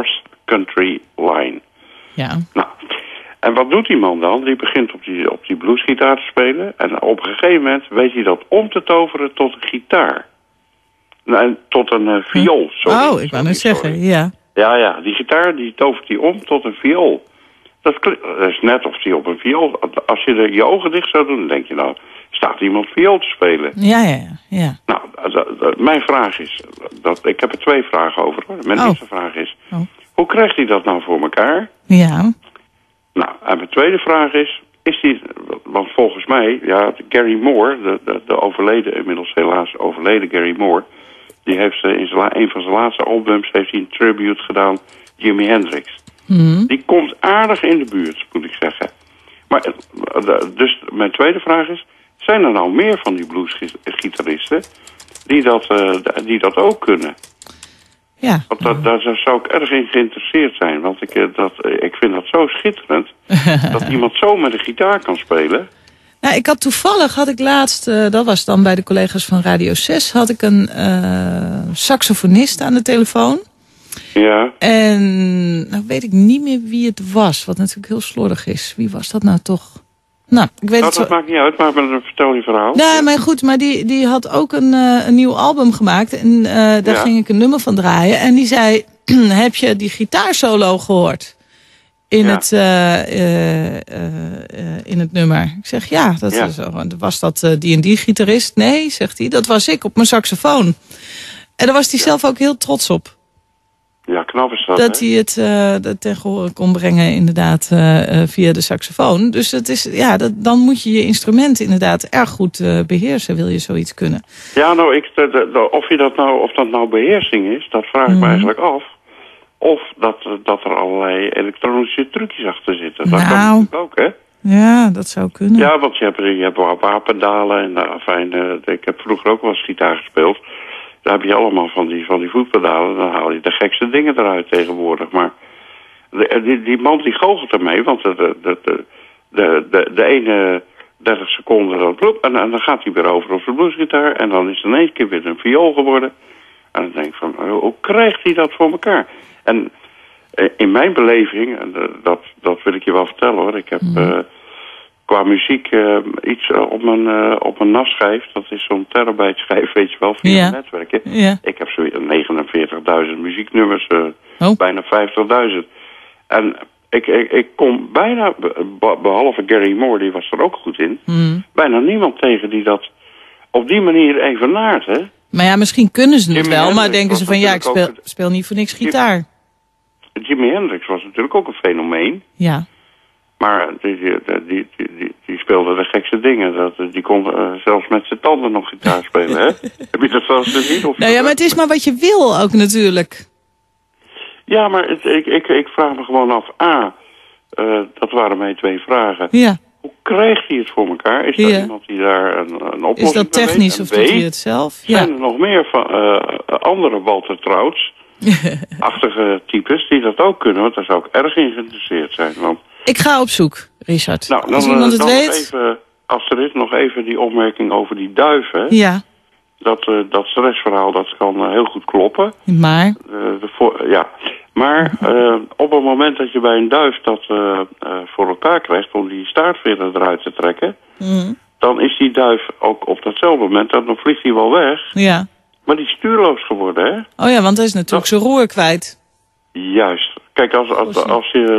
Country Line. Ja. Nou, en wat doet die man dan? Die begint op die bluesgitaar te spelen. En op een gegeven moment weet hij dat om te toveren tot een gitaar. En tot een viool. Sorry, ik wou net zeggen, ja. Ja, die gitaar die tovert hij om tot een viool. Dat is net of hij op een viool... Als je je ogen dicht zou doen, dan denk je nou... Staat iemand viool te spelen? Ja. Nou, mijn vraag is... ik heb er 2 vragen over, hoor. Mijn eerste vraag is... Hoe krijgt hij dat nou voor elkaar? Ja. Nou, en mijn tweede vraag is... Want volgens mij... Ja, Gary Moore... De inmiddels helaas overleden Gary Moore... Die heeft in een van zijn laatste albums... heeft hij een tribute gedaan... Jimi Hendrix. Die komt aardig in de buurt, moet ik zeggen. Maar dus mijn tweede vraag is... Zijn er nou meer van die bluesgitaristen die dat ook kunnen? Ja. Want daar zou ik erg in geïnteresseerd zijn. Want ik vind dat zo schitterend. Dat iemand zo met een gitaar kan spelen. Nou, had ik laatst, dat was dan bij de collega's van Radio 6... had ik een saxofonist aan de telefoon. Ja. En nou weet ik niet meer wie het was. Wat natuurlijk heel slordig is. Wie was dat nou toch? Nou, ik weet dat maakt niet uit, maar vertel je verhaal. Nee, maar goed, maar die had ook een nieuw album gemaakt. En daar ging ik een nummer van draaien. En die zei, heb je die gitaarsolo gehoord? In het nummer. Ik zeg, was dat die gitarist? Nee, zegt hij, dat was ik op mijn saxofoon. En daar was hij zelf ook heel trots op. Ja, knap is dat, dat hij het ten gehore kon brengen inderdaad via de saxofoon. Dus het is, dan moet je je instrument inderdaad erg goed beheersen, wil je zoiets kunnen. Ja, nou, of dat nou beheersing is, dat vraag ik me eigenlijk af. Of dat er allerlei elektronische trucjes achter zitten. Dat kan natuurlijk ook, hè? Ja, dat zou kunnen. Ja, want je hebt wapendalen en ik heb vroeger ook wel eens gitaar gespeeld. Daar heb je allemaal van die voetpedalen. Dan haal je de gekste dingen eruit tegenwoordig. Maar die man die goochelt ermee. Want de ene 30 seconden dan bloep. En dan gaat hij weer over op de bluesgitaar. En dan is het in één keer weer een viool geworden. En dan denk ik van, hoe krijgt hij dat voor elkaar? En in mijn beleving, en dat wil ik je wel vertellen, hoor. Ik heb qua muziek iets op mijn NAS-schijf. Dat is zo'n terabyte schijf, weet je wel, via netwerken. Ja. Ik heb zo 49.000 muzieknummers, bijna 50.000. En ik kom bijna, behalve Gary Moore, die was er ook goed in, bijna niemand tegen die dat op die manier evenaart, hè. Maar ja, misschien kunnen ze het wel, maar denken ze van ik speel niet voor niks gitaar. Jimi Hendrix was natuurlijk ook een fenomeen. Ja. Maar die speelde de gekste dingen. Die kon zelfs met zijn tanden nog gitaar spelen, hè? Heb je dat wel eens gezien? Of nou ja, maar het is maar wat je wil ook natuurlijk. Ja, maar ik vraag me gewoon af. Dat waren mijn 2 vragen. Ja. Hoe krijgt hij het voor elkaar? Is er iemand die daar een oplossing is dat technisch weet? Of doet hij het zelf? Zijn er nog meer van andere Walter Trouts-achtige types die dat ook kunnen? Want daar zou ik erg in geïnteresseerd zijn. Want ik ga op zoek, Richard. Nou, als iemand het weet. Als er is, nog even die opmerking over die duiven. Ja. Dat stressverhaal, dat kan heel goed kloppen. Maar? Maar op het moment dat je bij een duif dat voor elkaar krijgt om die staartveren eruit te trekken, dan is die duif ook op datzelfde moment, dan vliegt hij wel weg. Ja. Maar die is stuurloos geworden, hè? Oh ja, want hij is natuurlijk zijn roer kwijt. Juist. Kijk, als je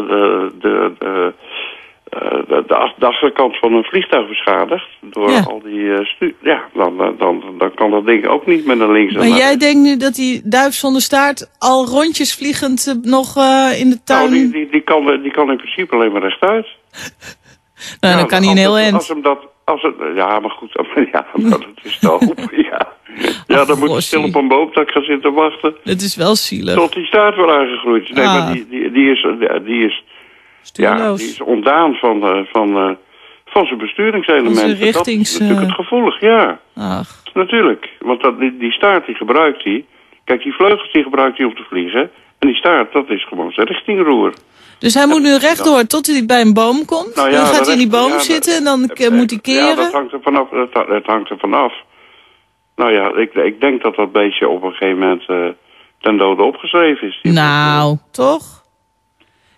de achterkant van een vliegtuig beschadigt door al die dan kan dat ding ook niet met een links en maar jij denkt nu dat die duif zonder staart al rondjes vliegend nog in de tuin... Nou, die kan in principe alleen maar rechtuit. Nou, dan kan hij een heel eind. Ja, maar goed, dat is de hoop, Ja, dan moet je stil op een boomtak gaan zitten wachten. Het is wel zielig. Tot die staart wordt aangegroeid. Nee, maar die is ontdaan van zijn besturingselementen. Dat is natuurlijk het gevoelig, ja. Ach. Natuurlijk, want die staart die gebruikt hij. Kijk, die vleugels die gebruikt hij om te vliegen. En die staart, dat is gewoon zijn richtingroer. Dus hij moet nu rechtdoor tot hij bij een boom komt. Nou ja, dan gaat hij in die boom zitten en dan moet hij keren. Ja, dat hangt er vanaf. Het hangt er vanaf. Nou ja, ik denk dat beestje op een gegeven moment ten dode opgeschreven is. Nou, toch?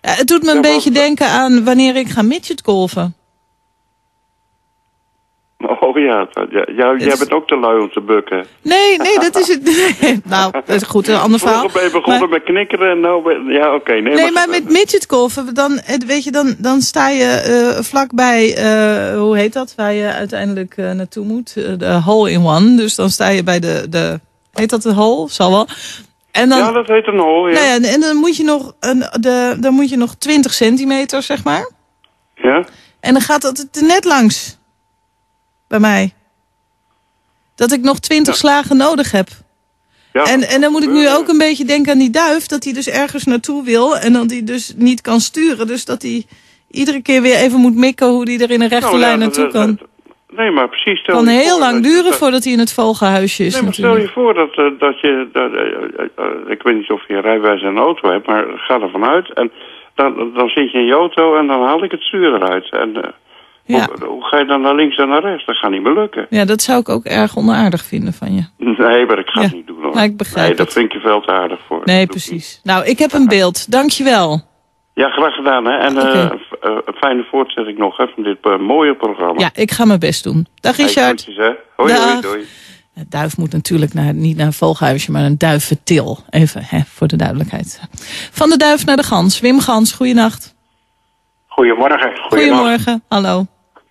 Het doet me een beetje denken aan wanneer ik ga midgetgolfen. Oh ja, jij bent ook te lui om te bukken. Nee, dat is het. Nee. Nou, dat is goed, een ander verhaal. Vroeger ben je begonnen met knikkeren en nou... Ja, oké. Nee, maar met midgetgolfen, dan sta je vlakbij, hoe heet dat, waar je uiteindelijk naartoe moet? De hole-in-one. Dus dan sta je bij de heet dat de hole? Zal wel. En dan, ja, dat heet een hole, ja. Nou ja, en dan moet je nog 20 centimeter, zeg maar. Ja. En dan gaat dat er net langs. Bij mij. Dat ik nog 20 slagen nodig heb. Ja. En dan moet ik nu ook een beetje denken aan die duif. Dat hij dus ergens naartoe wil. En dat hij dus niet kan sturen. Dus dat hij iedere keer weer even moet mikken hoe hij er in een rechte lijn naartoe kan. Nee, maar precies. Het kan heel lang duren voordat hij in het vogelhuisje is. Nee, maar stel je voor dat je... ik weet niet of je rijbewijs en een auto hebt. Maar ga ervan uit. En dan zit je in je auto en dan haal ik het stuur eruit. En... Hoe ga je dan naar links en naar rechts? Dat gaat niet meer lukken. Ja, dat zou ik ook erg onaardig vinden van je. Nee, maar ik ga het niet doen hoor. Maar ik begrijp dat vind ik je veel te aardig voor. Nee, precies. Nou, ik heb een beeld. Dankjewel. Ja, graag gedaan. Hè. En een fijne voortzetting nog hè, van dit mooie programma. Ja, ik ga mijn best doen. Dag Richard. Hey, hoi, doei. De duif moet natuurlijk niet naar een vogelhuisje, maar een duiventil. Even voor de duidelijkheid. Van de duif naar de gans. Wim Gans, goeienacht. Goedemorgen. Goedemorgen, hallo.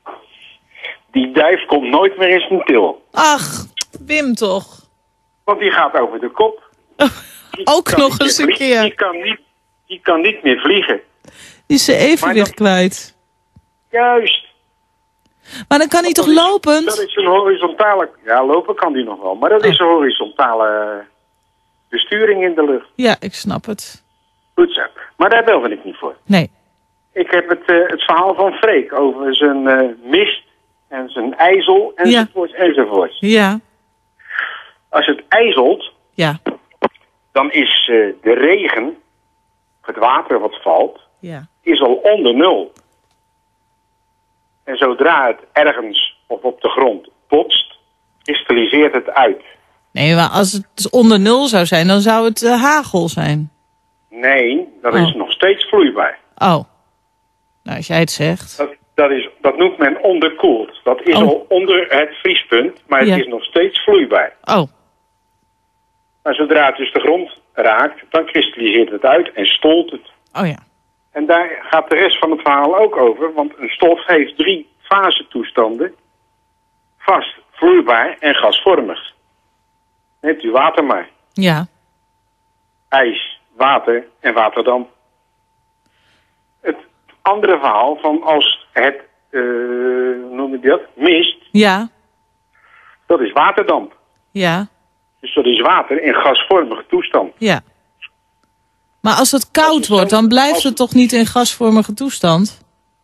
Die duif komt nooit meer in zijn til. Ach, Wim toch. Want die gaat over de kop. Ook nog eens een keer. Die kan niet meer vliegen. Die is zijn evenwicht kwijt. Juist. Maar dan kan hij toch lopen? Dat is een horizontale... Ja, lopen kan die nog wel. Maar dat is een horizontale besturing in de lucht. Ja, ik snap het. Goed zo. Maar daar belde ik niet voor. Nee. Ik heb het verhaal van Freek over zijn mist en zijn ijzel enzovoorts. Ja. Als het ijzelt, dan is de regen, het water wat valt, is al onder nul. En zodra het ergens of op de grond botst, kristalliseert het uit. Nee, maar als het onder nul zou zijn, dan zou het hagel zijn. Nee, dat is nog steeds vloeibaar. Oh. Nou, als jij het zegt. Dat noemt men onderkoeld. Dat is al onder het vriespunt, maar het is nog steeds vloeibaar. Oh. Maar zodra het dus de grond raakt, dan kristalliseert het uit en stolt het. Oh ja. En daar gaat de rest van het verhaal ook over, want een stof heeft 3 fasetoestanden. Vast, vloeibaar en gasvormig. Neemt u water maar. Ja. Ijs, water en waterdamp. Het andere verhaal van als het, noem je dat, mist. Ja. Dat is waterdamp. Ja. Dus dat is water in gasvormige toestand. Ja. Maar als het koud wordt, dan blijft het toch niet in gasvormige toestand?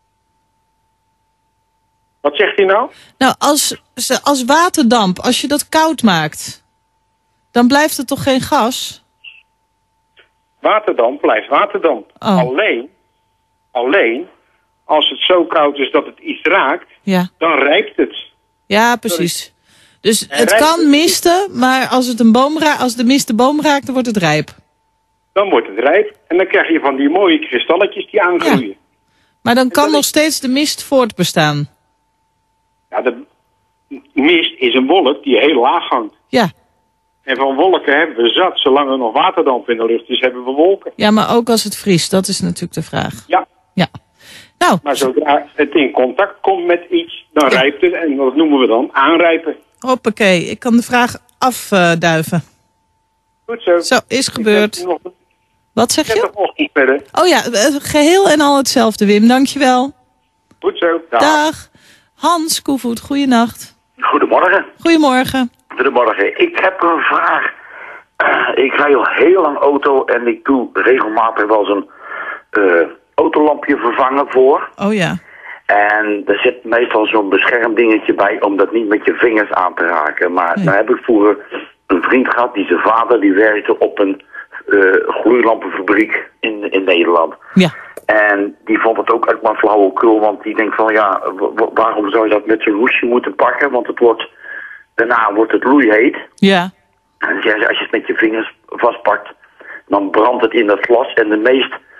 Wat zegt hij nou? Nou, als waterdamp, als je dat koud maakt, dan blijft het toch geen gas? Waterdamp blijft waterdamp. Oh. Alleen, als het zo koud is dat het iets raakt, dan rijpt het. Ja, precies. Dus het kan misten, maar als de mist de boom raakt, dan wordt het rijp. Dan wordt het rijp en dan krijg je van die mooie kristalletjes die aangroeien. Ja. Maar dan kan nog steeds de mist voortbestaan. Ja, de mist is een wolk die heel laag hangt. Ja. En van wolken hebben we zat. Zolang er nog waterdamp in de lucht is, hebben we wolken. Ja, maar ook als het vriest, dat is natuurlijk de vraag. Ja. Nou. Maar zodra het in contact komt met iets, dan rijpt het. En dat noemen we dan aanrijpen. Hoppakee, ik kan de vraag afduiven. Goed zo. Zo, is gebeurd. Wat zeg je? Verder. Oh ja, geheel en al hetzelfde, Wim. Dankjewel. Goed zo. Dag. Hans Koevoet, goeienacht. Goedemorgen. Goedemorgen. Goedemorgen. Ik heb een vraag. Ik rij al heel lang auto en ik doe regelmatig wel zo'n autolampje vervangen voor. Oh ja. En er zit meestal zo'n beschermdingetje bij om dat niet met je vingers aan te raken. Maar dan heb ik vroeger een vriend gehad, die zijn vader, die werkte op een gloeilampenfabriek in Nederland. Ja. En die vond het ook uit maar flauwekul, want die denkt van ja, waarom zou je dat met zo'n hoesje moeten pakken? Want daarna wordt het loeiheet. Ja. En als je het met je vingers vastpakt, dan brandt het in dat glas. En de meest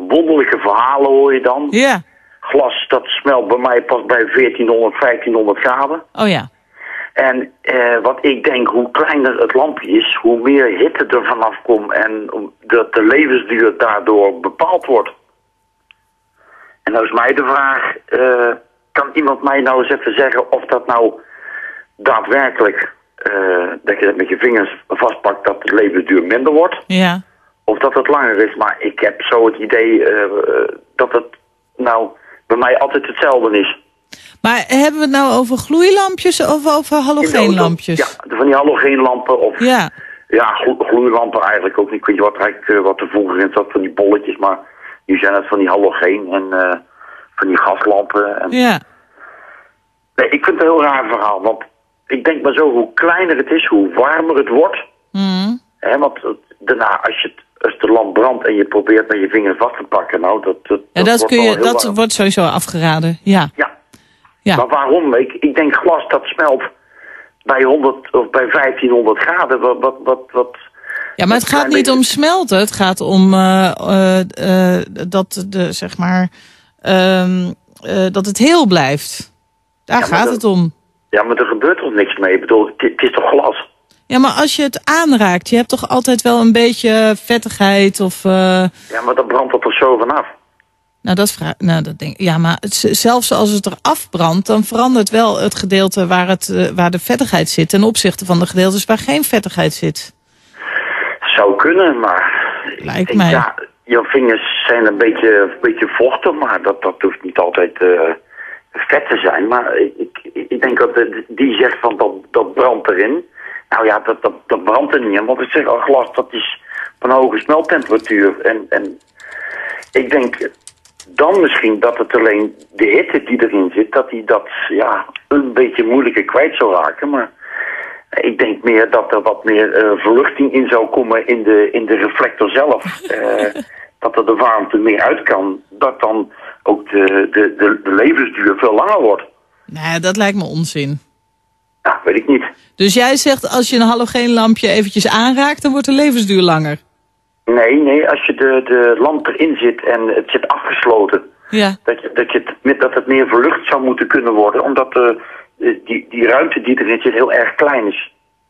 wonderlijke verhalen hoor je dan. Ja. Glas, dat smelt bij mij pas bij 1400, 1500 graden. Oh ja. En wat ik denk, hoe kleiner het lampje is, hoe meer hitte er vanaf komt en dat de levensduur daardoor bepaald wordt. En nou is mij de vraag, kan iemand mij nou eens even zeggen of dat nou daadwerkelijk, dat je dat met je vingers vastpakt, dat de levensduur minder wordt? Ja. Of dat het langer is, maar ik heb zo het idee dat het nou bij mij altijd hetzelfde is. Maar hebben we het nou over gloeilampjes of over halogeenlampjes? Ja, van die halogeenlampen of ja, gloeilampen eigenlijk ook niet. Ik weet niet wat er vroeger in zat van die bolletjes, maar nu zijn het van die halogeen en van die gaslampen. En... Ja. Nee, ik vind het een heel raar verhaal, want ik denk maar zo, hoe kleiner het is, hoe warmer het wordt. Mm. Want daarna, als de lamp brandt en je probeert met je vinger vast te pakken, nou, dat wordt sowieso afgeraden, ja. Ja. Maar waarom? Ik denk glas dat smelt bij 100 of bij 1500 graden. Wat ja, maar het gaat niet om smelten. Het gaat om dat het heel blijft. Daar gaat het om. Ja, maar er gebeurt toch niks mee? Ik bedoel, het is toch glas? Ja, maar als je het aanraakt, je hebt toch altijd wel een beetje vettigheid of... Ja, maar dan brandt dat er zo vanaf. Nou, dat denk ik. Ja, maar zelfs als het er afbrandt, dan verandert wel het gedeelte waar de vettigheid zit ten opzichte van de gedeeltes waar geen vettigheid zit. Zou kunnen, maar... Lijkt mij. Ja, je vingers zijn een beetje vochtig, maar dat hoeft niet altijd vet te zijn. Maar ik denk dat die zegt van dat brandt erin. Nou ja, dat brandt er niet in, want ik zeg al, glas dat is van hoge smeltemperatuur. En ik denk dan misschien dat het alleen de hitte die erin zit, dat die dat een beetje moeilijker kwijt zou raken. Maar ik denk meer dat er wat meer verluchting in zou komen in de reflector zelf. Dat er de warmte meer uit kan. Dat dan ook de levensduur veel langer wordt. Nee, dat lijkt me onzin. Ja, weet ik niet. Dus jij zegt als je een halogeenlampje eventjes aanraakt, dan wordt de levensduur langer? Nee, als je de lamp erin zit en het zit afgesloten. Ja. Dat het meer verlucht zou moeten kunnen worden, omdat die ruimte die erin zit heel erg klein is.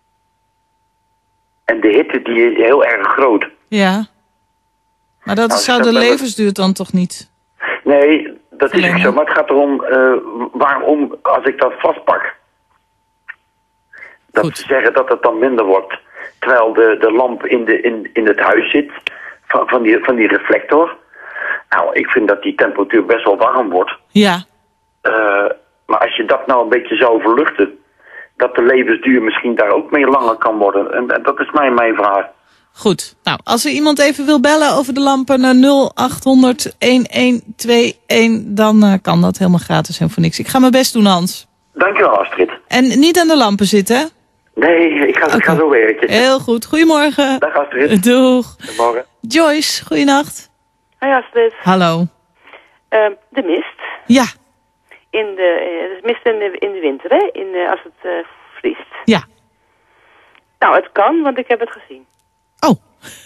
En de hitte die is heel erg groot. Ja. Maar dat zou de levensduur dan toch niet? Nee, dat is ook zo. Maar het gaat erom, waarom als ik dat vastpak, dat ze zeggen dat het dan minder wordt. Terwijl de lamp in het huis zit, van die reflector. Nou, ik vind dat die temperatuur best wel warm wordt. Ja. Maar als je dat nou een beetje zou verluchten, dat de levensduur misschien daar ook mee langer kan worden. En dat is mijn vraag. Goed. Nou, als er iemand even wil bellen over de lampen naar 0800-1121, dan kan dat helemaal gratis en voor niks. Ik ga mijn best doen, Hans. Dankjewel, Astrid. En niet aan de lampen zitten, hè? Nee, ik ga zo werken. Heel goed. Goedemorgen. Dag Astrid. Doeg. Goedemorgen. Joyce, goeienacht. Hoi Astrid. Hallo. De mist. Ja. Het is mist in de winter, hè? Als het vriest. Ja. Nou, het kan, want ik heb het gezien. Oh.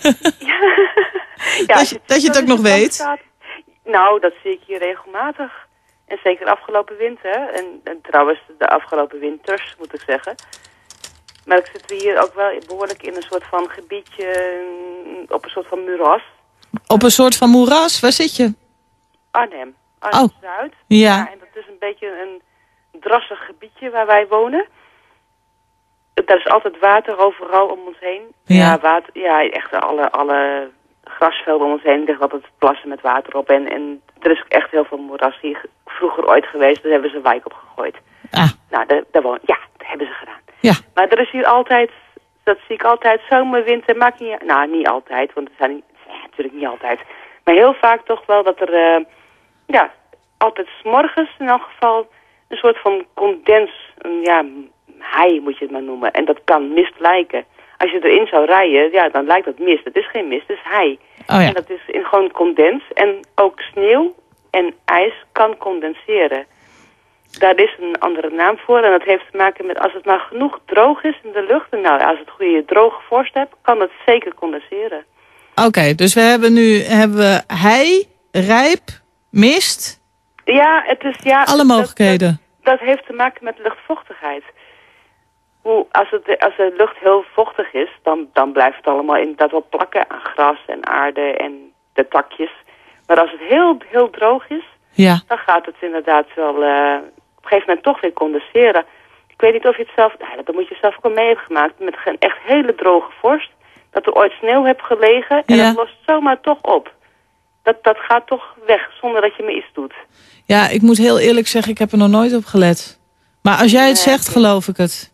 Ja, dat je het ook nog weet? Nou, dat zie ik hier regelmatig. En zeker afgelopen winter. En trouwens de afgelopen winters, moet ik zeggen. Maar ik zit hier ook wel behoorlijk in een soort van gebiedje, op een soort van moeras. Op een soort van moeras? Waar zit je? Arnhem Zuid. Ja. En dat is een beetje een drassig gebiedje waar wij wonen. Daar is altijd water overal om ons heen. Ja, water. Ja, echt alle grasvelden om ons heen. Er ligt altijd plassen met water op. En er is ook echt heel veel moeras hier vroeger ooit geweest. Daar hebben ze wijk op gegooid. Ah. Nou, dat hebben ze gedaan. Ja. Maar er is hier altijd, dat zie ik altijd, zomer, winter, maakt niet... Nou, niet altijd, want het zijn natuurlijk niet altijd. Maar heel vaak toch wel dat er, altijd 's morgens in elk geval een soort van condens, hei moet je het maar noemen. En dat kan mist lijken. Als je erin zou rijden, dan lijkt dat mist. Het is geen mist, het is hei. Oh ja. En dat is gewoon condens. En ook sneeuw en ijs kan condenseren. Daar is een andere naam voor en dat heeft te maken met als het maar genoeg droog is in de lucht. En nou, als het goede droge vorst hebt, kan het zeker condenseren. Oké, dus we hebben nu hei rijp, mist? Ja, het is... Ja, alle mogelijkheden. Dat heeft te maken met luchtvochtigheid. Als de lucht heel vochtig is, dan blijft het allemaal inderdaad wel plakken aan gras en aarde en de takjes. Maar als het heel, heel droog is, dan gaat het inderdaad wel op een gegeven moment toch weer condenseren. Ik weet niet of je het zelf... dat moet je zelf ook al mee hebben gemaakt met een echt hele droge vorst. Dat er ooit sneeuw hebt gelegen en dat lost zomaar toch op. Dat gaat toch weg zonder dat je me iets doet. Ja, ik moet heel eerlijk zeggen, ik heb er nog nooit op gelet. Maar als jij het zegt, geloof ik het.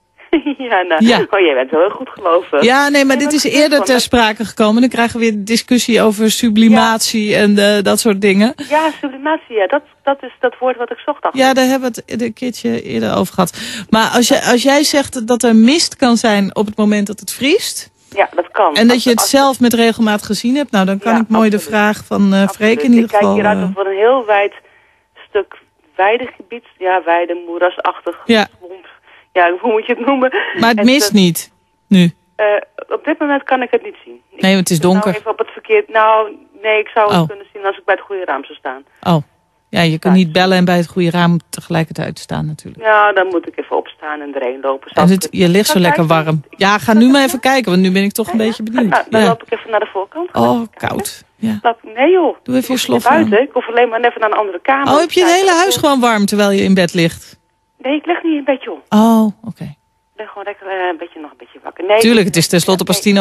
Oh, jij bent wel heel goed geloven. Ja, nee, maar dit is eerder ter sprake gekomen. Dan krijgen we weer discussie over sublimatie en dat soort dingen. Ja, sublimatie, dat is dat woord wat ik zocht. Ja, daar hebben we het een keertje eerder over gehad. Maar als jij zegt dat er mist kan zijn op het moment dat het vriest... Ja, dat kan. En dat je het zelf met regelmaat gezien hebt, nou dan kan ik mooi de vraag van Freek in ieder geval... Ik kijk hieruit over een heel wijd stuk weidegebied. Ja, weide, moerasachtig, swamp. Ja, hoe moet je het noemen? Maar het mist niet, nu? Op dit moment kan ik het niet zien. Nee, want het is donker. Nou, even op het verkeerd... Nou, nee, ik zou het kunnen zien als ik bij het goede raam zou staan. Oh, ja, je kunt niet bellen en bij het goede raam tegelijkertijd staan natuurlijk. Ja, dan moet ik even opstaan en erheen lopen. En je ligt zo lekker warm. Ja, ga nu maar even kijken, want nu ben ik toch een beetje benieuwd. Dan loop ik even naar de voorkant. Oh, koud. Ja. Nee joh. Doe even je slof buiten. Ik hoef alleen maar even naar een andere kamer. Oh, heb je het hele huis gewoon warm terwijl je in bed ligt? Nee, ik lig niet in bed, joh. Oh, oké. Ik ben gewoon lekker nog een beetje wakker. Nee, tuurlijk, het is tenslotte pas 5:10. Ja,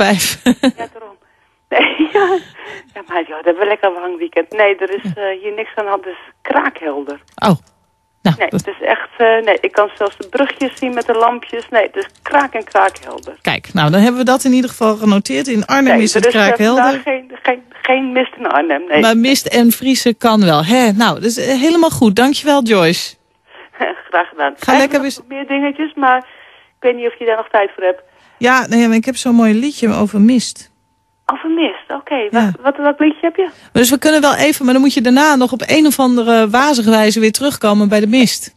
daarom. Nee, ja, maar joh, dat hebben we lekker lang weekend. Nee, er is hier niks aan de hand. Het is kraakhelder. Oh. Nou, nee, het is echt... nee, ik kan zelfs de brugjes zien met de lampjes. Nee, het is kraak en kraakhelder. Kijk, nou, dan hebben we dat in ieder geval genoteerd. In Arnhem is het kraakhelder. Geen mist in Arnhem, nee. Maar mist en vriezen kan wel. Hè? Nou, dat is helemaal goed. Dankjewel, Joyce. Graag gedaan. Ga lekker weer... meer dingetjes, maar ik weet niet of je daar nog tijd voor hebt. Ja, nee, maar ik heb zo'n mooi liedje over mist. Over mist, oké. Ja. Wat liedje heb je? Dus we kunnen wel even, maar dan moet je daarna nog op een of andere wazige wijze weer terugkomen bij de mist.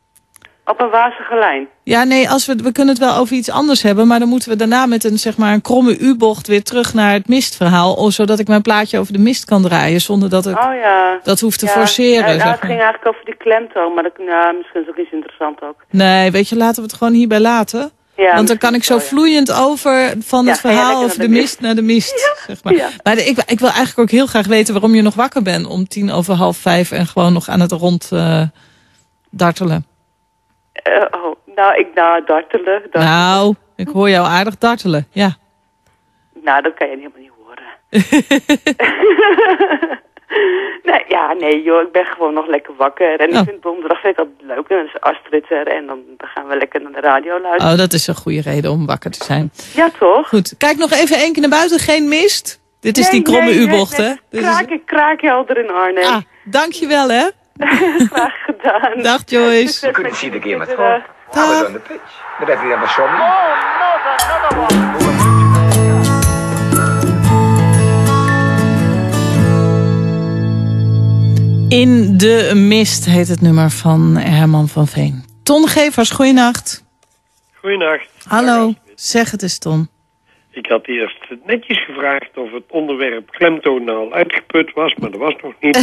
Op een wazige lijn? Ja, nee, we kunnen het wel over iets anders hebben, maar dan moeten we daarna met een kromme U-bocht weer terug naar het mistverhaal, zodat ik mijn plaatje over de mist kan draaien, zonder dat ik dat hoef te forceren. Het ging eigenlijk over die klemtoon, maar misschien is ook iets interessant ook. Nee, weet je, laten we het gewoon hierbij laten. Ja, want dan kan ik zo vloeiend over van het verhaal over de mist naar de mist. Zeg maar. Ja. Maar ik wil eigenlijk ook heel graag weten waarom je nog wakker bent om 5:10 en gewoon nog aan het ronddartelen. Dartelen. Nou, ik hoor jou aardig dartelen, ja. Nou, dat kan je helemaal niet horen. Nee joh, ik ben gewoon nog lekker wakker. En ik vind donderdag altijd leuk. En dan is Astrid er en dan gaan we lekker naar de radio luisteren. Oh, dat is een goede reden om wakker te zijn. Ja, toch? Goed, kijk nog even 1 keer naar buiten, geen mist. Dit is die kromme U-bocht, hè? Kraakhelder in Arnhem. Ah, dankjewel, hè? Graag gedaan. Dag, Joyce. We couldn't see the game at home. I was on the pitch. But every ever saw me. Oh, no, another one. In de mist heet het nummer van Herman van Veen. Ton Gevers, goeienacht. Goeienacht. Hallo, zeg het eens, Ton. Ik had eerst netjes gevraagd of het onderwerp klemtoon al uitgeput was, maar dat was nog niet.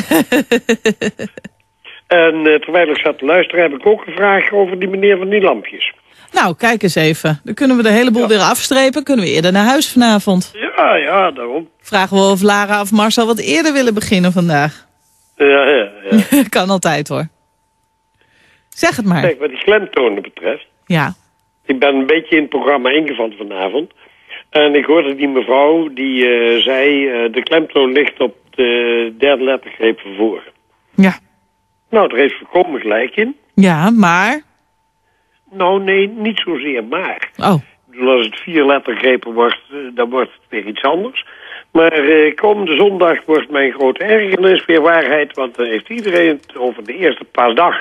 En terwijl ik zat te luisteren heb ik ook gevraagd over die meneer van die lampjes. Nou, kijk eens even. Dan kunnen we de hele boel weer afstrepen. Kunnen we eerder naar huis vanavond. Ja, daarom. Vragen we of Lara of Marcel wat eerder willen beginnen vandaag. Ja. Kan altijd, hoor. Zeg het maar. Kijk, wat die klemtonen betreft. Ja. Ik ben een beetje in het programma ingevallen vanavond. En ik hoorde die mevrouw die zei... de klemtoon ligt op de derde lettergreep van voren. Ja. Nou, daar heeft volkomen gelijk in. Ja, maar... Nou, nee, niet zozeer maar. Oh. Ik bedoel, als het 4 lettergrepen wordt, dan wordt het weer iets anders. Maar komende zondag wordt mijn grote ergernis weer waarheid, want dan heeft iedereen het over de eerste paasdag.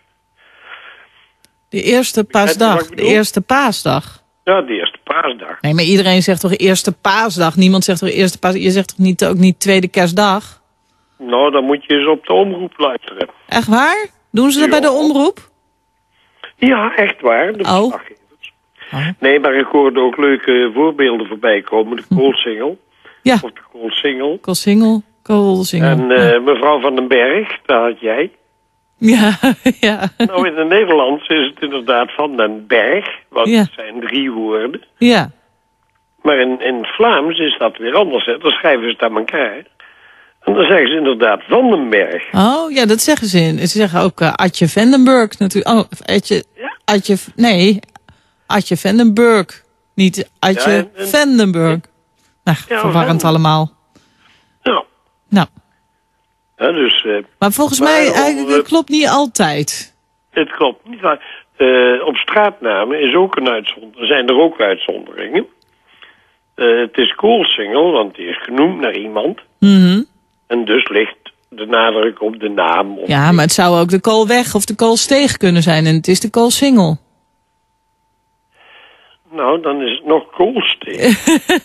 De eerste paasdag? De eerste paasdag? Ja, de eerste paasdag. Nee, maar iedereen zegt toch eerste paasdag? Niemand zegt toch eerste paasdag? Je zegt toch ook niet tweede kerstdag? Nou, dan moet je eens op de omroep luisteren. Echt waar? Doen ze dat bij de omroep? Ja, echt waar. De verslaggevers. Nee, maar ik hoorde ook leuke voorbeelden voorbij komen. De koolsingel. Ja. Of de koolsingel. Koolsingel. En mevrouw Van den Berg, daar had jij. Ja, ja. Nou, in het Nederlands is het inderdaad Van den Berg, want het zijn 3 woorden. Ja. Maar in het Vlaams is dat weer anders, hè. Dan schrijven ze het aan elkaar. En dan zeggen ze inderdaad Van den Berg. Oh, ja, dat zeggen ze. Ze zeggen ook Adje Vandenberg natuurlijk. Oh, Adje Vandenberg. Niet Adje Vandenberg. Nou, verwarrend allemaal. Nou. Ja, dus, maar volgens mij eigenlijk klopt niet altijd. Het klopt niet. Op straatnamen is ook zijn er ook uitzonderingen. Het is Koolsingel, want die is genoemd naar iemand. Mm-hmm. En dus ligt de nadruk op de naam. Ja, maar het zou ook de Koolweg of de Koolsteeg kunnen zijn. En het is de Koolsingel. Nou, dan is het nog Koolsteeg.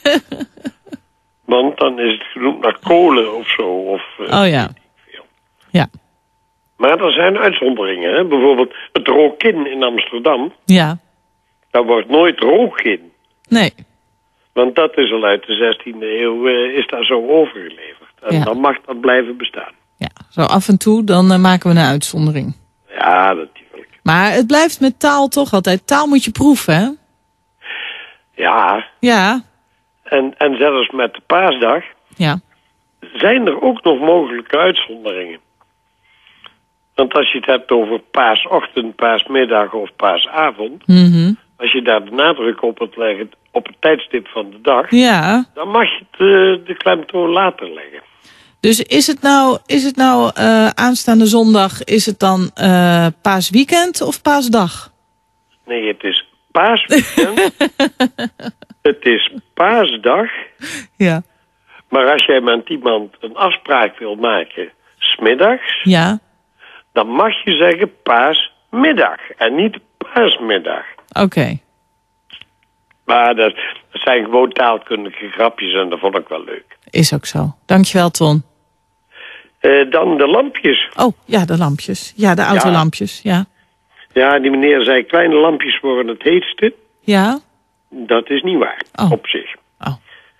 Want dan is het genoemd naar kolen of zo. Oh ja. Ja. Maar er zijn uitzonderingen. Hè? Bijvoorbeeld het Rokin in Amsterdam. Ja. Daar wordt nooit Rokin. Nee. Want dat is al uit de 16e eeuw is daar zo overgeleverd. En dan mag dat blijven bestaan. Ja, zo af en toe dan maken we een uitzondering. Ja, natuurlijk. Maar het blijft met taal toch altijd. Taal moet je proeven, hè? Ja. Ja. En zelfs met de paasdag zijn er ook nog mogelijke uitzonderingen. Want als je het hebt over paasochtend, paasmiddag of paasavond... Mm-hmm. Als je daar de nadruk op het leggen op het tijdstip van de dag... dan mag je de klemtoon later leggen. Dus is het nou aanstaande zondag, is het dan paasweekend of paasdag? Nee, het is paasweekend. Het is paasdag. Ja. Maar als jij met iemand een afspraak wil maken 's middags... Ja. Dan mag je zeggen paasmiddag en niet paasmiddag. Oké. Maar dat zijn gewoon taalkundige grapjes en dat vond ik wel leuk. Is ook zo. Dankjewel, Ton. Dan de lampjes. Oh, ja, de lampjes. Ja, de autolampjes, ja. Ja, die meneer zei kleine lampjes worden het heetste. Ja. Dat is niet waar, op zich. Oh.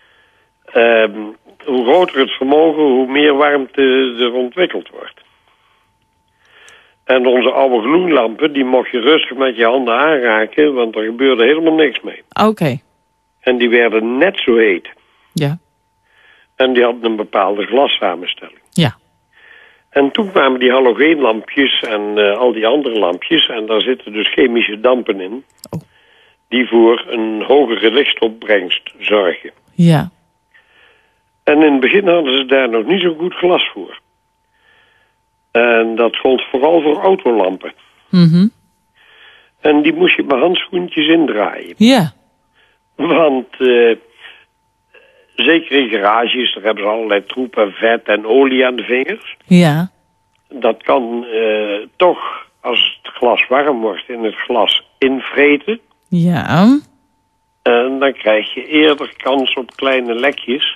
Hoe groter het vermogen, hoe meer warmte er ontwikkeld wordt. En onze oude gloeilampen, die mocht je rustig met je handen aanraken, want er gebeurde helemaal niks mee. Oké. En die werden net zo heet. Ja. En die hadden een bepaalde glassamenstelling. Ja. En toen kwamen die halogeenlampjes en al die andere lampjes, en daar zitten dus chemische dampen in, die voor een hogere lichtopbrengst zorgen. Ja. En in het begin hadden ze daar nog niet zo goed glas voor. En dat gold vooral voor autolampen. Mm-hmm. En die moest je met handschoentjes indraaien. Ja. Want zeker in garages, daar hebben ze allerlei troep en vet en olie aan de vingers. Ja. Dat kan toch, als het glas warm wordt, in het glas invreten. Ja. En dan krijg je eerder kans op kleine lekjes.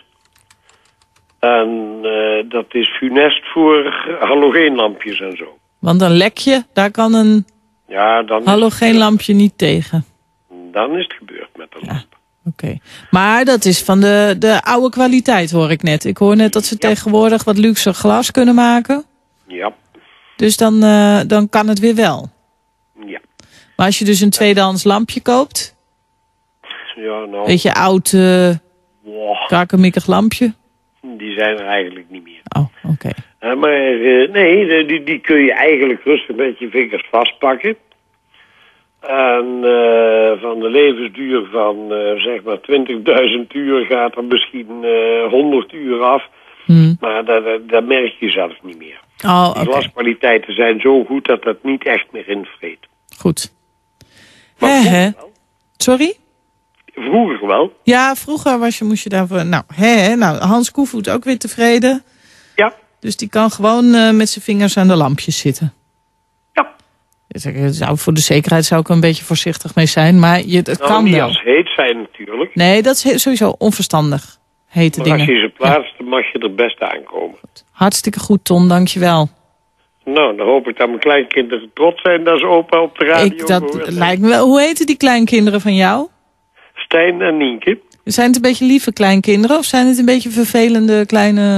En dat is funest voor halogeenlampjes en zo. Want een lekje, daar kan een halogeenlampje niet tegen. Dan is het gebeurd met de lamp. Oké. Maar dat is van de oude kwaliteit, hoor ik net. Ik hoor net dat ze tegenwoordig wat luxe glas kunnen maken. Ja. Dus dan kan het weer wel. Ja. Maar als je dus een tweedehands lampje koopt... Ja, nou... Beetje oud, kakemikkig lampje... Die zijn er eigenlijk niet meer. Oh, oké. Maar nee, die kun je eigenlijk rustig met je vingers vastpakken. En van de levensduur van zeg maar 20.000 uur gaat er misschien 100 uur af. Maar dat merk je zelf niet meer. Oh, die glaskwaliteiten zijn zo goed dat dat niet echt meer invreet. Goed. Maar sorry? Vroeger wel. Ja, vroeger moest je daarvoor... Nou, Hans Koevoet ook weer tevreden. Ja. Dus die kan gewoon met zijn vingers aan de lampjes zitten. Ja. Voor de zekerheid zou ik er een beetje voorzichtig mee zijn. Maar het kan niet wel. Als heet zijn natuurlijk. Nee, dat is sowieso onverstandig. Hete dingen. Maar als je ze plaatst, dan mag je er best aankomen. Hartstikke goed, Ton. Dankjewel. Nou, dan hoop ik dat mijn kleinkinderen trots zijn dat ze opa op de radio dat lijkt me wel. Hoe heten die kleinkinderen van jou? Stijn en Nienke. Zijn het een beetje lieve kleinkinderen of zijn het een beetje vervelende kleine...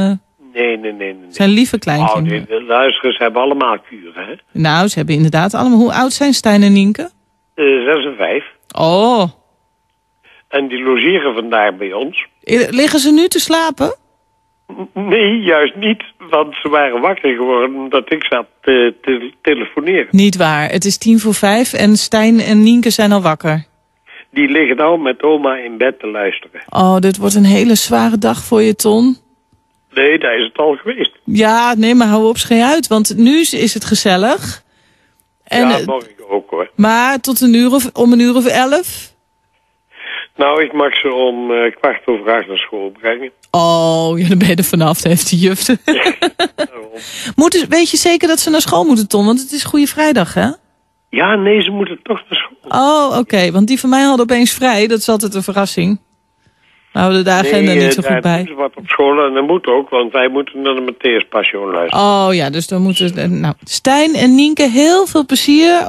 Nee. Zijn lieve kleinkinderen. De luisteraars hebben allemaal kuren, hè? Nou, ze hebben inderdaad allemaal... Hoe oud zijn Stijn en Nienke? 6 en 5. Oh. En die logeren vandaag bij ons. Liggen ze nu te slapen? Nee, juist niet. Want ze waren wakker geworden omdat ik zat te telefoneren. Niet waar. Het is 4:50 en Stijn en Nienke zijn al wakker. Die liggen nou met oma in bed te luisteren. Oh, dit wordt een hele zware dag voor je, Ton. Nee, dat is het al geweest. Ja, nee, maar hou op, schei uit. Want nu is het gezellig. En, ja, morgen ook hoor. Maar tot om 11:00? Nou, ik mag ze om 7:15 naar school brengen. Oh, ja, dan ben je er vanaf, heeft die juf. Weet je zeker dat ze naar school moeten, Tom? Want het is Goede Vrijdag, hè? Ja, nee, ze moeten toch naar school. Oh, oké. Want die van mij hadden opeens vrij. Dat is altijd een verrassing. We houden de agenda niet zo goed bij. Ze wat op school en dat moet ook, want wij moeten naar de Matthäus Passion luisteren. Oh ja, dus dan moeten... Nou, Stijn en Nienke, heel veel plezier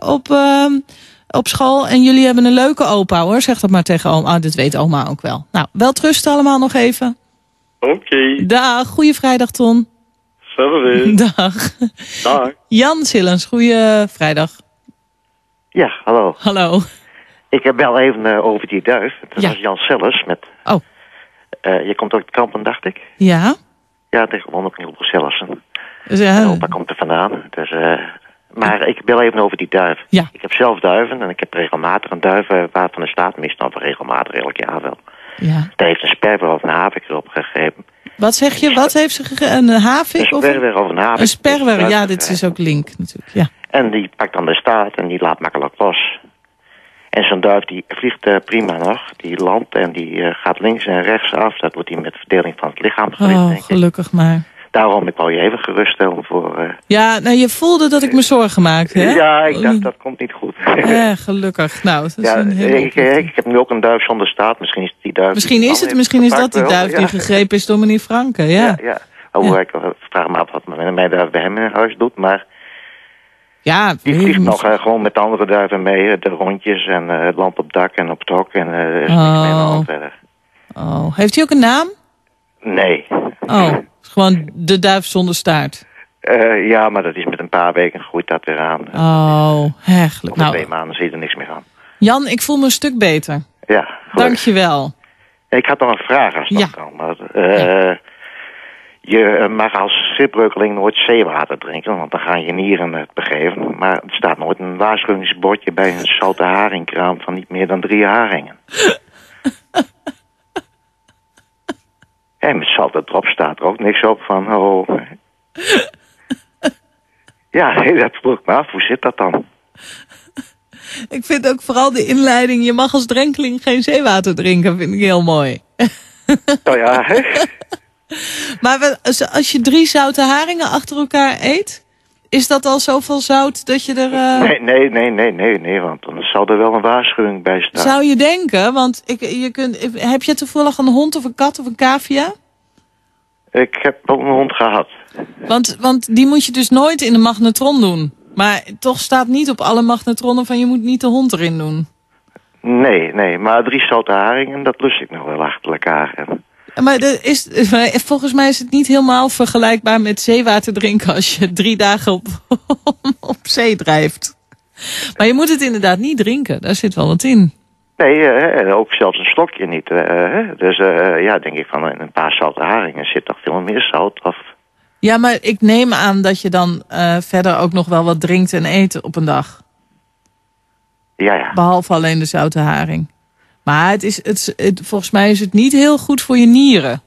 op school. En jullie hebben een leuke opa, hoor. Zeg dat maar tegen oma. Oh, dit weet oma ook wel. Nou, welterusten allemaal nog even. Oké. Dag, Goeie Vrijdag, Ton. Hetzelfde. Dag. Dag. Jan Sillens, Goeie Vrijdag. Ja, hallo. Hallo. Ik bel even over die duif. Dat was Jan Sillens met... Oh. Je komt ook uit Kampen, dacht ik? Ja. Ja, tegenwoordig op Niels Sillessen. Ja. Opa komt er vandaan. Dus, maar ik bel even over die duif. Ja. Ik heb zelf duiven en ik heb regelmatig een duif waarvan de staat meestal regelmatig elk jaar wel. Ja. Daar heeft een sperwer of een havik erop gegrepen. Wat zeg je? Wat heeft ze gegrepen? Een havik? Een sperwer of een havik. Een sperwer, ja, dit is ook link natuurlijk. Ja. En die pakt dan de staart en die laat makkelijk los. En zo'n duif die vliegt prima nog. Die landt en die gaat links en rechts af. Dat wordt die met verdeling van het lichaam gericht, denk ik. Gelukkig maar. Daarom, ik wou je even geruststellen voor... Ja, nou, je voelde dat ik me zorgen maakte, hè? Ja, ik dacht, dat komt niet goed. Gelukkig. Nou, dat is ja, een hele ik heb nu ook een duif zonder staart. Misschien is die duif... Misschien is dat die duif die gegrepen is door meneer Franke, ja. Ik vraag me af wat mijn duif bij hem in huis doet, maar... Ja, die vliegt nog gewoon met andere duiven mee, de rondjes en het land op dak en op het hok en is niks mee aan de hand verder. Oh, heeft hij ook een naam? Nee. Oh, gewoon de duif zonder staart. Ja, maar dat is met een paar weken groeit dat weer aan. Oh, heerlijk. Over 2 maanden zie je er niks meer van. Jan, ik voel me een stuk beter. Ja. Dank je wel. Ik had nog een vraag als dat kan. Maar, je mag als schipbreukeling nooit zeewater drinken, want dan gaan je nieren het begeven. Maar er staat nooit een waarschuwingsbordje bij een zoute haringkraam van niet meer dan 3 haringen. En met zoute drop staat er ook niks op van, oh... Ja, dat vroeg ik me af. Hoe zit dat dan? Ik vind ook vooral de inleiding, je mag als drenkeling geen zeewater drinken, vind ik heel mooi. Oh ja, hè? Maar als je 3 zoute haringen achter elkaar eet, is dat al zoveel zout dat je er... Nee, want dan zou er wel een waarschuwing bij staan. Zou je denken, want heb je toevallig een hond of een kat of een cavia? Ik heb wel een hond gehad. Want die moet je dus nooit in de magnetron doen. Maar toch staat niet op alle magnetronnen van je moet niet de hond erin doen. Nee, maar 3 zoute haringen, dat lust ik nog wel achter elkaar. Maar volgens mij is het niet helemaal vergelijkbaar met zeewater drinken als je 3 dagen op zee drijft. Maar je moet het inderdaad niet drinken, daar zit wel wat in. Nee, ook zelfs een slokje niet. Dus denk ik van een paar zoute haringen zit toch veel meer zout. Of... Ja, maar ik neem aan dat je dan verder ook nog wel wat drinkt en eet op een dag. Ja. Behalve alleen de zoute haring. Maar volgens mij is het niet heel goed voor je nieren.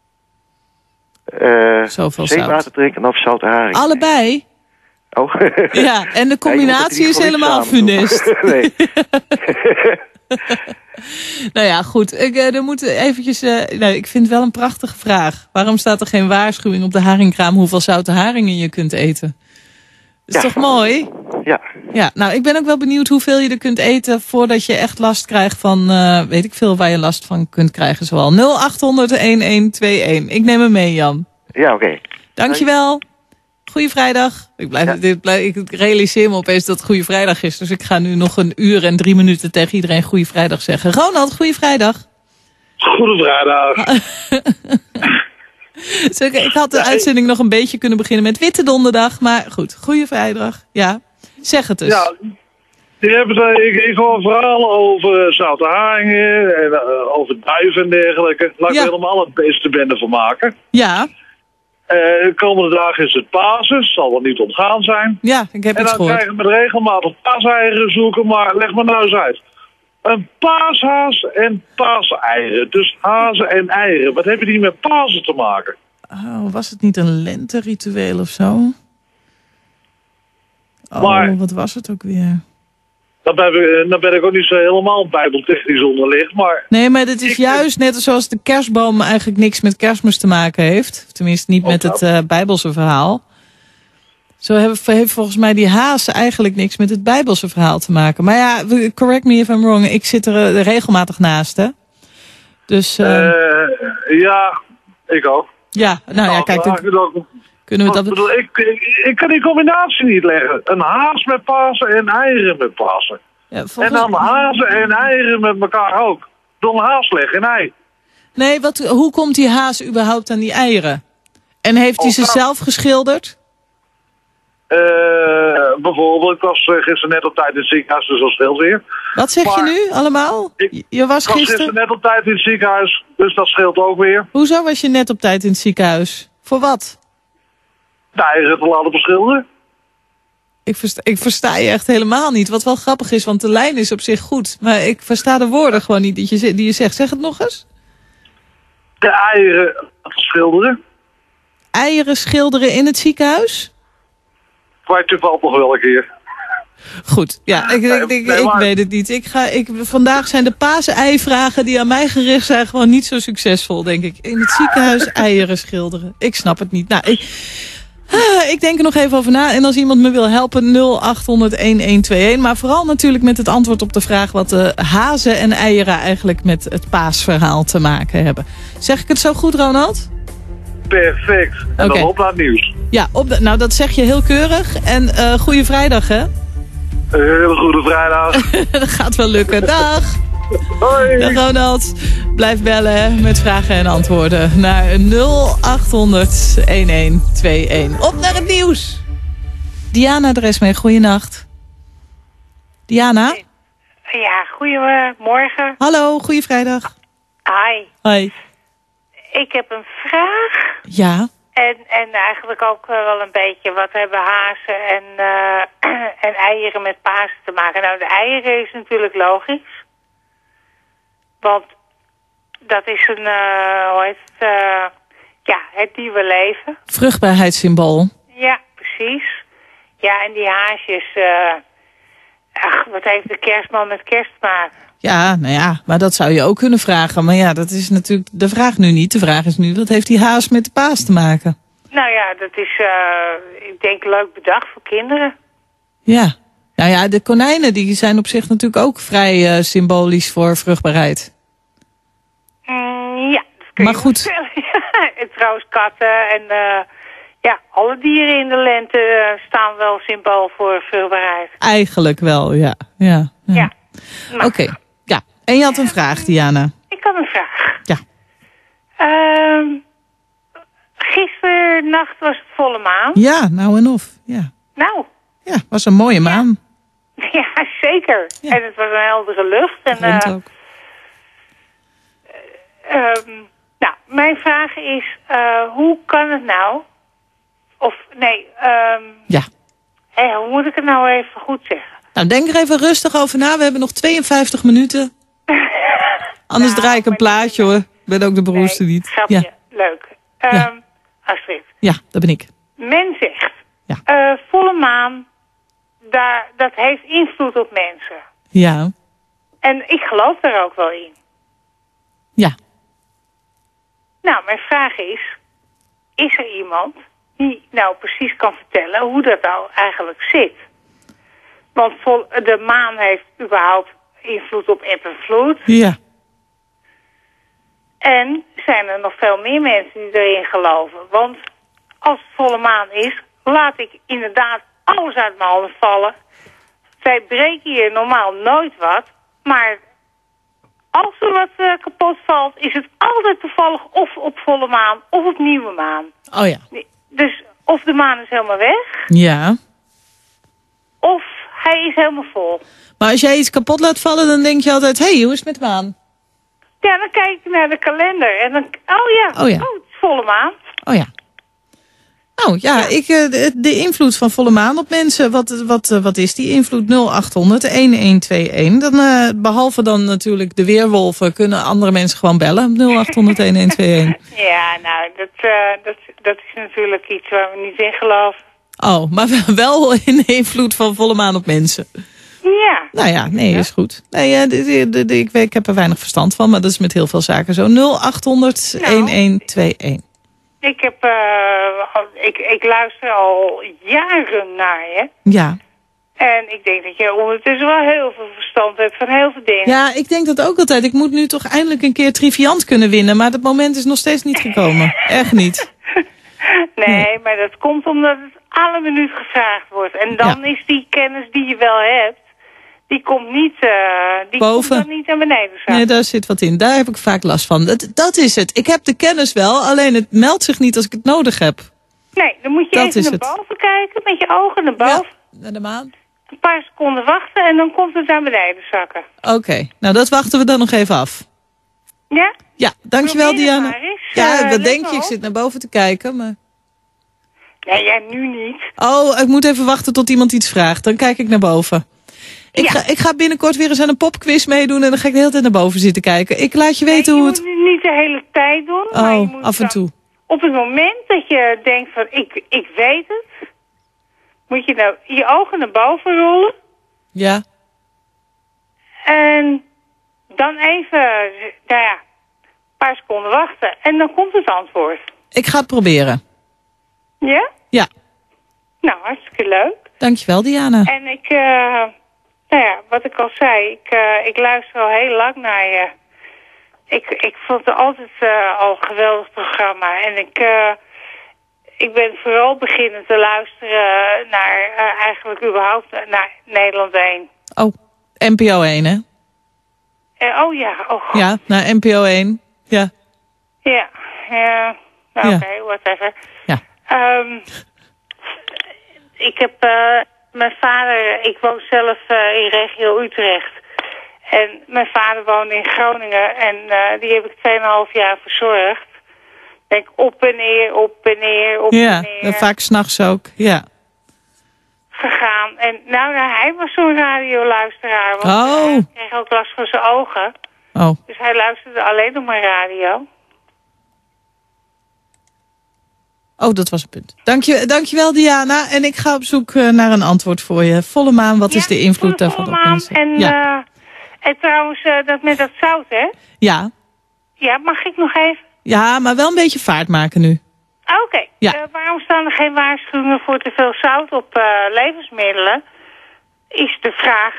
Zoveel zeewater zout. drinken of zoute haring? Allebei. Oh. Ja, en de combinatie is helemaal funest. Nee. Nou ja, goed. Ik vind het wel een prachtige vraag. Waarom staat er geen waarschuwing op de haringkraam hoeveel zoute haringen je kunt eten? Dat is toch mooi? Ja, nou, ik ben ook wel benieuwd hoeveel je er kunt eten voordat je echt last krijgt van, weet ik veel waar je last van kunt krijgen. Zoal 0800-1121. Ik neem hem mee, Jan. Ja, oké. Dankjewel. Goeie vrijdag. Ik realiseer me opeens dat het Goeie Vrijdag is. Dus ik ga nu nog 1 uur en 3 minuten tegen iedereen Goeie Vrijdag zeggen. Ronald, Goeie Vrijdag. Goeie Vrijdag. Ik had de uitzending nog een beetje kunnen beginnen met Witte Donderdag. Maar goed, Goede Vrijdag. Ja, zeg het dus. Ja, ik hoor verhalen over zoute haringen en over duiven en dergelijke. Laat ik er helemaal een beestenbende van maken. Ja. De komende dagen is het Pasen, zal wel niet ontgaan zijn. Ja, ik heb het gehoord. En dan krijgen we met regelmatig paaseieren zoeken, maar leg me nou eens uit. Een paashaas en paaseieren. Dus hazen en eieren. Wat hebben die met Pasen te maken? Oh, was het niet een lenteritueel of zo? Oh, maar, wat was het ook weer? Dan ben ik ook niet zo helemaal bijbeltechnisch onderlegd, maar... Nee, maar het is juist net zoals de kerstboom eigenlijk niks met Kerstmis te maken heeft. Tenminste, niet met het Bijbelse verhaal. Zo heeft volgens mij die haas eigenlijk niks met het Bijbelse verhaal te maken. Maar ja, correct me if I'm wrong, ik zit er regelmatig naast, hè? Dus... ja, ik ook. Ja, nou ja, kijk... Kunnen we dat... Ik kan die combinatie niet leggen. Een haas met Pasen en eieren met Pasen. Ja, en dan hazen en eieren met elkaar ook. Door een haas leggen en ei. Nee, hoe komt die haas überhaupt aan die eieren? En heeft hij ze zelf geschilderd? Bijvoorbeeld, ik was gisteren net op tijd in het ziekenhuis, dus dat scheelt weer. Wat zeg je nu allemaal? Je was gisteren net op tijd in het ziekenhuis, dus dat scheelt ook weer. Hoezo was je net op tijd in het ziekenhuis? Voor wat? De eieren te laten beschilderen. Ik versta je echt helemaal niet. Wat wel grappig is, want de lijn is op zich goed. Maar ik versta de woorden gewoon niet die je zegt. Zeg het nog eens. De eieren schilderen. Eieren schilderen in het ziekenhuis? Kwijt toevallig nog wel een keer. Goed, ja, ik weet het niet. Vandaag zijn de paasei-vragen die aan mij gericht zijn gewoon niet zo succesvol, denk ik. In het ziekenhuis eieren schilderen. Ik snap het niet. Nou, ik denk er nog even over na. En als iemand me wil helpen, 0800-1121. Maar vooral natuurlijk met het antwoord op de vraag wat de hazen en eieren eigenlijk met het paasverhaal te maken hebben. Zeg ik het zo goed, Ronald? Perfect. En dan op naar het nieuws. Ja, nou dat zeg je heel keurig. En goede vrijdag, hè? Een hele goede vrijdag. Dat gaat wel lukken. Dag. Hoi. Dag Ronald. Blijf bellen hè, met vragen en antwoorden naar 0800-1121. Op naar het nieuws. Diana Dresmee, goeienacht. Diana? Ja, goedemorgen. Hallo, goeie vrijdag. Hi. Hoi. Ik heb een vraag. Ja. En eigenlijk ook wel een beetje, wat hebben hazen en eieren met Pasen te maken? Nou, de eieren is natuurlijk logisch. Want dat is een, het nieuwe leven. Vruchtbaarheidssymbool. Ja, precies. Ja, en die haasjes, wat heeft de kerstman met kerst te maken? Ja, nou ja, maar dat zou je ook kunnen vragen. Maar ja, dat is natuurlijk de vraag nu niet. De vraag is nu, wat heeft die haas met de paas te maken? Nou ja, dat is, ik denk, leuk bedacht voor kinderen. Ja, nou ja, de konijnen die zijn op zich natuurlijk ook vrij symbolisch voor vruchtbaarheid. Ja, dat kun maar je goed. En trouwens katten en alle dieren in de lente staan wel symbool voor vruchtbaarheid. Eigenlijk wel, ja. Oké. Ja. En je had een vraag, Diana. Ik had een vraag. Ja. Gisternacht was het volle maan. Ja, nou en of. Ja. Nou. Ja, was een mooie maan. Ja, zeker. Ja. En het was een heldere lucht. En, ook. nou, mijn vraag is, hoe kan het nou? Of, nee, ja. Hoe moet ik het nou even goed zeggen? Nou, denk er even rustig over na. We hebben nog 52 minuten. Anders draai ik een plaatje, hoor. Ik ben ook de beroemdste niet. Grapje, ja. Leuk. Astrid. Ja, dat ben ik. Men zegt, volle maan, dat heeft invloed op mensen. Ja. En ik geloof daar ook wel in. Ja. Nou, mijn vraag is er iemand die nou precies kan vertellen hoe dat nou eigenlijk zit? Want de maan heeft überhaupt invloed op eb en vloed. Ja. En zijn er nog veel meer mensen die erin geloven. Want als het volle maan is, laat ik inderdaad alles uit mijn handen vallen. Zij breken hier normaal nooit wat. Maar als er wat kapot valt, is het altijd toevallig of op volle maan of op nieuwe maan. Oh ja. Dus of de maan is helemaal weg, Ja. of hij is helemaal vol. Maar als jij iets kapot laat vallen, dan denk je altijd, hé, hoe is het met maan? Ja, dan kijk ik naar de kalender en dan, oh ja, het is volle maan. Oh ja. Nou ja, de invloed van volle maan op mensen, wat is die invloed? 0800-1121. Dan, behalve dan natuurlijk de weerwolven, kunnen andere mensen gewoon bellen. 0800-1121. Ja, nou, dat is natuurlijk iets waar we niet in geloven. Oh, maar wel in de invloed van volle maan op mensen. Ja. Nou ja, nee, is goed. Nee, ik heb er weinig verstand van, maar dat is met heel veel zaken zo. 0800-1121. Ik luister al jaren naar je. Ja. En ik denk dat je ondertussen wel heel veel verstand hebt van heel veel dingen. Ja, ik denk dat ook altijd. Ik moet nu toch eindelijk een keer Triviant kunnen winnen, maar dat moment is nog steeds niet gekomen. Echt niet. Nee, maar dat komt omdat het alle minuut gevraagd wordt. En dan is die kennis die je wel hebt, die komt niet, boven. Komt dan niet naar beneden zakken. Nee, daar zit wat in. Daar heb ik vaak last van. Dat is het. Ik heb de kennis wel, alleen het meldt zich niet als ik het nodig heb. Nee, dan moet je even naar boven kijken, met je ogen naar boven. Ja, naar de maan. Een paar seconden wachten en dan komt het naar beneden zakken. Oké, nou dat wachten we dan nog even af. Ja? Ja, dankjewel Diana. Ja, wat denk je? Ik zit naar boven te kijken, maar... Nee, jij nu niet. Oh, ik moet even wachten tot iemand iets vraagt. Dan kijk ik naar boven. Ik ga binnenkort weer eens aan een popquiz meedoen en dan ga ik de hele tijd naar boven zitten kijken. Ik laat je weten hoe het... Je moet niet de hele tijd doen, maar je moet af en toe. Op het moment dat je denkt van ik weet het, moet je nou je ogen naar boven rollen. Ja. En dan even, nou ja, een paar seconden wachten en dan komt het antwoord. Ik ga het proberen. Ja? Ja. Nou, hartstikke leuk. Dankjewel, Diana. En nou ja, wat ik al zei, ik luister al heel lang naar je. Ik vond het altijd al een geweldig programma. En ik ben vooral beginnen te luisteren naar eigenlijk überhaupt naar Nederland 1. Oh, NPO 1, hè? Oh ja, oh god. Ja, naar NPO 1, ja. Ja, nou, oké, whatever. Ja. Ik heb mijn vader, ik woon zelf in regio Utrecht. En mijn vader woonde in Groningen en die heb ik 2,5 jaar verzorgd. Denk op en neer, op en neer, op en neer. Ja, vaak 's nachts ook, ja. Gegaan. En nou, hij was zo'n radioluisteraar. Want hij kreeg ook last van zijn ogen. Oh. Dus hij luisterde alleen nog maar radio. Oh, dat was een punt. Dankjewel, Diana. En ik ga op zoek naar een antwoord voor je. Volle maan, wat is de invloed daarvan op mensen? En trouwens, dat met dat zout, hè? Ja. Ja, mag ik nog even? Ja, maar wel een beetje vaart maken nu. Oké. Ja. Waarom staan er geen waarschuwingen voor te veel zout op levensmiddelen? Is de vraag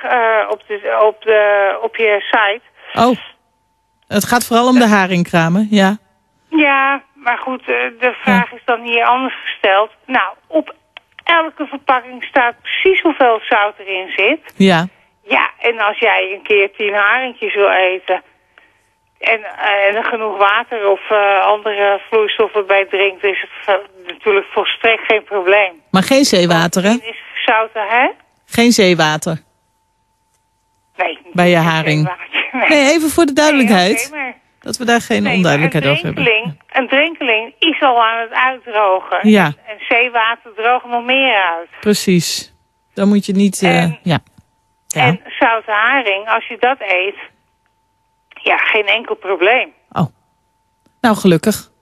op je site. Oh, het gaat vooral om de haringkramen, ja. Ja, maar goed, de vraag is dan hier anders gesteld. Nou, op elke verpakking staat precies hoeveel zout erin zit. Ja. Ja, en als jij een keer 10 haringjes wil eten en er genoeg water of andere vloeistoffen bij drinkt, is het natuurlijk volstrekt geen probleem. Maar geen zeewater, hè? Is zouten, hè? Geen zeewater. Nee. Bij je haring. Nee, even voor de duidelijkheid. Nee, dat we daar geen onduidelijkheid over hebben. Een drenkeling is al aan het uitdrogen. Ja. En zeewater droogt nog meer uit. Precies. Dan moet je niet... ja. En zoute haring, als je dat eet, ja, geen enkel probleem. Oh. Nou, gelukkig.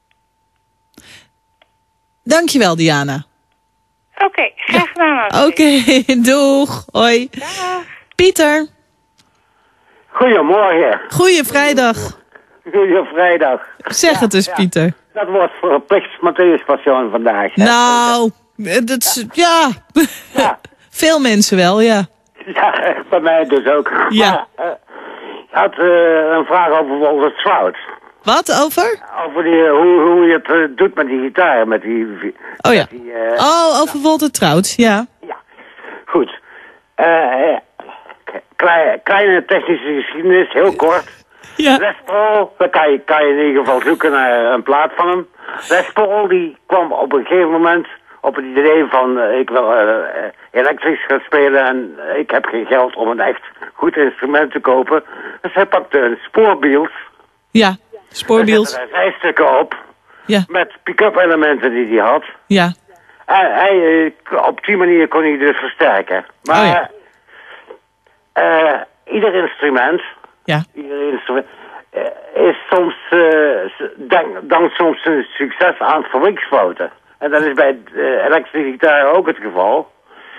Dankjewel, Diana. Oké, graag gedaan. Oké, doeg. Hoi. Dag. Pieter. Goedemorgen. Goeie vrijdag. Goeie vrijdag. Zeg het eens, Pieter. Dat wordt verplicht Matthäus Passion vandaag. Hè? Nou, dat is... Ja. Veel mensen wel, ja. Ja, bij mij dus ook. Ja. Maar, ik had een vraag over Walter Trout. Wat, over? Over hoe je het doet met die gitaar, met die... Oh ja. Over Walter Trout, ja. Ja, goed. Kleine technische geschiedenis, heel kort. Les Paul, dan kan je in ieder geval zoeken naar een plaat van hem. Les Paul die kwam op een gegeven moment op het idee van ik wil elektrisch gaan spelen en ik heb geen geld om een echt goed instrument te kopen. Dus hij pakte een spoorbiels. Ja, spoorbiels. Daar zette hij 5 stukken op. Ja. Met pick-up elementen die hij had. Ja. En op die manier kon hij dus versterken. Maar ieder instrument is soms dankt soms een succes aan fabrieksfouten. En dat is bij elektrische gitaar ook het geval.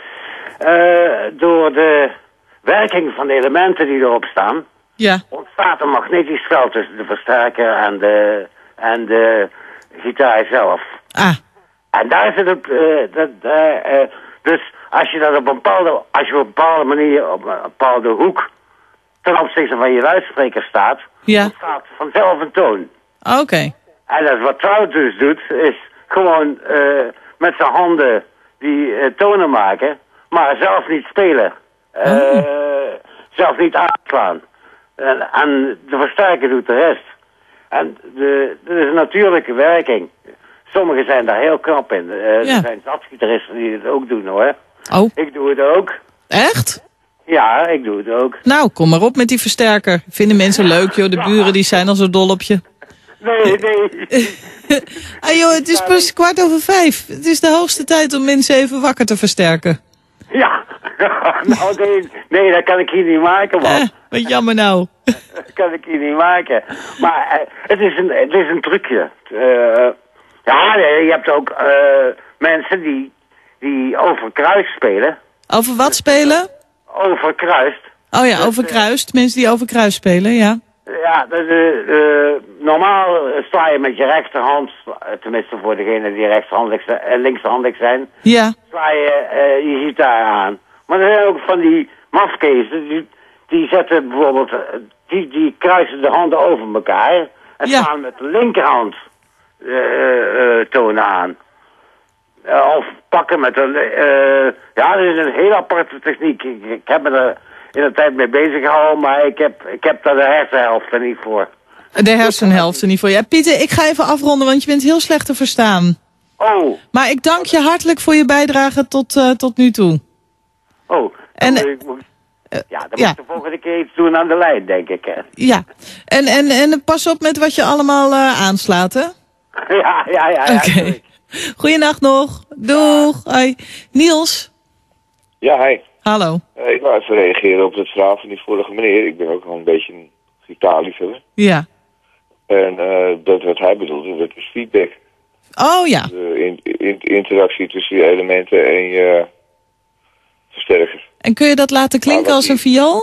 Door de werking van de elementen die erop staan, ontstaat een magnetisch veld tussen de versterker en de gitaar zelf. En daar zit het, dus als je dat op een bepaalde manier, op een bepaalde hoek ten opzichte van je luidspreker staat, ontstaat vanzelf een toon. Oké. En dat wat Trout dus doet, is gewoon met zijn handen die tonen maken, maar zelf niet spelen. Zelf niet aanslaan. En de versterker doet de rest. En dat is een natuurlijke werking. Sommigen zijn daar heel knap in. Er zijn stadsgitaristen die het ook doen, hoor. Oh. Ik doe het ook. Echt? Ja, ik doe het ook. Nou, kom maar op met die versterker. Vinden mensen leuk, joh. De buren die zijn al zo dol op je. Nee. Joh, het is pas 5:15. Het is de hoogste tijd om mensen even wakker te versterken. Ja. Nou, nee, dat kan ik hier niet maken, man. Wat jammer nou. Dat kan ik hier niet maken. Maar het is een trucje. Je hebt ook mensen die overkruist spelen. Over wat spelen? Overkruist. Oh ja, overkruist. Mensen die overkruist spelen, ja. Ja, normaal sta je met je rechterhand, tenminste voor degenen die linkshandig zijn, sla je je gitaar aan. Maar er zijn ook van die mafkezen, die zetten bijvoorbeeld, die kruisen de handen over elkaar en slaan met de linkerhand tonen aan. Of pakken met een... dat is een heel aparte techniek. Ik heb me er in de tijd mee bezig gehouden, maar ik heb daar de hersenhelft er niet voor. De hersenhelft er niet voor. Ja, Pieter, ik ga even afronden, want je bent heel slecht te verstaan. Oh. Maar ik dank je hartelijk voor je bijdrage tot nu toe. Oh. En, dan moet ik de volgende keer iets doen aan de lijn, denk ik. Hè? Ja. En pas op met wat je allemaal aanslaat, hè? Ja. Oké. Goeienacht nog. Doeg. Hoi. Niels. Ja, hi. Hallo. Ik wou even reageren op het verhaal van die vorige meneer. Ik ben ook wel een beetje een gitaarliefhebber. Ja. En dat wat hij bedoelde, dat is feedback. Oh ja. De interactie tussen je elementen en je versterker. En kun je dat laten klinken als een viool?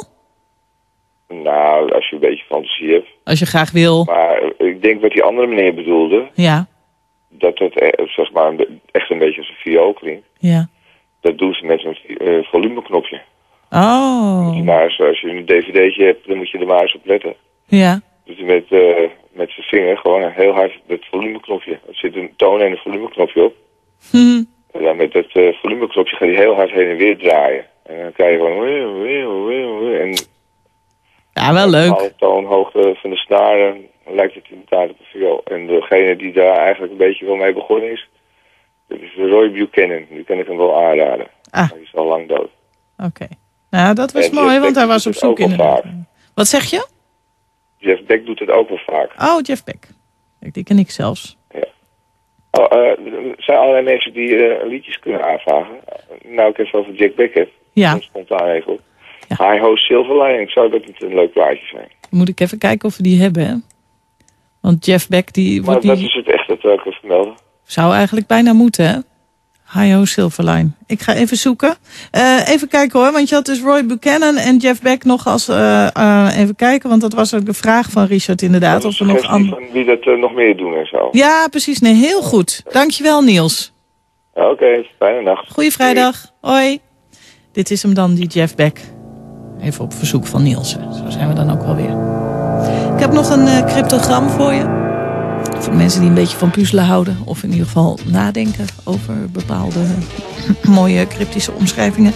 Nou, als je een beetje fantasie hebt. Als je graag wil. Maar ik denk wat die andere meneer bedoelde. Ja. Dat het zeg maar echt een beetje als een viool klinkt. Ja. Dat doen ze met een volumeknopje. Oh. Maar als je een dvd'tje hebt, dan moet je er maar eens op letten. Ja. Dus met zijn vinger gewoon heel hard het volumeknopje. Er zit een toon en een volumeknopje op. En dan met dat volumeknopje gaat hij heel hard heen en weer draaien. En dan krijg je gewoon... En ja, wel leuk. Alle toonhoogte van de snaren lijkt het inderdaad op een viool. En degene die daar eigenlijk een beetje wel mee begonnen is, dat is Roy Buchanan. Die kan ik hem wel aanraden. Hij is al lang dood. Oké. Nou, dat was mooi, want hij was op zoek in. Wat zeg je? Jeff Beck doet het ook wel vaak. Oh, Jeff Beck. Die ken ik zelfs. Ja. Er zijn allerlei mensen die liedjes kunnen aanvragen. Nou, ik even over Jack Beck heb. Ja. Een spontaan regel. Ja. Hi Ho Silverline. Zou dat niet een leuk plaatje zijn? Moet ik even kijken of we die hebben, hè? Want Jeff Beck, die... Maar dat is het echt, dat wil ik even vermelden. Zou eigenlijk bijna moeten, hè? Hi-ho Silverline. Ik ga even zoeken. Even kijken hoor, want je had dus Roy Buchanan en Jeff Beck nog als... even kijken, want dat was ook de vraag van Richard inderdaad. Of er nog van wie dat nog meer doen en zo. Ja, precies. Nee, heel goed. Dankjewel, Niels. Oké, fijne nacht. Goeie vrijdag. Hoi. Dit is hem dan, die Jeff Beck. Even op verzoek van Niels. Zo zijn we dan ook wel weer. Ik heb nog een cryptogram voor je. Voor de mensen die een beetje van puzzelen houden. Of in ieder geval nadenken over bepaalde mooie cryptische omschrijvingen.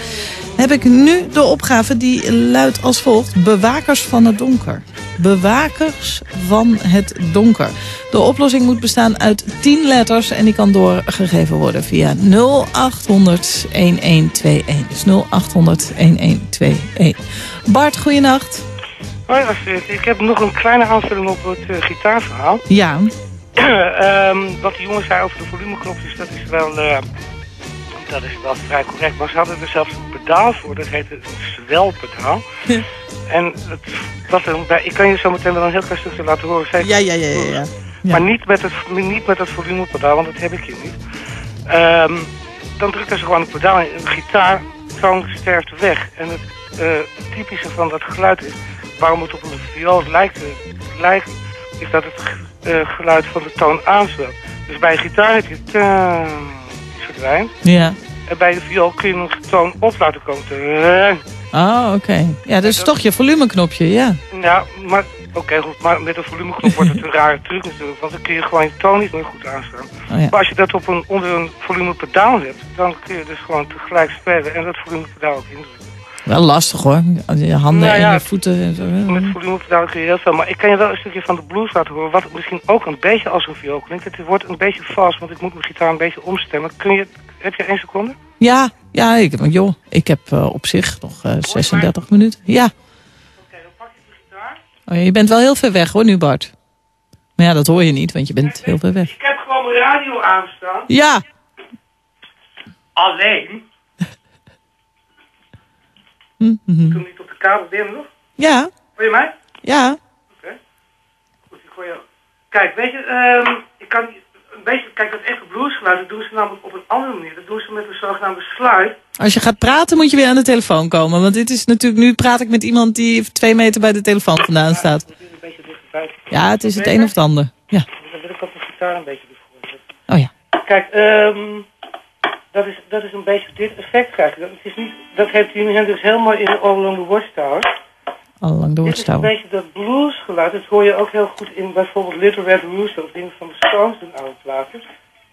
heb ik nu de opgave die luidt als volgt. Bewakers van het donker. Bewakers van het donker. De oplossing moet bestaan uit 10 letters en die kan doorgegeven worden via 0800 1121. Dus 0800 1121. Bart, goeienacht. Hoi Astrid, ik heb nog een kleine aanvulling op het gitaarverhaal. Ja. Wat die jongen zei over de volumeknopjes, dat is wel vrij correct. Maar ze hadden er zelfs een pedaal voor, dat heette een zwelpedaal. En ik kan je zo meteen wel een heel klein stukje laten horen. Ja. Maar niet met het volumepedaal, want dat heb ik hier niet. Dan drukken ze gewoon een pedaal in. Een gitaartoon sterft weg. En het typische van dat geluid is, waarom het op een viool lijkt, is dat het geluid van de toon aanzwelt. Dus bij een gitaar heb je die verdwijnt. Ja. En bij de viool kun je een toon op laten komen. Oh, oké. Ja, dus toch je volumeknopje, ja. Ja, maar oké, goed. Maar met een volumeknop wordt het een rare truc natuurlijk. Want dan kun je gewoon je toon niet meer goed aanstaan. Oh, ja. Maar als je dat onder een volumepedaal hebt, dan kun je dus gewoon tegelijk spelen en dat volumepedaal ook indrukken. Wel lastig hoor. Je handen en je voeten en zo. Met volumepedaal kun je heel veel. Maar ik kan je wel een stukje van de blues laten horen. Wat misschien ook een beetje als een viool klinkt. Het wordt een beetje vals, want ik moet mijn gitaar een beetje omstemmen. Heb je 1 seconde? Ja, ik heb op zich nog 36 minuten. Ja. Oké, dan pak je de gitaar. Oh, je bent wel heel ver weg hoor nu, Bart. Maar ja, dat hoor je niet, want je bent heel ver weg. Ik heb gewoon mijn radio aanstaan. Ja. Alleen. Toen niet op de kabel binnen nog? Ja. Hoor je mij? Ja. Oké. Goed, ik hoor je ook. Kijk, weet je, ik kan een beetje, kijk, dat echte bluesgeluid, dat doen ze namelijk op een andere manier. Dat doen ze met een zogenaamde slide. Als je gaat praten moet je weer aan de telefoon komen. Want dit is natuurlijk, nu praat ik met iemand die 2 meter bij de telefoon vandaan staat. Het is een beetje dichterbij. Ja, het is het een of het ander. Ja. Dan wil ik ook de gitaar een beetje ervoor zetten. Oh ja. Kijk, dat is een beetje dit effect krijg je. Dat heeft Jimi Hendrix heel mooi in All Along the Watchtower. All Along the Watchtower. Dit is een beetje dat bluesgeluid. Dat hoor je ook heel goed in bijvoorbeeld Little Red Rooster of dingen van de Stones in oude platen.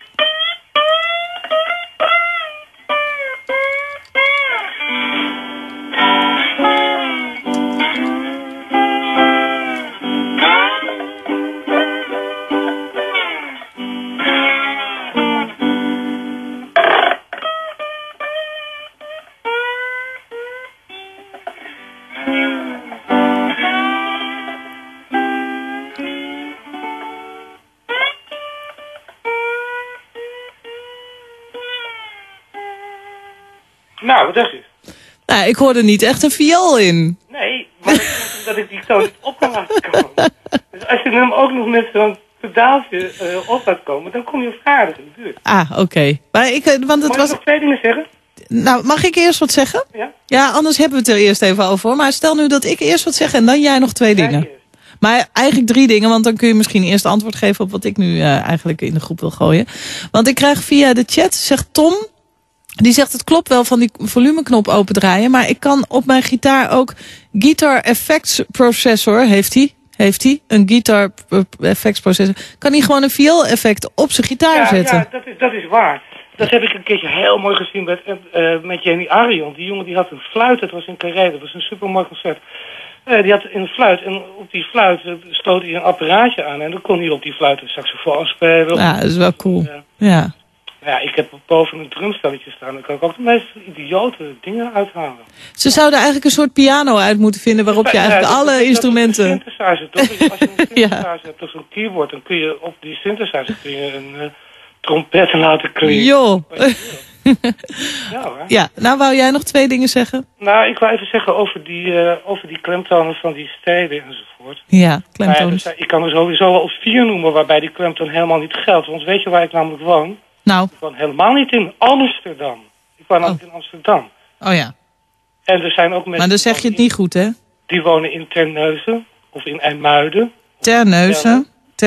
Nou, wat dacht je? Nou, ik hoorde niet echt een viool in. Nee, maar ik denk dat ik die toon niet op kan laten komen. Dus als je hem ook nog met zo'n pedaaltje op laat komen, dan kom je op aardig in de buurt. Ah, oké. Maar want het Mag ik nog 2 dingen zeggen? Nou, mag ik eerst wat zeggen? Ja? Ja, anders hebben we het er eerst even over. Maar stel nu dat ik eerst wat zeg en dan jij nog 2 dingen. Maar eigenlijk 3 dingen, want dan kun je misschien eerst antwoord geven op wat ik nu eigenlijk in de groep wil gooien. Want ik krijg via de chat, zegt Tom, die zegt het klopt wel van die volumeknop opendraaien, maar ik kan op mijn gitaar ook Guitar Effects Processor, heeft hij, een Guitar Effects Processor, kan hij gewoon een viool effect op zijn gitaar zetten. Ja, dat is waar. Dat heb ik een keertje heel mooi gezien met Jenny Arion. Die jongen die had een fluit, dat was in Carré, dat was een supermooi concert. Die had een fluit en op die fluit stoot hij een apparaatje aan en dan kon hij op die fluit een saxofoon spelen. Ja, dat is wel cool. Ja. Ja, ik heb boven een drumstelletje staan. Dan kan ik ook de meest idiote dingen uithalen. Ze zouden eigenlijk een soort piano uit moeten vinden waarop je eigenlijk alle instrumenten... Dat is een synthesizer, toch? Dus als je een synthesizer hebt of zo'n keyboard, dan kun je op die synthesizer een trompet laten klinken. Joh. Ja, hoor. Ja, nou wou jij nog 2 dingen zeggen? Nou, ik wou even zeggen over die klemtonen van die steden enzovoort. Ja, klemtonen. Ik kan er sowieso wel 4 noemen waarbij die klemtoon helemaal niet geldt. Want weet je waar ik namelijk woon? Nou. Ik woon helemaal niet in Amsterdam. Ik woon namelijk in Amsterdam. Oh ja. En er zijn ook mensen... Maar dan zeg je het niet goed, hè? Die wonen in Terneuzen of in IJmuiden. Terneuzen.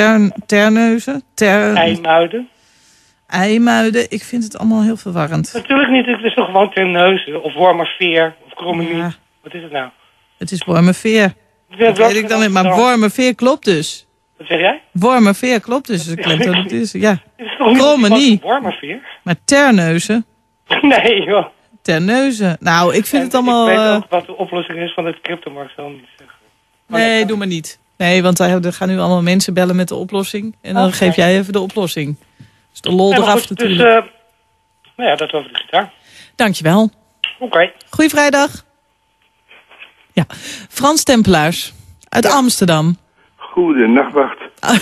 IJmuiden. Ik vind het allemaal heel verwarrend. Natuurlijk niet. Het is toch gewoon Terneuzen of Wormerveer of Krommenie. Ja. Wat is het nou? Het is Wormerveer. Dat weet ik dan niet. Maar Wormerveer klopt dus. Wat zeg jij? Wormerveer klopt dus. Dat klemtoon het is. Ja. Krommenie. Wormerveer? Maar Terneuzen. Nee, joh. Terneuzen. Nou, ik vind het allemaal... Ik weet ook wat de oplossing is van het cryptomarkt, zal niet zeggen. Nee, doe maar niet. Nee, want er gaan nu allemaal mensen bellen met de oplossing. En dan geef jij even de oplossing. Dus de lol eraf natuurlijk. Dus, nou ja, dat over de gitaar. Dankjewel. Oké. Goeie vrijdag. Ja, Frans Tempelaars uit Amsterdam. Goedenacht.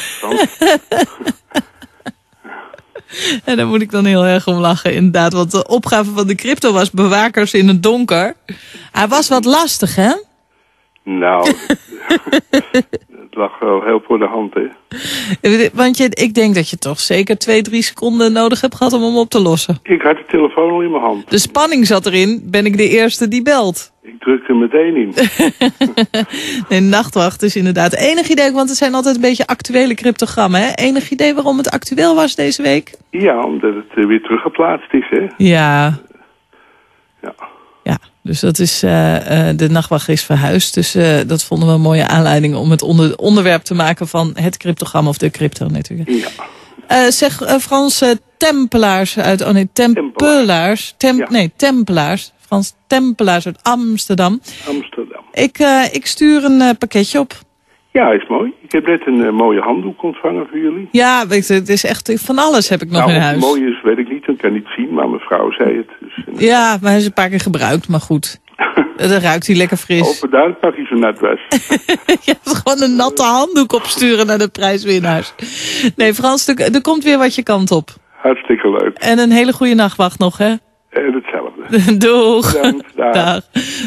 En daar moet ik dan heel erg om lachen, inderdaad. Want de opgave van de crypto was bewakers in het donker. Hij was wat lastig, hè? Nou, het lag wel heel voor de hand, hè. Want ik denk dat je toch zeker 2-3 seconden nodig hebt gehad om hem op te lossen. Ik had de telefoon al in mijn hand. De spanning zat erin. Ben ik de eerste die belt? Ik druk er meteen in. Nee, nachtwacht is inderdaad. Enig idee, want het zijn altijd een beetje actuele cryptogrammen, hè? Enig idee waarom het actueel was deze week? Ja, omdat het weer teruggeplaatst is, hè. Ja. Ja, dus dat is, de nachtwacht is verhuisd. Dus dat vonden we een mooie aanleiding om het onderwerp te maken van het cryptogram of de crypto natuurlijk. Ja. Frans Tempelaars uit... Oh nee, Tempelaars. Tempelaars. Frans Tempelaars uit Amsterdam. Ik stuur een pakketje op. Ja, is mooi. Ik heb net een mooie handdoek ontvangen voor jullie. Ja, het is echt van alles heb ik nog in huis. Mooi is, weet ik niet. Ik kan niet zien, maar mijn vrouw zei het. Dus, ja, maar hij is een paar keer gebruikt, maar goed. Dan ruikt hij lekker fris. Op bedankt dat hij zo nat was. Je hebt gewoon een natte handdoek opsturen naar de prijswinnaars. Nee, Frans, er komt weer wat je kant op. Hartstikke leuk. En een hele goede nachtwacht nog, hè? Hetzelfde. Doeg. Bedankt, dag.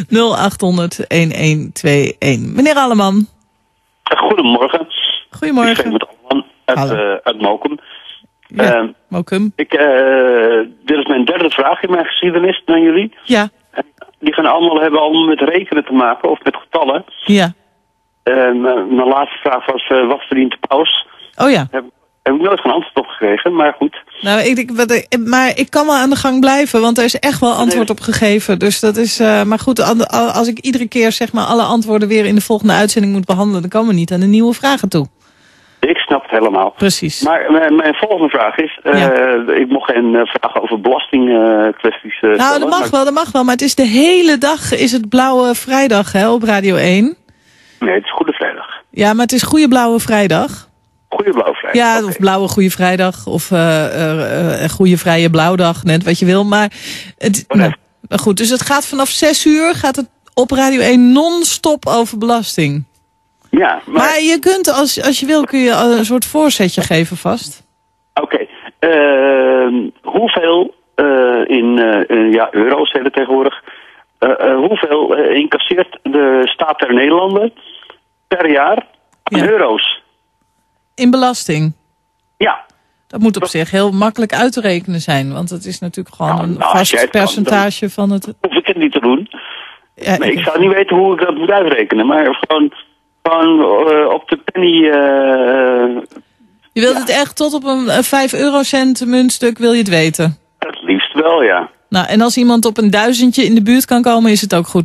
0800-1121. Meneer Alleman. Goedemorgen. Goedemorgen. Ik spreek met Alleman uit Mokum. Ja, Mokum. Dit is mijn derde vraag in mijn geschiedenis naar jullie. Ja. Die gaan allemaal met rekenen te maken, of met getallen. Ja. Mijn laatste vraag was, wat verdient de paus? Oh ja. Heb ik nooit geen antwoord op gekregen, maar goed. Nou, ik kan wel aan de gang blijven, want er is echt wel antwoord op gegeven. Dus dat is, maar goed, als ik iedere keer zeg maar alle antwoorden weer in de volgende uitzending moet behandelen, dan komen we niet aan de nieuwe vragen toe. Ik snap het helemaal. Precies. Maar mijn volgende vraag is, ik mocht geen vragen over belastingkwesties stellen. Nou, dat mag wel, maar het is de hele dag is het Blauwe Vrijdag, hè, op Radio 1. Nee, het is Goede Vrijdag. Ja, maar het is Goede Blauwe Vrijdag. Goede Blauwe Vrijdag. Ja, okay. Of Blauwe Goede Vrijdag. Of Goede Vrije Blauwdag. Net wat je wil. Maar goed, dus het gaat vanaf 6 uur gaat het op Radio 1 non-stop over belasting. Ja, maar je kunt, als je wil, kun je een soort voorzetje geven vast. Oké. Hoeveel in euro's zijn er tegenwoordig. Hoeveel incasseert de staat der Nederlanden per jaar aan euro's? In belasting? Ja. Dat moet op zich heel makkelijk uit te rekenen zijn. Want het is natuurlijk gewoon een vast percentage van het... Hoef ik het niet te doen. Ja, nee, ik zou niet weten hoe ik dat moet uitrekenen. Maar gewoon op de penny... Je wilt het echt tot op een 5 eurocent muntstuk wil je het weten? Het liefst wel, ja. Nou, en als iemand op een 1000 in de buurt kan komen, is het ook goed.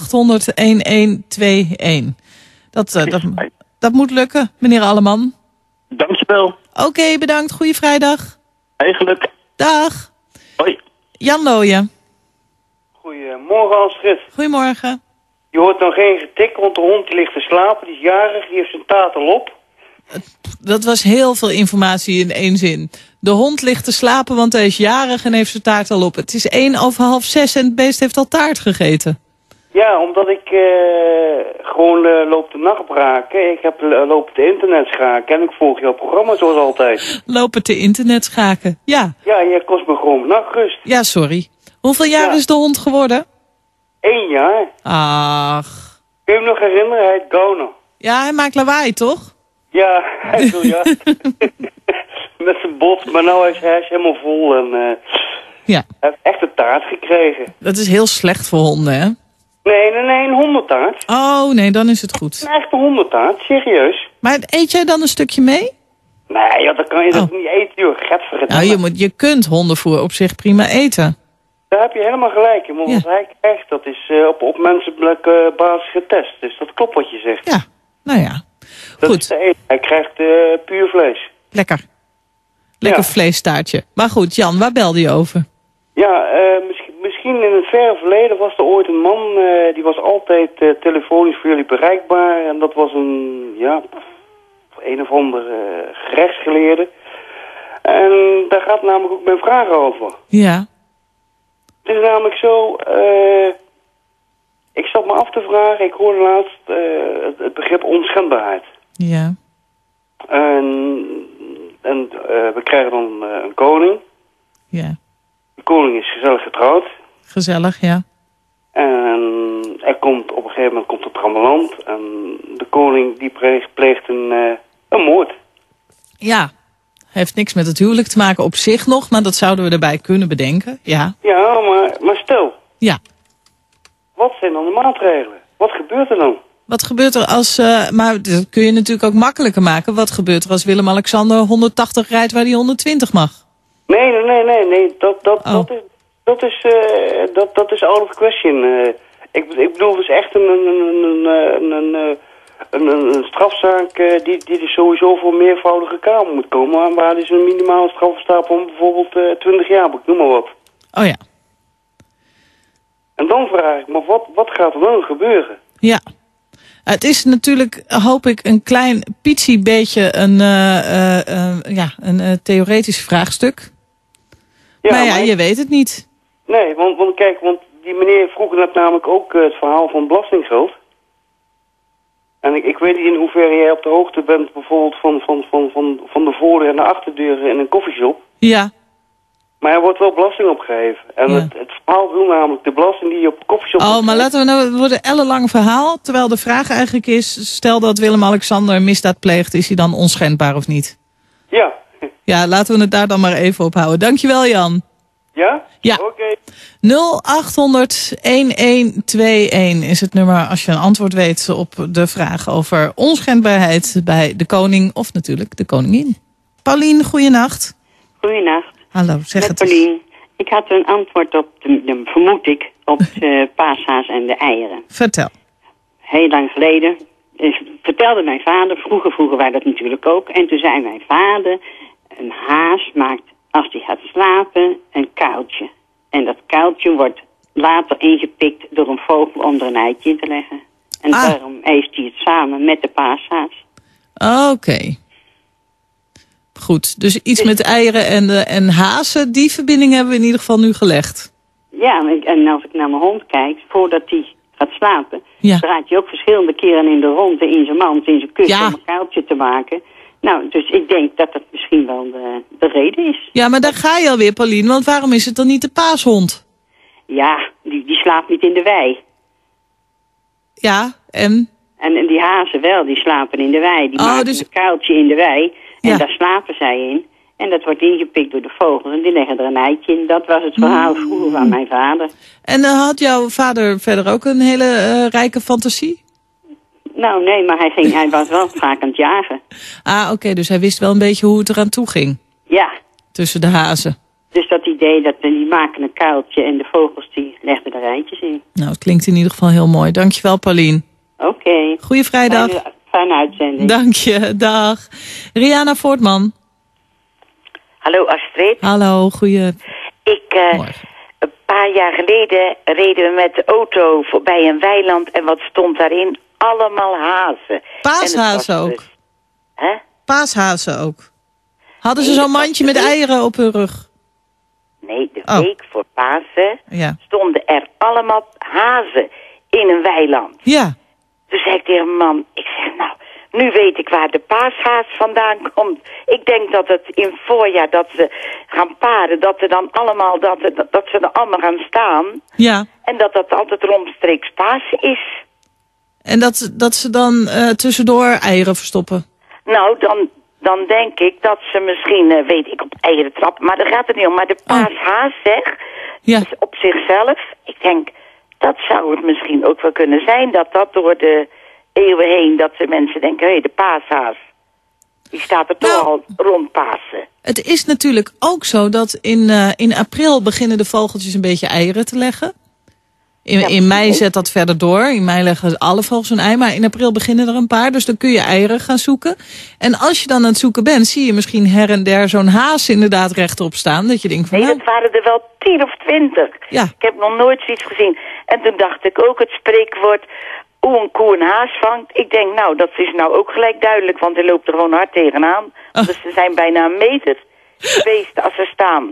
0800-1121. Dat moet lukken, meneer Alleman. Dankjewel. Oké, bedankt. Goeie vrijdag. Eigenlijk. Dag. Hoi. Jan Looyen. Goedemorgen, Astrid. Goedemorgen. Je hoort dan geen getik, want de hond ligt te slapen. Die is jarig, die heeft zijn taart al op. Dat was heel veel informatie in één zin. De hond ligt te slapen, want hij is jarig en heeft zijn taart al op. Het is 5:45 en het beest heeft al taart gegeten. Ja, omdat ik gewoon loop te nachtbraken. Ik heb lopen te internet schaken en ik volg jouw programma zoals altijd. Lopen te internet schaken, ja. Ja, je kost me gewoon nachtrust. Ja, sorry. Hoeveel jaar is de hond geworden? 1 jaar. Ach. Kun je hem nog herinneren? Hij heet Gauner. Ja, hij maakt lawaai, toch? Ja, hij is met zijn bot, maar nou is hij helemaal vol en ja. Hij heeft echt een taart gekregen. Dat is heel slecht voor honden, hè? Nee, een hondentaart. Oh, nee, dan is het goed. Een echte hondentaart, serieus. Maar eet jij dan een stukje mee? Nee, ja, dan kan je dat niet eten, joh. Nou, je kunt hondenvoer op zich prima eten. Daar heb je helemaal gelijk in. Maar wat hij krijgt, dat is op menselijke basis getest. Dus dat klopt wat je zegt. Ja, nou ja. Dat goed. Is te eten. Hij krijgt puur vlees. Lekker vleestaartje. Maar goed, Jan, waar belde je over? Ja, misschien misschien in het verre verleden was er ooit een man... die was altijd telefonisch voor jullie bereikbaar. En dat was een of andere gerechtsgeleerde. En daar gaat namelijk ook mijn vraag over. Ja. Het is namelijk zo... ik zat me af te vragen, ik hoorde laatst het begrip onschendbaarheid. Ja. En we krijgen dan een koning. Ja. De koning is gezellig getrouwd. Gezellig, ja. En op een gegeven moment komt het trammeland. En de koning die pleegt een moord. Ja. Heeft niks met het huwelijk te maken op zich nog, maar dat zouden we erbij kunnen bedenken, ja. Ja, maar stel. Ja. Wat zijn dan de maatregelen? Wat gebeurt er dan? Wat gebeurt er als, maar dat kun je natuurlijk ook makkelijker maken. Wat gebeurt er als Willem-Alexander 180 rijdt waar hij 120 mag? Nee. Dat is out of question. Ik bedoel dus echt een strafzaak die er sowieso voor meervoudige kamer moet komen. Waar dus een minimale straf staat van bijvoorbeeld 20 jaar, ik noem maar wat. Oh ja. En dan vraag ik me, wat gaat er dan gebeuren? Ja. Het is natuurlijk, hoop ik, een klein beetje een theoretisch vraagstuk. Ja, maar je weet het niet. Nee, want die meneer vroeg net namelijk ook het verhaal van belastinggeld. En ik weet niet in hoeverre jij op de hoogte bent bijvoorbeeld van de voordeur en de achterdeur in een koffieshop. Ja. Maar er wordt wel belasting opgeheven. En het verhaal wil namelijk de belasting die je op de koffieshop... Oh, maar laten we nou, het wordt een ellenlang verhaal. Terwijl de vraag eigenlijk is, stel dat Willem-Alexander een misdaad pleegt, is hij dan onschendbaar of niet? Ja. Ja, laten we het daar dan maar even op houden. Dankjewel, Jan. Ja? Ja. Oké. 0800-1121 is het nummer als je een antwoord weet op de vraag over onschendbaarheid bij de koning of natuurlijk de koningin. Paulien, goeienacht. Goeienacht. Hallo, zeg met het Paulien. eens. Ik had een antwoord op, vermoed ik, op de paashaas en de eieren. Vertel. Heel lang geleden vertelde mijn vader, vroeger waren dat natuurlijk ook, en toen zei mijn vader, een haas maakt, als hij gaat slapen, een kuiltje. En dat kuiltje wordt later ingepikt door een vogel om er een eitje in te leggen. En daarom eet hij het samen met de paashaas. Oké. Goed, dus iets met eieren en hazen, die verbinding hebben we in ieder geval nu gelegd. Ja, en als ik naar mijn hond kijk, voordat hij gaat slapen, draait hij ook verschillende keren in de ronde in zijn mand, in zijn kussen om een kuiltje te maken. Nou, dus ik denk dat dat misschien wel de reden is. Ja, maar daar ga je alweer, Paulien, want waarom is het dan niet de paashond? Ja, die slaapt niet in de wei. Ja, en die hazen wel, die slapen in de wei. Die maken een kuiltje in de wei en daar slapen zij in. En dat wordt ingepikt door de vogels en die leggen er een eitje in. Dat was het verhaal vroeger van mijn vader. En had jouw vader verder ook een hele rijke fantasie? Nou, nee, maar hij was wel vaak aan het jagen. Oké, dus hij wist wel een beetje hoe het eraan toe ging? Ja. Tussen de hazen? Dus dat idee, dat die maken een kuiltje en de vogels die legden er eitjes in. Nou, het klinkt in ieder geval heel mooi. Dankjewel, Paulien. Oké. Goeie vrijdag. Fijne uitzending. Dank je, dag. Rihanna Voortman. Hallo Astrid. Hallo, goeie... Een paar jaar geleden reden we met de auto voorbij een weiland en wat stond daarin? Allemaal hazen. Paashazen ook? Dus, hè? Paashazen ook? Hadden ze zo'n mandje met eieren op hun rug? Nee, de week voor Pasen stonden er allemaal hazen in een weiland. Ja. Toen zei ik tegen mijn man, ik zeg nou, nu weet ik waar de paashaas vandaan komt. Ik denk dat het in het voorjaar dat ze gaan paren, dat ze dan allemaal, dat ze er allemaal gaan staan. Ja. En dat altijd rondstreeks Pasen is. En dat ze dan tussendoor eieren verstoppen? Nou, dan denk ik dat ze misschien, weet ik, op eieren trappen. Maar daar gaat het niet om. Maar de paashaas, dus op zichzelf, ik denk, dat zou het misschien ook wel kunnen zijn. Dat door de eeuwen heen, dat de mensen denken, hé, de paashaas, die staat er toch al rond Pasen. Het is natuurlijk ook zo dat in april beginnen de vogeltjes een beetje eieren te leggen. In mei zet dat verder door. In mei leggen alle vogels een ei, maar in april beginnen er een paar. Dus dan kun je eieren gaan zoeken. En als je dan aan het zoeken bent, zie je misschien her en der zo'n haas inderdaad rechtop staan. Dat je denkt van, nee, dat waren er wel 10 of 20. Ja. Ik heb nog nooit zoiets gezien. En toen dacht ik ook het spreekwoord, hoe een koe een haas vangt. Ik denk, nou, dat is nou ook gelijk duidelijk, want hij loopt er gewoon hard tegenaan. Dus ze zijn bijna een meter geweest als ze staan.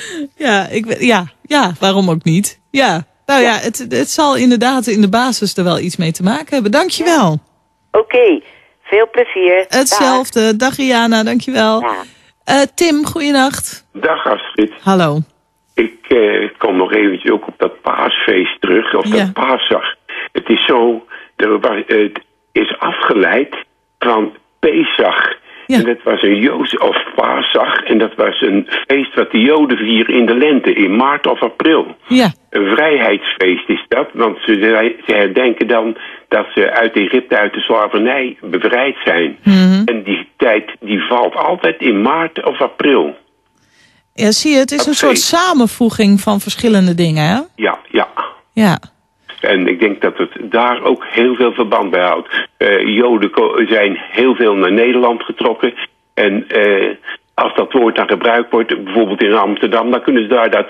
Ja, waarom ook niet? Ja. Nou ja, het zal inderdaad in de basis er wel iets mee te maken hebben. Dankjewel. Ja. Oké, veel plezier. Hetzelfde. Dag Rihanna, dankjewel. Ja. Tim, goeienacht. Dag Astrid. Hallo. Ik kom nog eventjes ook op dat paasfeest terug, of dat Paaszag. Het is zo, het is afgeleid van Pesach. Ja. En dat was een Joods of Paaszag. En dat was een feest wat de Joden vieren in de lente, in maart of april. Ja. Een vrijheidsfeest is dat, want ze herdenken dan dat ze uit Egypte, uit de slavernij bevrijd zijn. Mm-hmm. En die tijd die valt altijd in maart of april. Ja, zie je, het is een soort samenvoeging van verschillende dingen, hè? Ja. En ik denk dat het daar ook heel veel verband bij houdt. Joden zijn heel veel naar Nederland getrokken. En als dat woord dan gebruikt wordt, bijvoorbeeld in Amsterdam, dan kunnen ze daar dat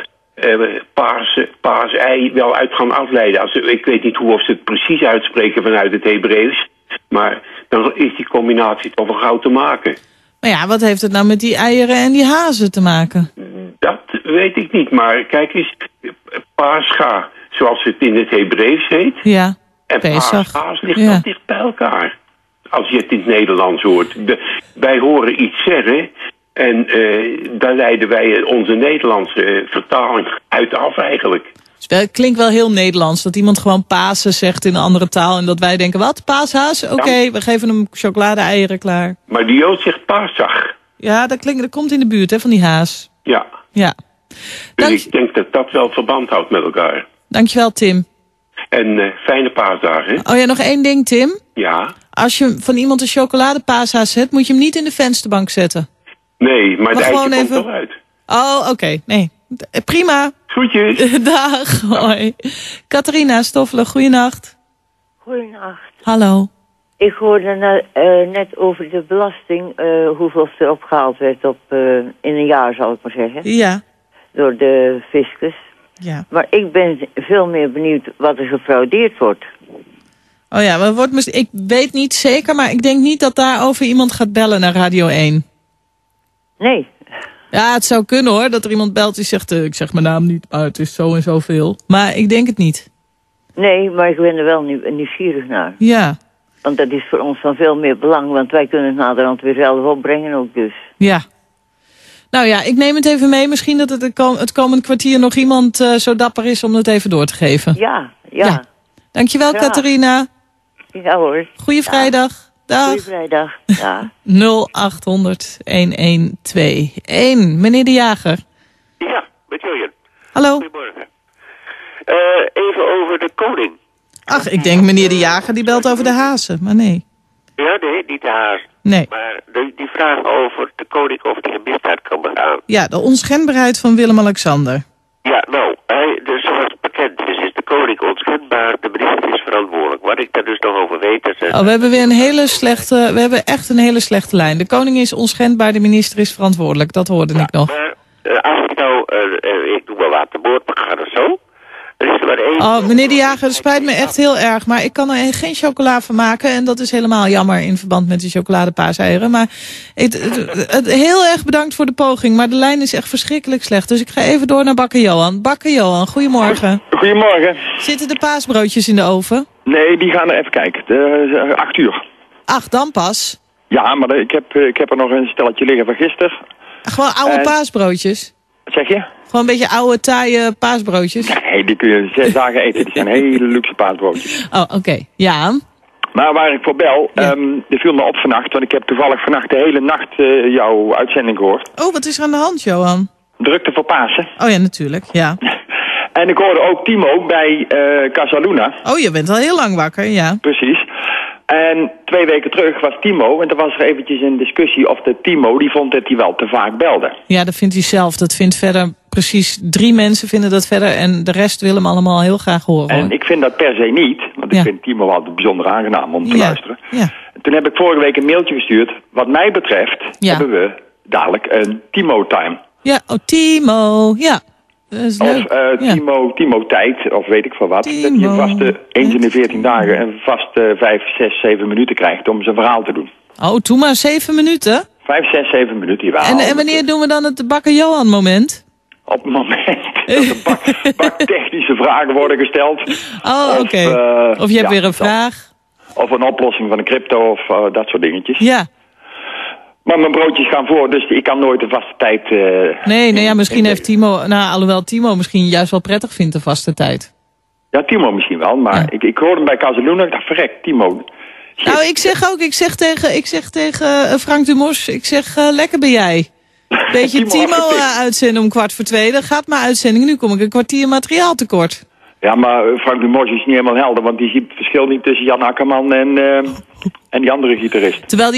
paasei wel uit gaan afleiden. Ik weet niet of ze het precies uitspreken vanuit het Hebreeuws. Maar dan is die combinatie toch wel gauw te maken. Maar ja, wat heeft het nou met die eieren en die hazen te maken? Dat weet ik niet, maar kijk eens, Pascha, zoals het in het Hebreeuws heet. Ja, en Paashaas ligt nog dicht bij elkaar. Als je het in het Nederlands hoort. Wij horen iets zeggen en daar leiden wij onze Nederlandse vertaling uit af eigenlijk. Het klinkt wel heel Nederlands, dat iemand gewoon Pasen zegt in een andere taal. En dat wij denken, wat, paashaas? Oké, we geven hem chocolade-eieren klaar. Maar die Jood zegt Paaszag. Ja, dat komt in de buurt, hè, van die haas. Ja. Dus ik denk dat dat wel verband houdt met elkaar. Dankjewel, Tim. En fijne paasdagen. Oh ja, nog één ding, Tim. Ja? Als je van iemand een chocoladepaashaas zet, moet je hem niet in de vensterbank zetten. Nee, maar het eitje komt toch uit. Oh, oké. Nee. Prima. Groetjes. Dag. Hoi. Catharina Stoffelen, goeienacht. Goeienacht. Hallo. Ik hoorde net over de belasting, hoeveel er opgehaald werd in een jaar, zal ik maar zeggen. Ja. Door de fiscus. Ja. Maar ik ben veel meer benieuwd wat er gefraudeerd wordt. Oh ja, maar ik weet niet zeker, maar ik denk niet dat daarover iemand gaat bellen naar Radio 1. Nee. Ja, het zou kunnen hoor, dat er iemand belt die zegt, ik zeg mijn naam niet, maar het is zo en zoveel. Maar ik denk het niet. Nee, maar ik ben er wel nieuwsgierig naar. Ja. Want dat is voor ons van veel meer belang, want wij kunnen het naderhand weer zelf opbrengen ook dus. Ja. Nou ja, ik neem het even mee. Misschien dat het komend kwartier nog iemand zo dapper is om het even door te geven. Ja. Dankjewel, Catharina. Ja hoor. Goeie vrijdag. Dag. Goeie vrijdag. Ja. 0800-1121. Meneer De Jager. Ja, met Julian. Hallo. Goedemorgen. Even over de koning. Ach, ik denk meneer De Jager die belt over de hazen, maar nee. Ja, nee, niet de hazen. Nee. Maar die vraag over de koning of hij een misdaad kan begaan. Ja, de onschendbaarheid van Willem-Alexander. Ja, nou, zoals bekend is de koning onschendbaar, de minister is verantwoordelijk. Wat ik daar dus nog over weet... we hebben weer we hebben echt een hele slechte lijn. De koning is onschendbaar, de minister is verantwoordelijk. Dat hoorde ik nog. Maar als ik nou, ik doe maar wat, de moord begaan of zo... meneer De Jager, het spijt me echt heel erg. Maar ik kan er geen chocola van maken. En dat is helemaal jammer in verband met die chocoladepaaseieren. Maar heel erg bedankt voor de poging. Maar de lijn is echt verschrikkelijk slecht. Dus ik ga even door naar Bakker Johan. Bakker Johan, goedemorgen. Goedemorgen. Zitten de paasbroodjes in de oven? Nee, die gaan er even kijken. 8 uur. Ach, dan pas? Ja, maar ik heb er nog een stelletje liggen van gisteren. Gewoon oude paasbroodjes? Wat zeg je? Gewoon een beetje oude, taaie paasbroodjes? Nee, die kun je 6 dagen eten. Die zijn hele luxe paasbroodjes. Oh, oké. Ja. Maar waar ik voor bel, die viel me op vannacht. Want ik heb toevallig vannacht de hele nacht jouw uitzending gehoord. Oh, wat is er aan de hand, Johan? Drukte voor Pasen. Oh ja, natuurlijk. Ja. En ik hoorde ook Timo bij Casaluna. Oh, je bent al heel lang wakker, ja. Precies. En 2 weken terug was Timo, en er was er eventjes een discussie of de Timo, die vond dat hij wel te vaak belde. Ja, dat vindt hij zelf. Dat vindt verder precies 3 mensen vinden dat verder en de rest wil hem allemaal heel graag horen. En ik vind dat per se niet, want ik vind Timo altijd bijzonder aangenaam om te luisteren. Ja. Toen heb ik vorige week een mailtje gestuurd. Wat mij betreft hebben we dadelijk een Timo-time. Ja, Timo, ja. Of Timo tijd, of weet ik veel wat. Timo. Dat hij een vaste, eens in de 14 dagen, een vaste 5, 6, 7 minuten krijgt om zijn verhaal te doen. Oh, doe maar 7 minuten. 5, 6, 7 minuten. En wanneer doen we dan het Bakker Johan moment? Op het moment dat er baktechnische vragen worden gesteld. Oh, oké. Of je hebt weer een vraag. Of een oplossing van een crypto of dat soort dingetjes. Ja. Maar mijn broodjes gaan voor, dus ik kan nooit een vaste tijd... Nee, misschien heeft Timo... Nou, alhoewel Timo misschien juist wel prettig vindt, de vaste tijd. Ja, Timo misschien wel, maar ik hoorde hem bij Casaluna en ik dacht, verrek, Timo... Shit. Nou, ik zeg tegen Frank Dumos, lekker ben jij. Beetje Timo uitzenden om 1:15, dan gaat mijn uitzending. Nu kom ik een kwartier materiaal tekort. Ja, maar Frank Dumos is niet helemaal helder, want die ziet het verschil niet tussen Jan Akkerman en die andere gitarist. Terwijl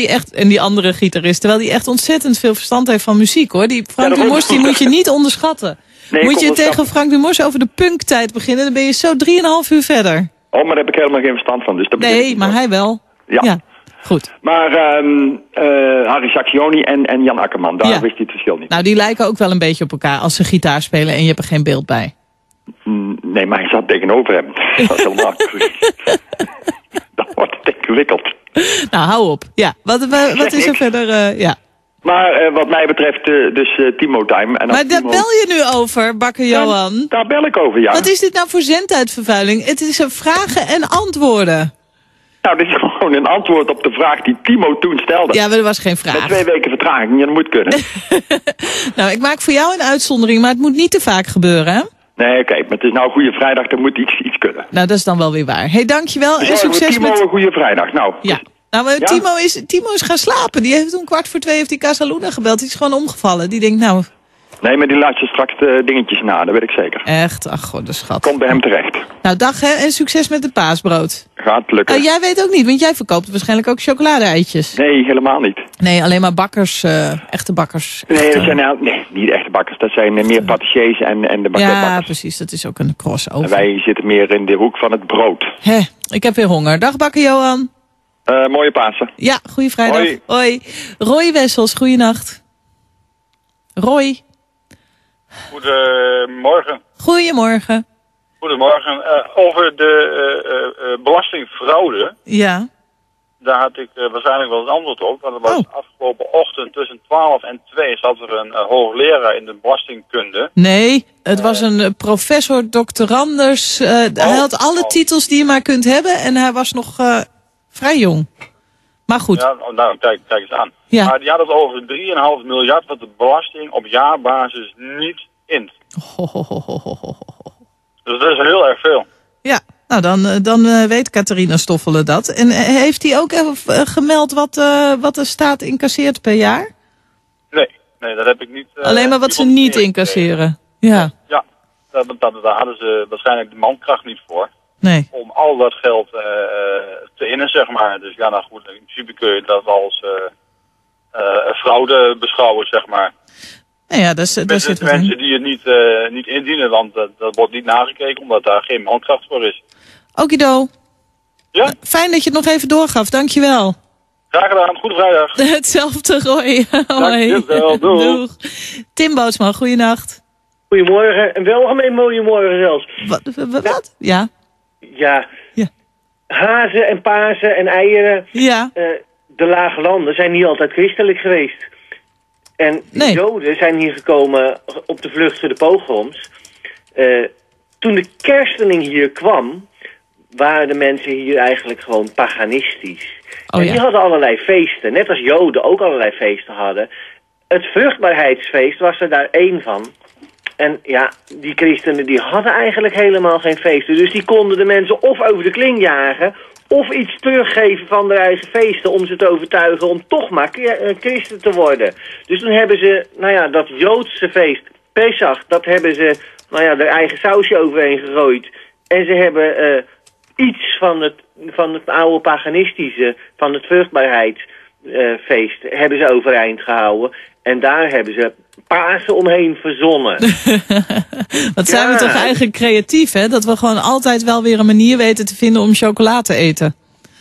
die echt ontzettend veel verstand heeft van muziek, hoor. Die Frank Dumos, die moet je niet onderschatten. Nee, moet je tegen Frank Dumos over de punktijd beginnen, dan ben je zo 3,5 uur verder. Oh, maar daar heb ik helemaal geen verstand van. Dus nee, maar hij wel. Ja. Goed. Maar Harry Sacchioni en Jan Akkerman, daar wist hij het verschil niet. Nou, die lijken ook wel een beetje op elkaar als ze gitaar spelen en je hebt er geen beeld bij. Nee, maar hij zat tegenover hem. Dat is helemaal dat wordt het ingewikkeld. Nou, hou op. Ja, wat is er verder? Ja. Maar wat mij betreft dus Timo Time. Maar daar bel je nu over, Bakker Johan. Daar bel ik over, ja. Wat is dit nou voor zendtijdvervuiling? Het is vragen en antwoorden. Nou, dit is gewoon een antwoord op de vraag die Timo toen stelde. Ja, maar er was geen vraag. Met 2 weken vertraging, dat moet kunnen. Nou, ik maak voor jou een uitzondering, maar het moet niet te vaak gebeuren, hè? Nee, oké, maar het is nou Goede Vrijdag, er moet iets kunnen. Nou, dat is dan wel weer waar. Hey, dankjewel en succes Timo met... een Goede Vrijdag, nou. Ja. Nou, Timo is gaan slapen. Die heeft om 1:15 heeft die Casaluna gebeld. Die is gewoon omgevallen. Die denkt, nou... Nee, maar die luistert straks de dingetjes na, dat weet ik zeker. Echt? Ach, god, de schat. Komt bij hem terecht. Nou, dag hè, en succes met het paasbrood. Gaat lukken. Jij weet ook niet, want jij verkoopt waarschijnlijk ook chocolade-eitjes. Nee, helemaal niet. Nee, alleen maar bakkers, echte bakkers. Nee, dat zijn niet echte bakkers. Dat zijn meer patissiers en de bakkers. Ja, precies. Dat is ook een crossover. En wij zitten meer in de hoek van het brood. Hè, ik heb weer honger. Dag, Bakker Johan. Mooie Pasen. Ja, goeie vrijdag. Hoi. Hoi. Roy Wessels, goeienacht. Roy. Goedemorgen. Goedemorgen. Goedemorgen. Over de belastingfraude. Ja. Daar had ik waarschijnlijk wel het antwoord op. Want er was afgelopen ochtend tussen 12 en 2 zat er een hoogleraar in de belastingkunde. Nee, het was een professor doctorandus. Hij had alle titels die je maar kunt hebben en hij was nog vrij jong. Maar goed. Ja, nou, kijk eens aan. Ja. Maar die had het over 3,5 miljard wat de belasting op jaarbasis niet int. Dus dat is heel erg veel. Ja, nou dan weet Catharina Stoffelen dat. En heeft hij ook even gemeld wat de staat incasseert per jaar? Nee, dat heb ik niet. Alleen maar wat ze niet incasseren. Ja. Ja, daar hadden ze waarschijnlijk de mankracht niet voor. Nee. Om al dat geld te innen, zeg maar. Dus ja, nou goed, in principe kun je dat als fraude beschouwen, zeg maar. Nou ja, daar zit mensen die het niet indienen, want dat wordt niet nagekeken, omdat daar geen mankracht voor is. Okido. Ja? Fijn dat je het nog even doorgaf, dankjewel. Graag gedaan, goede vrijdag. Hetzelfde, Roy. Hoi. Dankjewel, doeg. Tim Bootsman, goeienacht. Goedemorgen, en wel een mooie morgen zelfs. Wat? Ja. Ja. Hazen en pazen en eieren. Ja. De lage landen zijn niet altijd christelijk geweest. En de Joden zijn hier gekomen op de vlucht voor de pogroms. Toen de kerstening hier kwam, waren de mensen hier eigenlijk gewoon paganistisch. En die hadden allerlei feesten, net als Joden ook allerlei feesten hadden. Het vruchtbaarheidsfeest was er daar één van. En ja, die christenen die hadden eigenlijk helemaal geen feesten. Dus die konden de mensen of over de kling jagen, of iets teruggeven van de eigen feesten om ze te overtuigen om toch maar christen te worden. Dus toen hebben ze, dat Joodse feest, Pesach, dat hebben ze, er eigen sausje overheen gegooid. En ze hebben iets van het oude paganistische, van het vruchtbaarheidsfeest, hebben ze overeind gehouden. En daar hebben ze Pasen omheen verzonnen. Wat zijn we toch eigenlijk creatief, hè? Dat we gewoon altijd wel weer een manier weten te vinden om chocola te eten.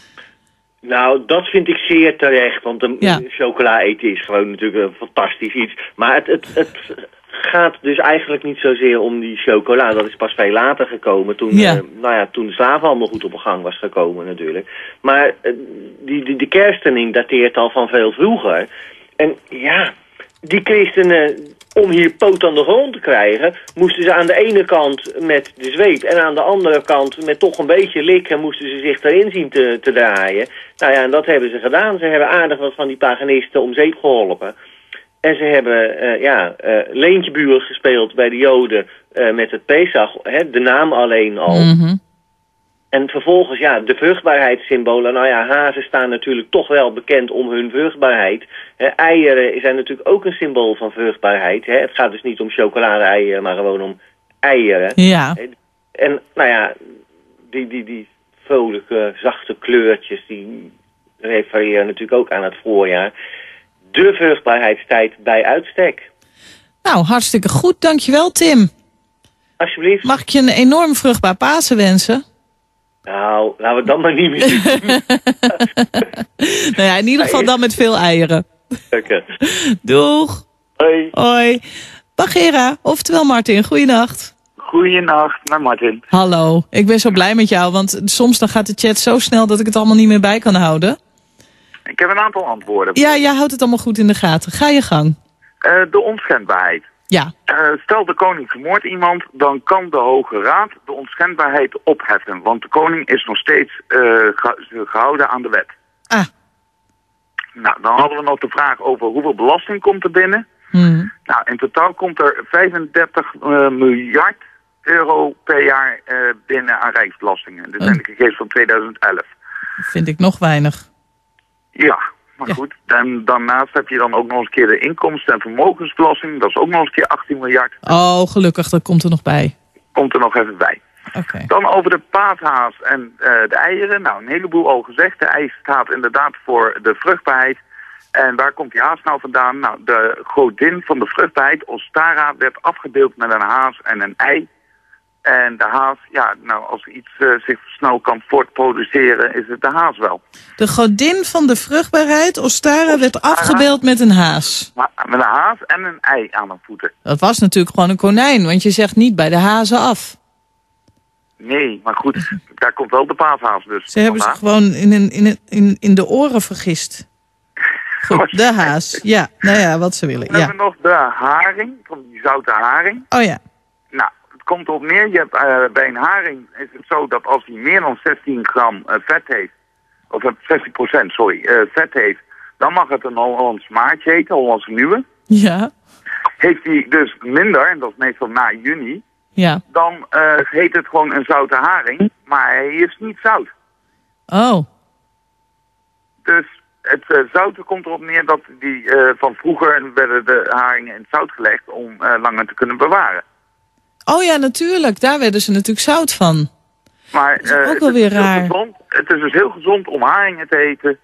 Nou, dat vind ik zeer terecht, want chocola eten is gewoon natuurlijk een fantastisch iets. Maar het gaat dus eigenlijk niet zozeer om die chocola. Dat is pas veel later gekomen, toen de slavenhandel goed op gang was gekomen natuurlijk. Maar die kerstening dateert al van veel vroeger. En ja, die christenen, om hier poot aan de grond te krijgen, moesten ze aan de ene kant met de zweep en aan de andere kant met toch een beetje likken moesten ze zich erin zien te draaien. Nou ja, en dat hebben ze gedaan. Ze hebben aardig wat van die paganisten om zeep geholpen. En ze hebben leentjebuur gespeeld bij de Joden met het Pesach, de naam alleen al. Mm-hmm. En vervolgens, de vruchtbaarheidssymbolen. Nou ja, hazen staan natuurlijk toch wel bekend om hun vruchtbaarheid. Eieren zijn natuurlijk ook een symbool van vruchtbaarheid. Het gaat dus niet om chocolade-eieren, maar gewoon om eieren. Ja. En nou ja, die vrolijke, zachte kleurtjes, die refereren natuurlijk ook aan het voorjaar. De vruchtbaarheidstijd bij uitstek. Nou, hartstikke goed. Dankjewel, Tim. Alsjeblieft. Mag ik je een enorm vruchtbaar Pasen wensen? Nou, laten we dat maar niet meer doen. Nou ja, in ieder geval dan met veel eieren. Oké. Doeg. Hoi. Hoi. Bagheera, oftewel Martin, goeienacht. Goeienacht, naar Martin. Hallo, ik ben zo blij met jou, want soms dan gaat de chat zo snel dat ik het allemaal niet meer bij kan houden. Ik heb een aantal antwoorden. Ja, jij houdt het allemaal goed in de gaten. Ga je gang. De onschendbaarheid. Ja. Stel de koning vermoordt iemand, dan kan de Hoge Raad de onschendbaarheid opheffen. Want de koning is nog steeds gehouden aan de wet. Ah. Nou, dan hadden we nog de vraag over hoeveel belasting komt er binnen. Hmm. Nou, in totaal komt er 35 miljard euro per jaar binnen aan rijksbelastingen. Dit zijn de gegevens van 2011. Vind ik nog weinig. Ja, maar goed. En daarnaast heb je dan ook nog eens een keer de inkomsten- en vermogensbelasting. Dat is ook nog eens een keer 18 miljard. Oh, gelukkig, dat komt er nog bij. Komt er nog even bij. Okay. Dan over de paashaas en de eieren. Nou, een heleboel al gezegd. De ei staat inderdaad voor de vruchtbaarheid. En waar komt die haas nou vandaan? Nou, de godin van de vruchtbaarheid, Ostara, werd afgebeeld met een haas en een ei. En de haas, als iets zich snel kan voortproduceren, is het de haas wel. De godin van de vruchtbaarheid, Ostara, werd afgebeeld met een haas. Met een haas en een ei aan de voeten. Dat was natuurlijk gewoon een konijn, want je zegt niet bij de hazen af. Nee, maar goed, daar komt wel de paashaas dus. Ze hebben ze gewoon in de oren vergist. Goed, de haas. Ja, nou ja, wat ze willen. Dan hebben we nog de haring, van die zoute haring. Oh ja. Nou, het komt erop neer, je hebt, bij een haring is het zo dat als hij meer dan 16 gram vet heeft, of 16%, vet heeft, dan mag het een Hollands maartje heten, Hollandse nieuwe. Ja. Heeft hij dus minder, en dat is meestal na juni, dan heet het gewoon een zoute haring, maar hij is niet zout. Oh. Dus het zouten komt erop neer dat die van vroeger werden de haringen in het zout gelegd om langer te kunnen bewaren. Oh ja, natuurlijk. Daar werden ze natuurlijk zout van. Maar dat is ook wel weer raar. Het is dus heel gezond om haringen te eten.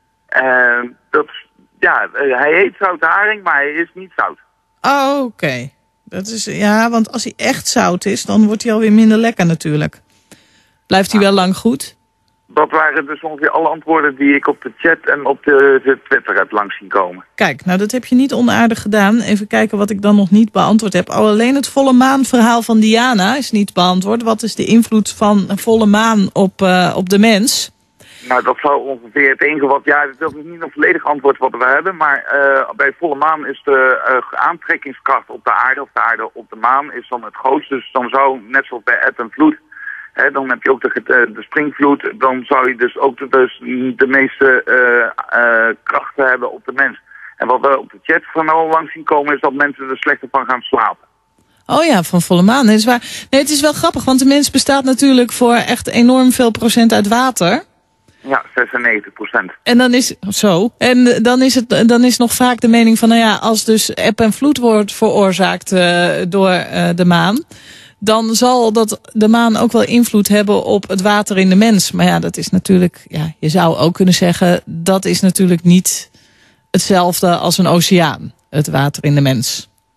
Hij heet zoute haring, maar hij is niet zout. Oh, oké. Dat is, want als hij echt zout is, dan wordt hij alweer minder lekker natuurlijk. Blijft hij wel lang goed? Dat waren dus ongeveer alle antwoorden die ik op de chat en op de Twitter heb langs zien komen. Kijk, nou dat heb je niet onaardig gedaan. Even kijken wat ik dan nog niet beantwoord heb. Alleen het volle maan verhaal van Diana is niet beantwoord. Wat is de invloed van een volle maan op de mens? Nou, dat zou ongeveer het enige wat... Ja, dat is niet een volledig antwoord wat we hebben. Maar bij volle maan is de aantrekkingskracht op de aarde, of de aarde op de maan, is dan het grootste. Dus dan zou, net zoals bij eb en vloed, dan heb je ook de springvloed. Dan zou je dus ook de meeste krachten hebben op de mens. En wat we op de chat van al lang zien komen, is dat mensen er slechter van gaan slapen. Oh ja, van volle maan. Nee, het is wel grappig, want de mens bestaat natuurlijk voor echt enorm veel procent uit water. Ja, 96%. En dan is zo. En dan is nog vaak de mening van, als dus eb en vloed wordt veroorzaakt door de maan, dan zal de maan ook wel invloed hebben op het water in de mens. Maar ja, dat is natuurlijk, je zou ook kunnen zeggen, dat is natuurlijk niet hetzelfde als een oceaan, het water in de mens.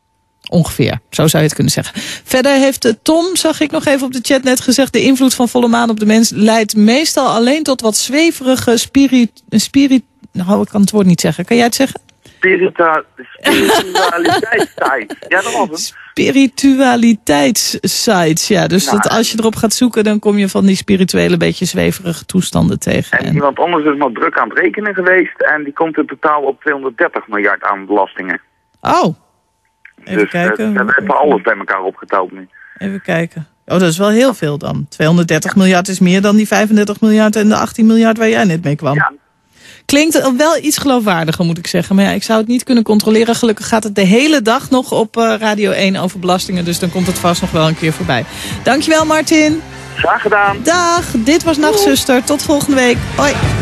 ongeveer. Zo zou je het kunnen zeggen. Verder heeft Tom, zag ik nog even op de chat net gezegd, de invloed van volle maan op de mens leidt meestal alleen tot wat zweverige nou, ik kan het woord niet zeggen. Kan jij het zeggen? Spiritualiteitssites. Ja, dat was het. Spiritualiteitssites, ja. Dus dat als je erop gaat zoeken, dan kom je van die spirituele, beetje zweverige toestanden tegen. En iemand anders is nog druk aan het rekenen geweest. En die komt in totaal op 230 miljard aan belastingen. Oh. Even kijken. We hebben alles bij elkaar opgeteld nu. Even kijken. Oh, dat is wel heel veel dan. 230 miljard is meer dan die 35 miljard en de 18 miljard waar jij net mee kwam. Ja. Klinkt wel iets geloofwaardiger, moet ik zeggen. Maar ja, ik zou het niet kunnen controleren. Gelukkig gaat het de hele dag nog op Radio 1 over belastingen. Dus dan komt het vast nog wel een keer voorbij. Dankjewel, Martin. Graag gedaan. Dag, dit was Nachtzuster. Tot volgende week. Hoi.